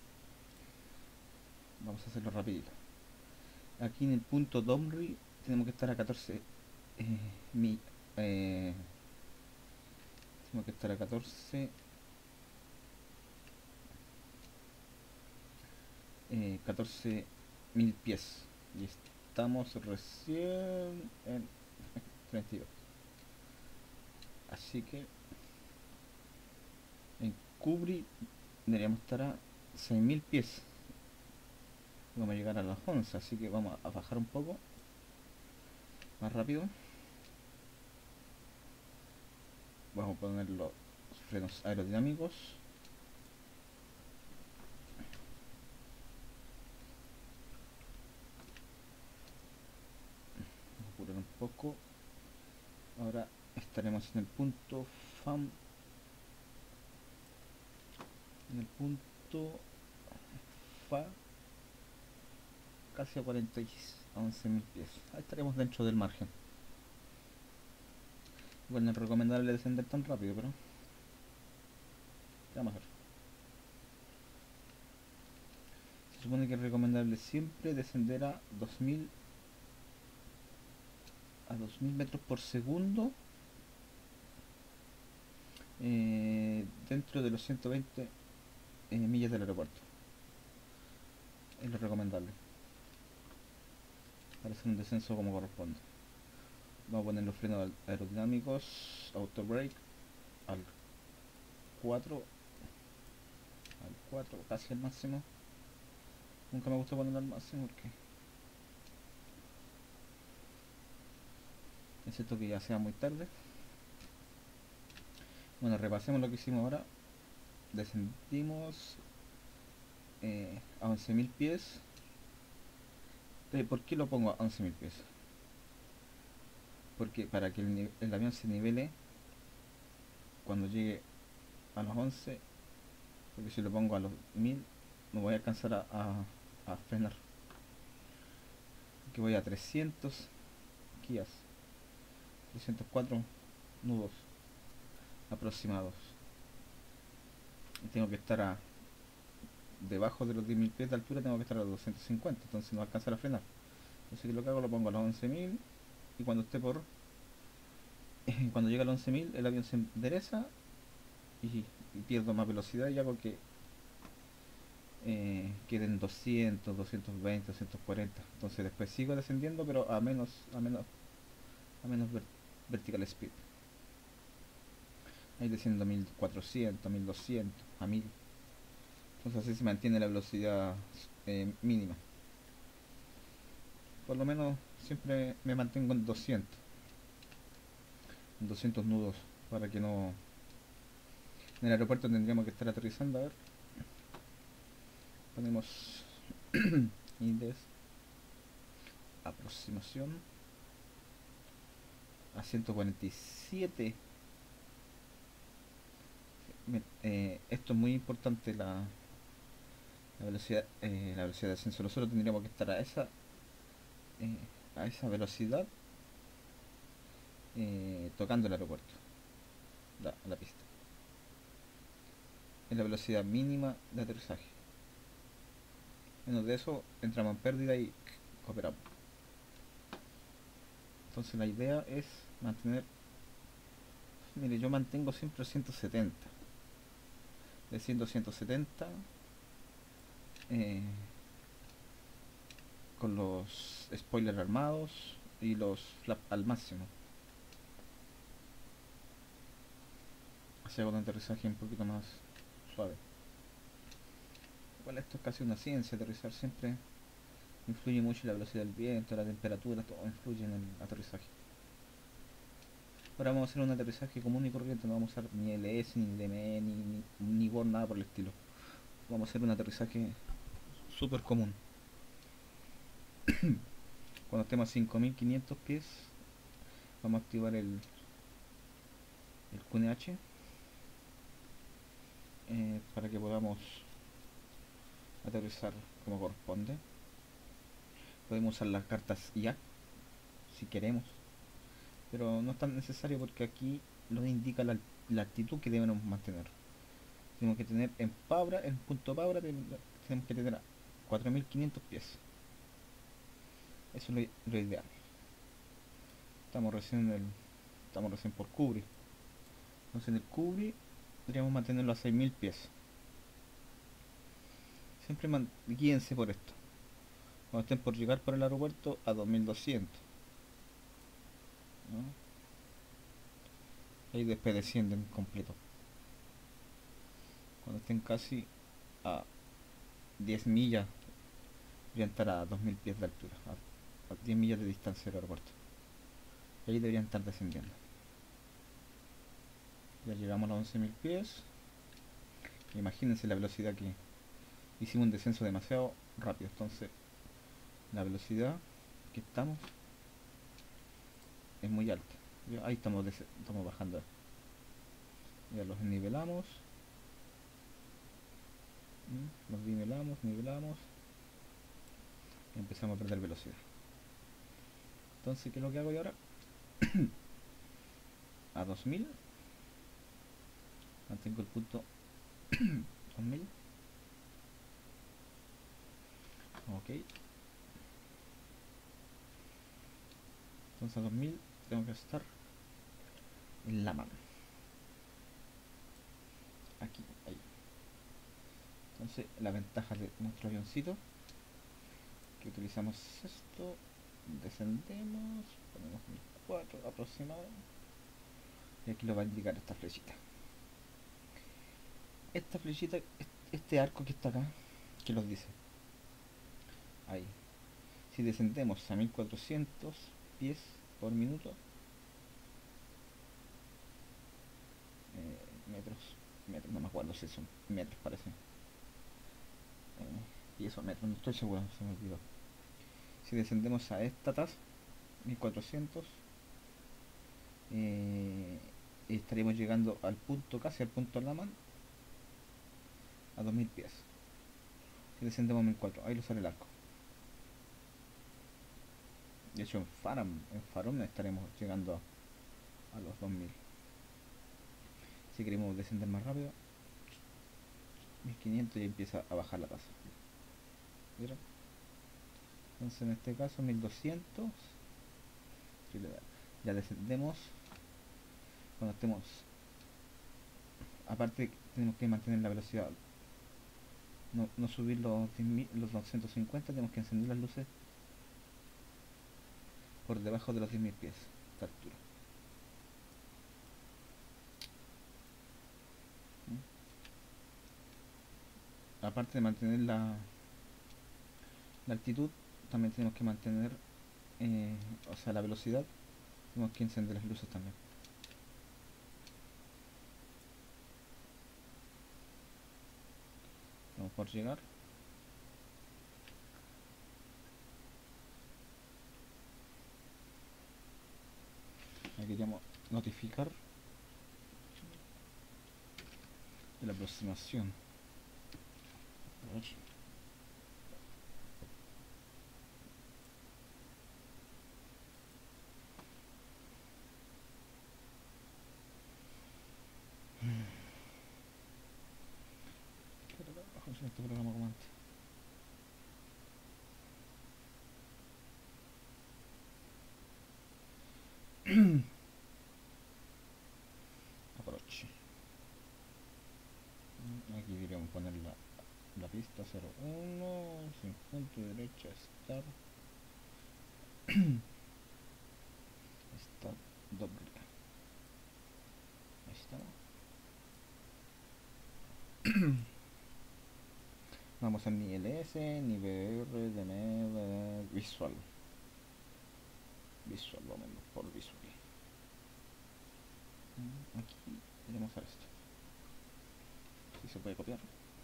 vamos a hacerlo rapidito. Aquí en el punto Domri tenemos que estar a catorce eh, mi, eh, tenemos que estar a catorce eh, catorce mil pies y estamos recién en treinta y dos, así que en Kubri deberíamos estar a seis mil pies. Vamos a llegar a las once, así que vamos a bajar un poco más rápido. Vamos a poner los frenos aerodinámicos. Vamos a apurar un poco. Ahora estaremos en el punto F A M, en el punto F A, casi a cuarenta y once mil pies. Ahí estaremos dentro del margen. Igual no es recomendable descender tan rápido, pero vamos a ver. Se supone que es recomendable siempre descender a dos mil a dos mil metros por segundo eh, dentro de los ciento veinte eh, millas del aeropuerto. Es lo recomendable para hacer un descenso como corresponde. Vamos a poner los frenos aerodinámicos, auto brake al cuatro, al cuatro, casi al máximo. Nunca me gusta ponerlo al máximo porque excepto que ya sea muy tarde. Bueno, repasemos lo que hicimos ahora. Descendimos eh, a once mil pies. Eh, ¿Por qué lo pongo a once mil pies? Porque para que el, el avión se nivele cuando llegue a los once, porque si lo pongo a los mil no voy a alcanzar a, a, a frenar, que voy a trescientos guías, trescientos cuatro nudos aproximados y tengo que estar a debajo de los diez mil pies de altura, tengo que estar a los doscientos cincuenta, entonces no va a alcanzar a frenar. Entonces lo que hago, lo pongo a los once mil y cuando esté por cuando llegue a los once mil el avión se endereza y, y pierdo más velocidad y hago que eh, queden doscientos, doscientos veinte, doscientos cuarenta. Entonces después sigo descendiendo pero a menos a menos a menos ver, vertical speed. Ahí desciendo a mil cuatrocientos, a mil doscientos, a mil. Entonces así se mantiene la velocidad eh, mínima. Por lo menos siempre me mantengo en doscientos. En doscientos nudos para que no... En el aeropuerto tendríamos que estar aterrizando, a ver. Ponemos índice, aproximación a ciento cuarenta y siete. Me, eh, esto es muy importante, la, la velocidad eh, la velocidad de ascenso. Nosotros tendríamos que estar a esa eh, a esa velocidad eh, tocando el aeropuerto, la, la pista. Es la velocidad mínima de aterrizaje. Menos de eso entramos en pérdida y cooperamos. Entonces la idea es mantener, mire, yo mantengo siempre ciento setenta, desciendo ciento setenta eh, con los spoilers armados y los flaps al máximo. Así hago un aterrizaje un poquito más suave. Igual esto es casi una ciencia, aterrizar siempre influye mucho la velocidad del viento, la temperatura, todo influye en el aterrizaje. Ahora vamos a hacer un aterrizaje común y corriente, no vamos a usar ni L S, ni L M E, ni, ni, ni Word, nada por el estilo. Vamos a hacer un aterrizaje súper común. Cuando estemos a cinco mil quinientos pies, vamos a activar el, el Q N H eh, para que podamos aterrizar como corresponde. Podemos usar las cartas I A si queremos, pero no es tan necesario porque aquí nos indica la, la altitud que debemos mantener. Tenemos que tener en Pabra, en punto Pabra, tenemos que tener a cuatro mil quinientos pies. Eso es lo, lo ideal. Estamos recién en el, estamos recién por Cubri. Entonces en el Cubri deberíamos mantenerlo a seis mil pies. Siempre man, guíense por esto. Cuando estén por llegar por el aeropuerto a dos mil doscientos, ¿no? Ahí después descienden completo. Cuando estén casi a diez millas, deberían estar a dos mil pies de altura, a, a diez millas de distancia del aeropuerto. Y ahí deberían estar descendiendo. Ya llegamos a los once mil pies. Imagínense la velocidad que hicimos, un descenso demasiado rápido. Entonces la velocidad que estamos es muy alta. ¿Ya? Ahí estamos, estamos bajando. Ya los nivelamos. ¿Mm? Los nivelamos, nivelamos. Y empezamos a perder velocidad. Entonces, ¿qué es lo que hago yo ahora? A dos mil. Mantengo el punto dos mil. Ok. Entonces a dos mil tengo que estar en la mano. Aquí, ahí. Entonces la ventaja de nuestro avioncito, que utilizamos esto, descendemos, ponemos mil cuatro aproximado, y aquí lo va a indicar esta flechita. Esta flechita, este arco que está acá, que los dice. Ahí. Si descendemos a mil cuatrocientos pies por minuto, eh, metros, metros, no me acuerdo si son metros, parece. Eh, y eso, metros, no estoy seguro, se me olvidó. Si descendemos a esta tasa, mil cuatrocientos, eh, estaríamos llegando al punto, casi al punto Laman, a dos mil pies. Si descendemos a mil cuatro, ahí lo sale el arco. De hecho en Faram, en Farum estaremos llegando a, a los dos mil. Si queremos descender más rápido, mil quinientos, y empieza a bajar la tasa. ¿Vieron? Entonces en este caso mil doscientos. Ya descendemos. Cuando estemos, aparte tenemos que mantener la velocidad, no, no subir los, diez mil, los doscientos cincuenta, tenemos que encender las luces por debajo de los diez mil pies de altura. ¿Mm? Aparte de mantener la, la altitud, también tenemos que mantener, eh, o sea, la velocidad, tenemos que encender las luces también. Vamos por llegar. Aquí queríamos notificar de la aproximación. A ver. Este programa como antes. Approach. Aquí deberíamos poner la, la pista cero uno, sin punto derecha, start. Start doble. Ahí está. Vamos a ni L S, ni V R, D M V, visual. Visual, vamos por visual. aquí queremos hacer esto. Si se puede copiar.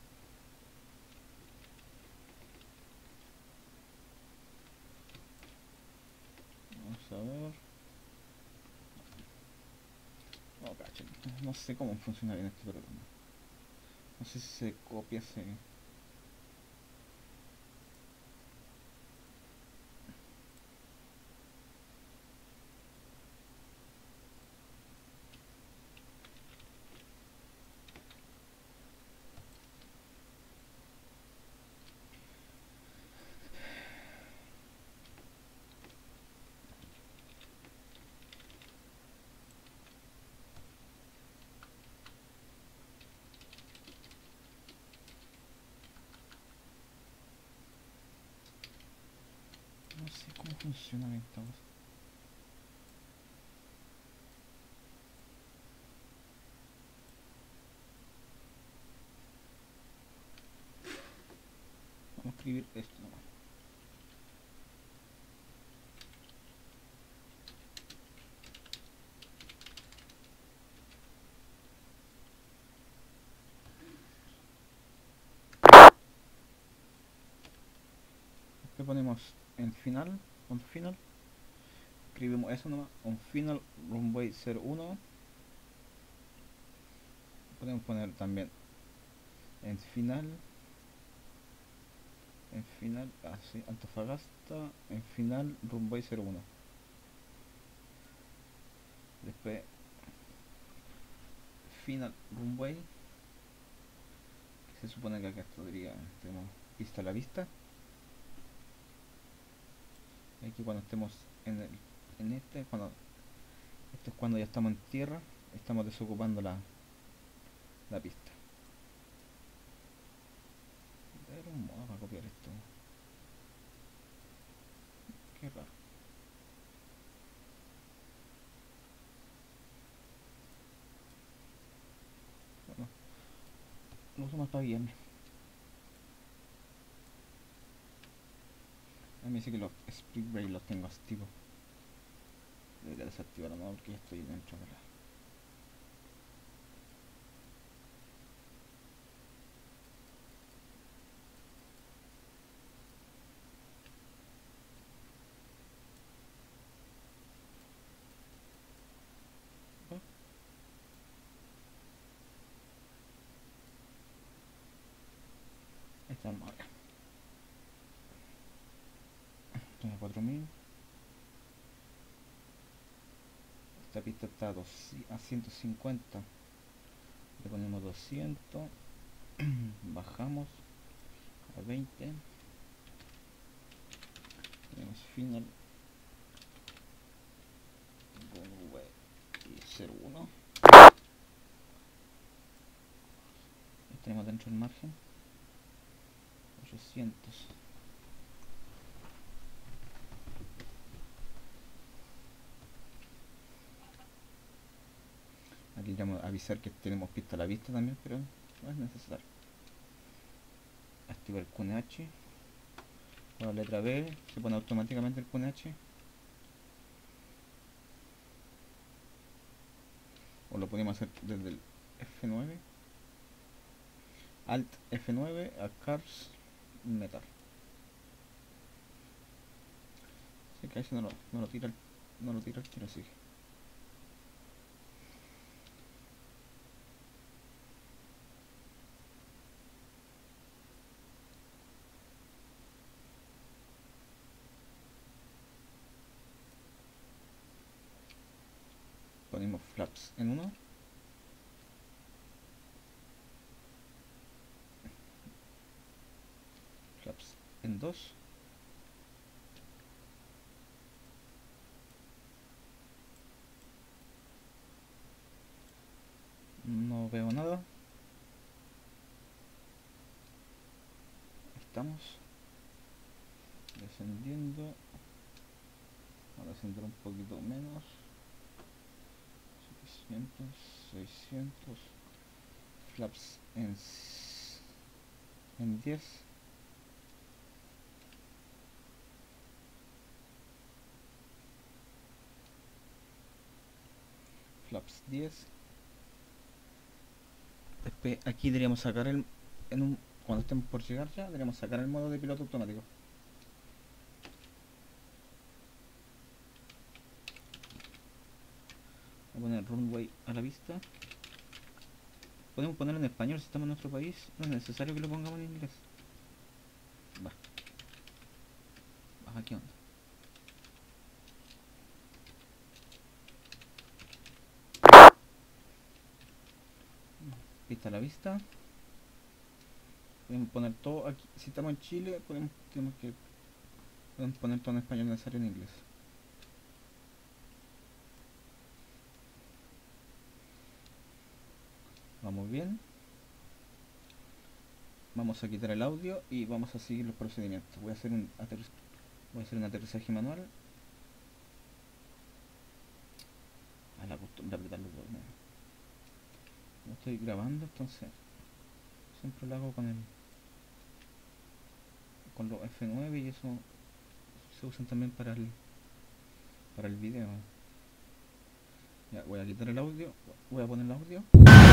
Vamos a ver. Oh, cacho, no sé cómo funciona bien este programa. No sé si se copia, se... No sé cómo funciona bien esta cosa. Vamos a escribir esto nomás. Después ponemos en final, on final. Escribimos eso nomás, on final runway cero uno. Podemos poner también en final, en final, así, Antofagasta, en final runway cero uno. Después final runway, que se supone que acá estaría, tenemos pista a la vista. Aquí cuando estemos en, el, en este, cuando esto es cuando ya estamos en tierra, estamos desocupando la, la pista. Era un modo para copiar esto. Qué raro. Bueno, lo uso más para guiarme. A mí sí que los split break los tengo activos. Debería desactivar la modo porque ya estoy dentro de la... ¿Oh? Ahí está armado ya. Estoy a cuatro mil. Esta pista está a, dos, a ciento cincuenta. Le ponemos doscientos. Bajamos a veinte. Tenemos final runway cero uno. Tenemos dentro el margen ochocientos. Aquí queremos avisar que tenemos pista a la vista también, pero no es necesario. Activar el Q N H. Con la letra B se pone automáticamente el Q N H. O lo podemos hacer desde el F nueve. Alt F nueve a Cars Metal. Así que ahí no lo, no lo tira el, no lo tira el tiro, así. Ponemos flaps en uno. Flaps en dos. No veo nada. Estamos descendiendo. Vamos a descender un poquito menos. setecientos, seiscientos. Flaps en, en diez. Flaps diez. Pe- aquí deberíamos sacar el en un, cuando estemos por llegar ya deberíamos sacar el modo de piloto automático. Voy a poner runway a la vista. Podemos ponerlo en español si estamos en nuestro país, no es necesario que lo pongamos en inglés. Va. Baja, ¿qué onda? Pista a la vista. Podemos poner todo aquí. Si estamos en Chile, podemos, tenemos que podemos poner todo en español, necesario en inglés. Vamos bien. Vamos a quitar el audio y vamos a seguir los procedimientos. Voy a hacer un aterriz voy a hacer un aterrizaje manual. A la costumbre apretar los botones. No estoy grabando, entonces siempre lo hago con el con los F nueve y eso se usan también para el para el video. Ya, voy a quitar el audio, voy a poner el audio.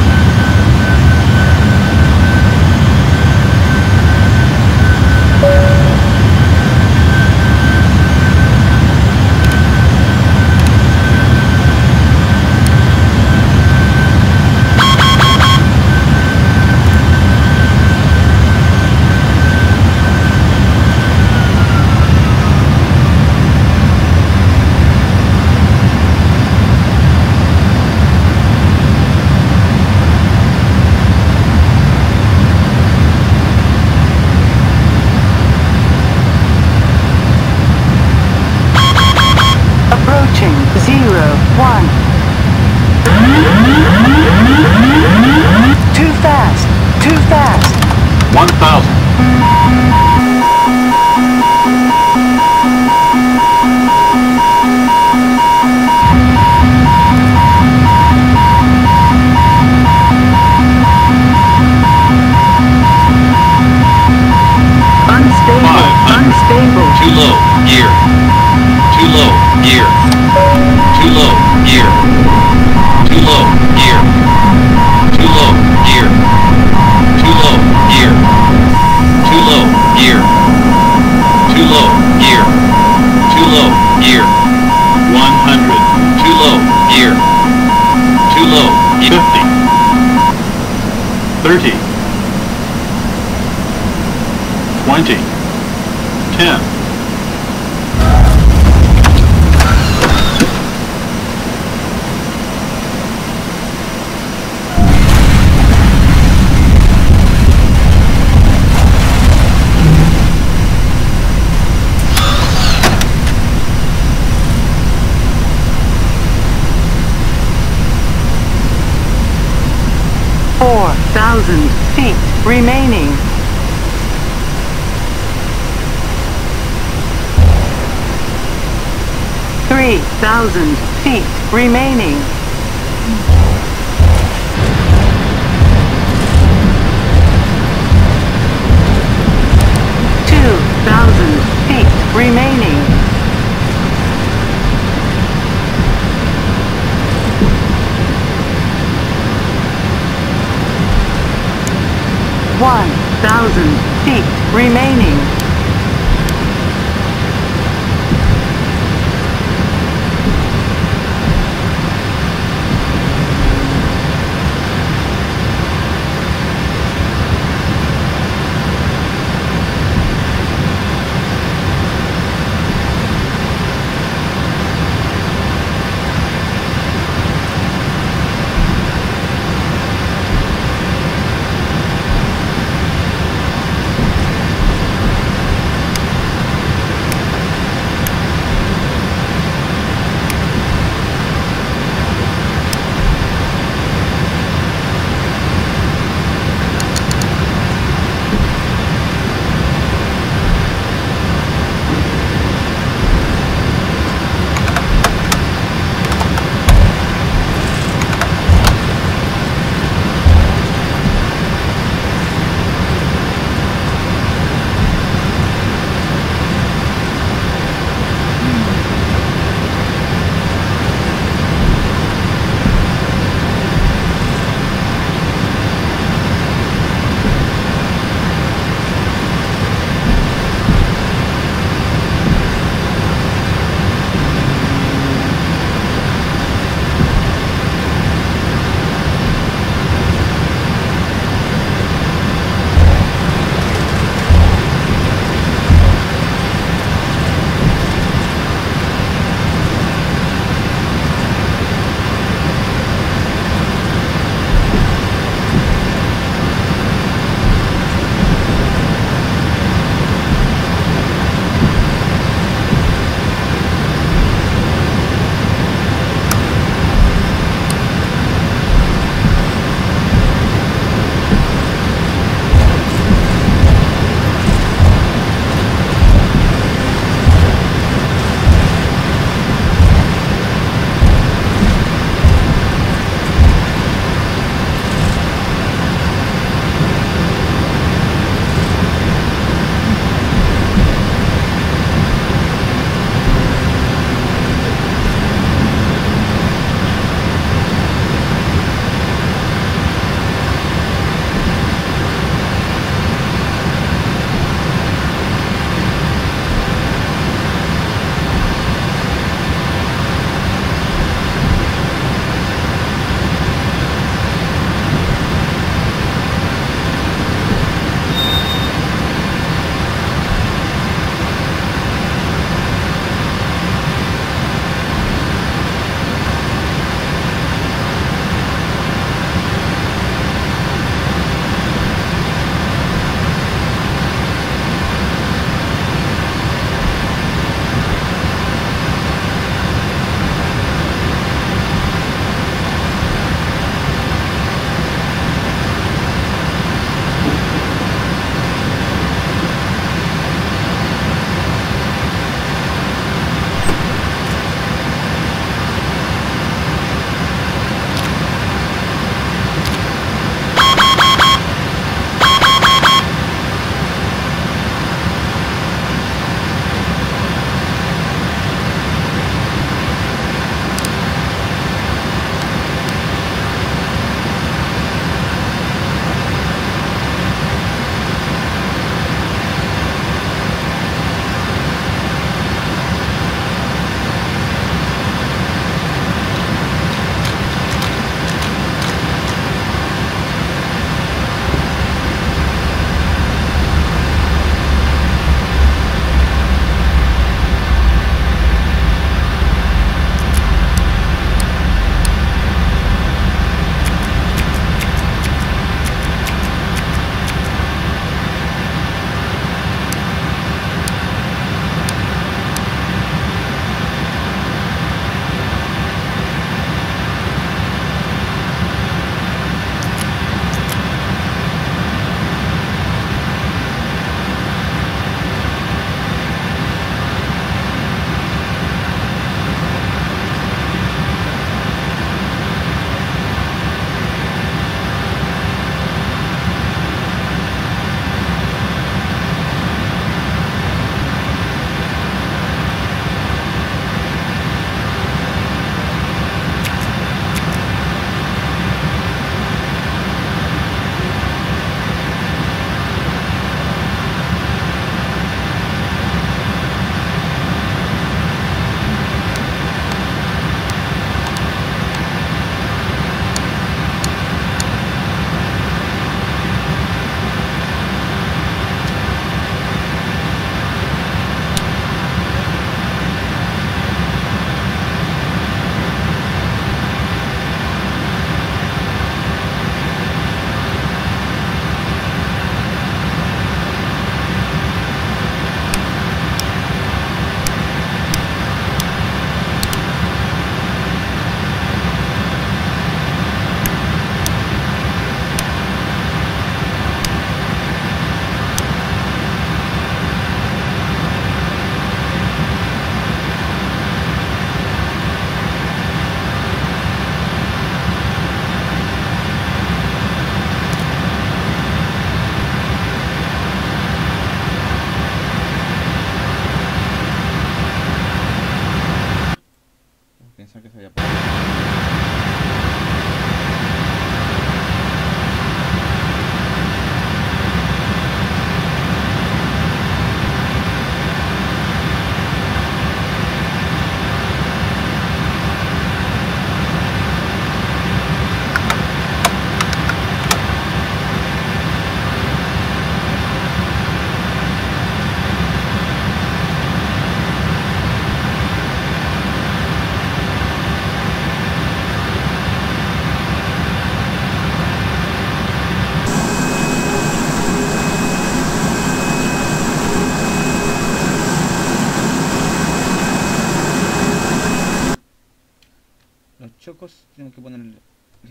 thirty, twenty, ten. four thousand feet remaining. three thousand feet remaining. two thousand feet remaining. one thousand feet remaining.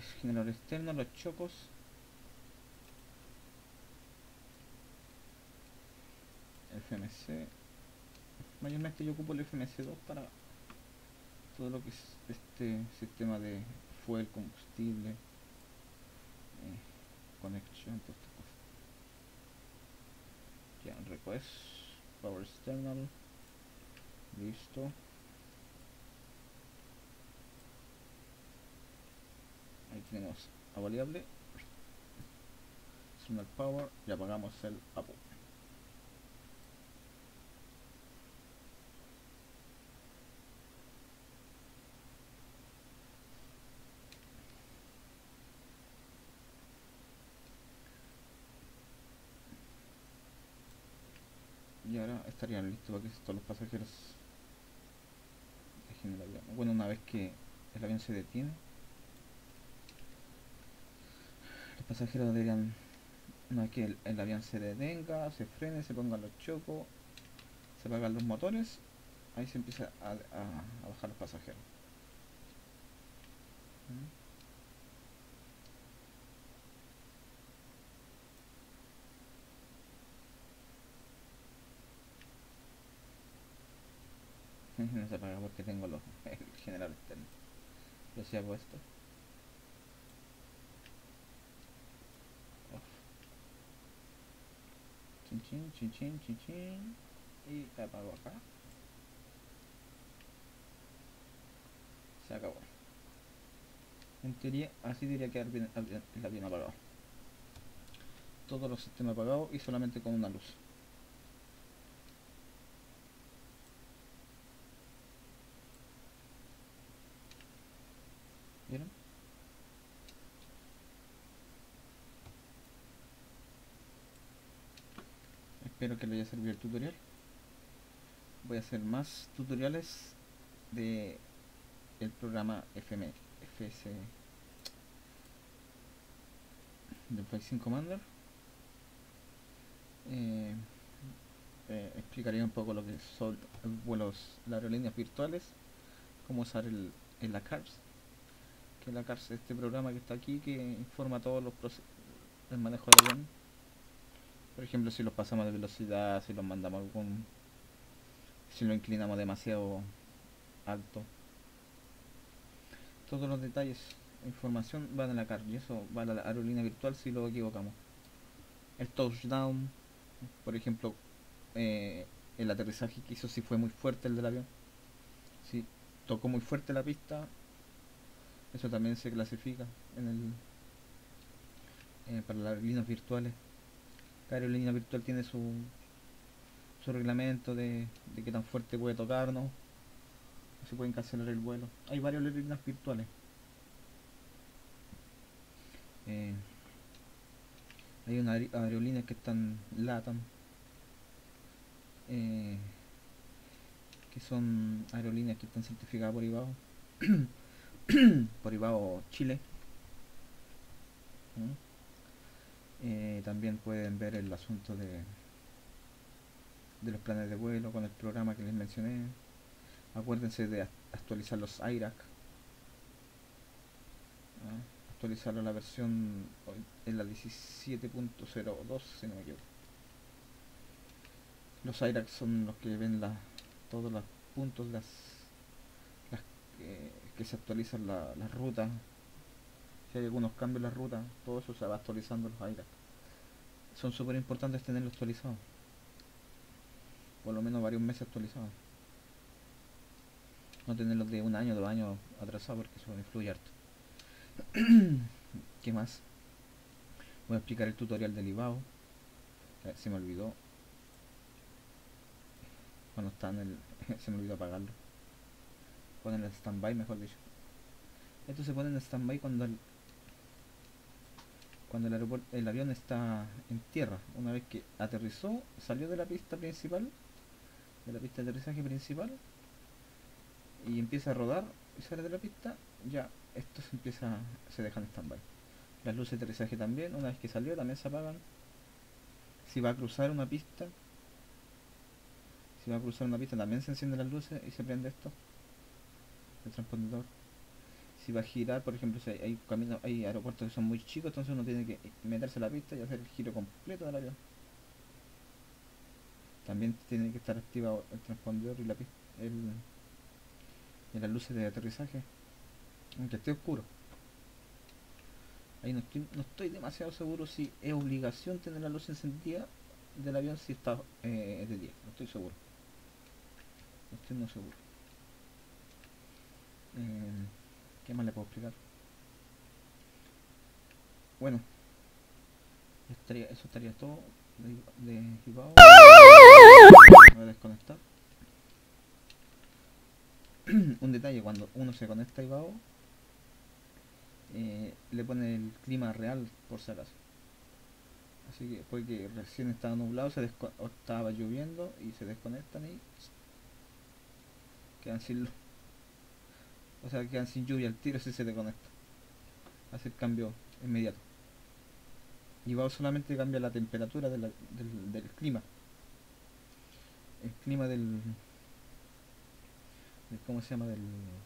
generador externo, los chocos. F M C. Mayormente yo ocupo el F M C dos para todo lo que es este sistema de fuel, combustible, eh, conexión, todas estas cosas. Ya, request, power external, listo. Ahí tenemos a variable, external power, y apagamos el apo. Y ahora estarían listos para que todos los pasajeros dejen el avión. Bueno, una vez que el avión se detiene, los pasajeros deberían, una vez que el, el avión se detenga, se frene, se pongan los chocos, se apagan los motores, ahí se empieza a, a, a bajar los pasajeros. ¿Mm? No se apaga porque tengo los, el generador externo. Pero si hago esto, off. Chin chin chin chin chin chin, y apago acá. Se acabó. En teoría así debería quedar bien el avión apagado. Todos los sistemas apagados y solamente con una luz. ¿Vieron? Espero que les haya servido el tutorial. Voy a hacer más tutoriales de el programa F M F S del Flight Sim Commander. Eh, eh, explicaría un poco lo que son vuelos, las aerolíneas virtuales, cómo usar el, el A C A R S, que el A C A R S es este programa que está aquí que informa todos los procesos del manejo del avión. Por ejemplo, si los pasamos de velocidad, si los mandamos a algún, si lo inclinamos demasiado alto, todos los detalles, información va en la A C A R S y eso va a la aerolínea virtual si lo equivocamos. El touchdown, por ejemplo, eh, el aterrizaje que hizo, si fue muy fuerte el del avión, si tocó muy fuerte la pista, eso también se clasifica en el eh, para las aerolíneas virtuales. Cada aerolínea virtual tiene su su reglamento de, de qué tan fuerte puede tocar, ¿no? Se pueden cancelar el vuelo. Hay varias aerolíneas virtuales. Eh, hay una aerolínea que están LATAM, eh, que son aerolíneas que están certificadas por I B A O por I B A O Chile. ¿Mm? Eh, también pueden ver el asunto de de los planes de vuelo con el programa que les mencioné. Acuérdense de actualizar los I R A C, ¿ah? Actualizarlo a la versión en la diecisiete punto cero dos, si no me equivoco. Los I R A C son los que ven la, todos los puntos, las, las que, que se actualizan la, las rutas. Si hay algunos cambios en la ruta, todo eso se va actualizando los I R A C. Son súper importantes tenerlos actualizados, por lo menos varios meses actualizados. No tenerlos de un año, dos años atrasados, porque eso influye harto. ¿Qué más? Voy a explicar el tutorial del I B A O. Se me olvidó. Cuando está en el... se me olvidó apagarlo. Ponen el standby, mejor dicho. Esto se pone en standby cuando el cuando el, aeropuerto, el avión está en tierra. Una vez que aterrizó, salió de la pista principal, de la pista de aterrizaje principal, y empieza a rodar y sale de la pista, ya esto se empieza, se deja en standby. Las luces de aterrizaje también, una vez que salió, también se apagan. Si va a cruzar una pista, si va a cruzar una pista también se encienden las luces y se prende esto, el transpondedor. si va a girar, por ejemplo, si hay, hay caminos, hay aeropuertos que son muy chicos, entonces uno tiene que meterse a la pista y hacer el giro completo del avión. También tiene que estar activado el transpondedor y la pista, el, y las luces de aterrizaje, aunque esté oscuro. Ahí no estoy, no estoy demasiado seguro si es obligación tener la luz encendida del avión si está eh, de día. No estoy seguro. No estoy muy seguro. Eh, ¿Qué más le puedo explicar? Bueno, estaría, eso estaría todo de, de Ibao. Voy a desconectar. Un detalle, cuando uno se conecta a Ibao, eh, le pone el clima real por si acaso. Así que puede que recién estaba nublado, se o estaba lloviendo y se desconectan y quedan sin luz. O sea, quedan sin lluvia al tiro si se desconecta. Hace el cambio inmediato. Y va solamente cambia la temperatura de la, del, del clima. El clima del, del. ¿Cómo se llama? Del.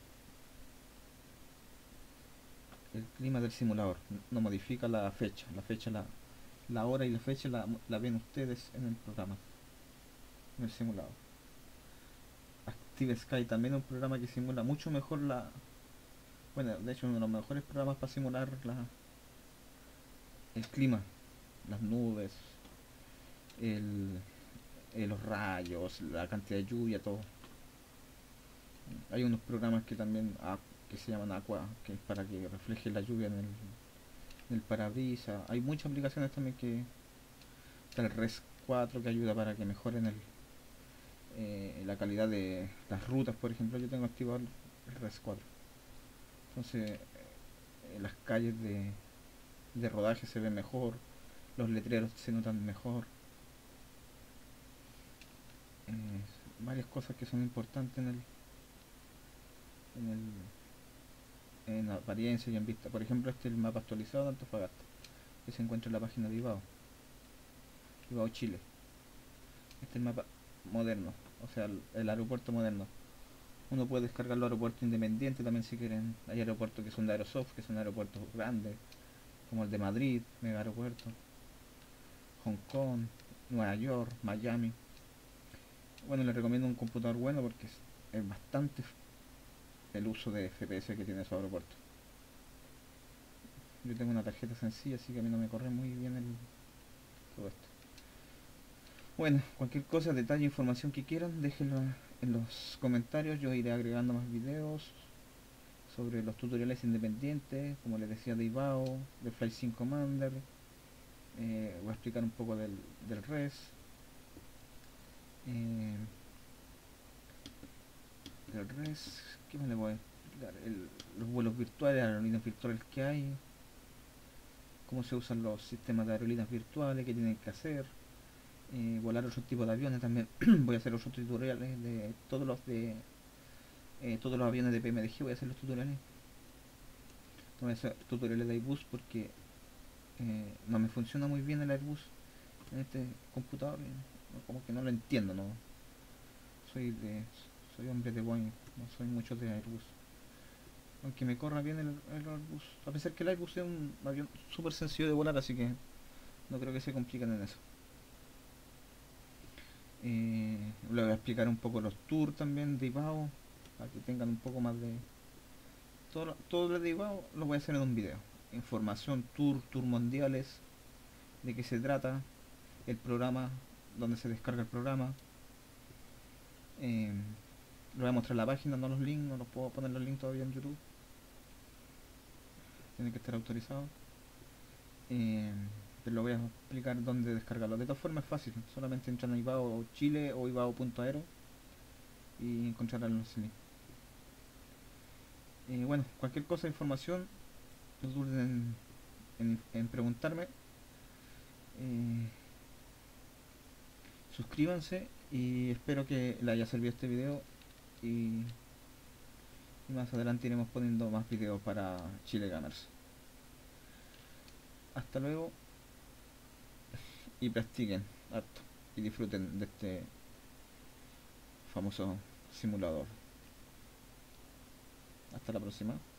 El clima del simulador. No modifica la fecha. La fecha, la, la hora y la fecha la, la ven ustedes en el programa. En el simulador. Active Sky también es un programa que simula mucho mejor la. Bueno, de hecho uno de los mejores programas para simular la, el clima, las nubes, el, eh, los rayos, la cantidad de lluvia, todo. Hay unos programas que también ah, que se llaman Aqua, que es para que refleje la lluvia en el, en el parabrisas. Hay muchas aplicaciones también que está el res cuatro que ayuda para que mejoren el, eh, la calidad de las rutas. Por ejemplo, yo tengo activado el res cuatro, entonces eh, las calles de, de rodaje se ven mejor, los letreros se notan mejor, eh, varias cosas que son importantes en el en el en apariencia y en vista. Por ejemplo, este es el mapa actualizado de Antofagasta, que se encuentra en la página de Ibao, Ibao Chile. Este es el mapa moderno, o sea, el, el aeropuerto moderno. Uno puede descargar los aeropuertos independientes también si quieren. Hay aeropuertos que son de Aerosoft, que son aeropuertos grandes, como el de Madrid, mega aeropuerto, Hong Kong, Nueva York, Miami. Bueno, les recomiendo un computador bueno porque es, es bastante el uso de F P S que tiene esos aeropuertos. Yo tengo una tarjeta sencilla, así que a mí no me corre muy bien el, todo esto. Bueno, cualquier cosa, detalle, información que quieran, déjenlo en los comentarios. Yo iré agregando más videos sobre los tutoriales independientes, como les decía, de Ibao, de Flight Sim Commander. Eh, voy a explicar un poco del, del res. Eh, del res, ¿qué más le voy a explicar? El, los vuelos virtuales, aerolíneas virtuales que hay, cómo se usan los sistemas de aerolíneas virtuales, qué tienen que hacer. Eh, volar otro tipo de aviones también. Voy a hacer otros tutoriales de todos los de eh, todos los aviones de P M D G. Voy a hacer los tutoriales. No voy a hacer tutoriales de Airbus porque eh, no me funciona muy bien el Airbus en este computador. No, como que no lo entiendo, no soy de soy hombre de Boeing, no soy mucho de Airbus. Aunque me corra bien el, el Airbus, a pesar que el Airbus es un avión súper sencillo de volar, así que no creo que se compliquen en eso. Eh, le voy a explicar un poco los tours también de Ibao, para que tengan un poco más de todo, todo lo de Ibao lo voy a hacer en un video. Información, tour, tour mundiales, de qué se trata, el programa, donde se descarga el programa. Eh, le voy a mostrar la página, no los links, no los puedo poner los links todavía en YouTube. Tiene que estar autorizado. Eh, pero lo voy a explicar dónde descargarlo. De todas formas es fácil, solamente entran a Ibao Chile o ibao punto aero y encontrarán los links. Eh, bueno, cualquier cosa, información, no duden en, en, en preguntarme. Eh, suscríbanse y espero que les haya servido este video y, y más adelante iremos poniendo más videos para Chile Gamers. Hasta luego y practiquen harto y disfruten de este famoso simulador. Hasta la próxima.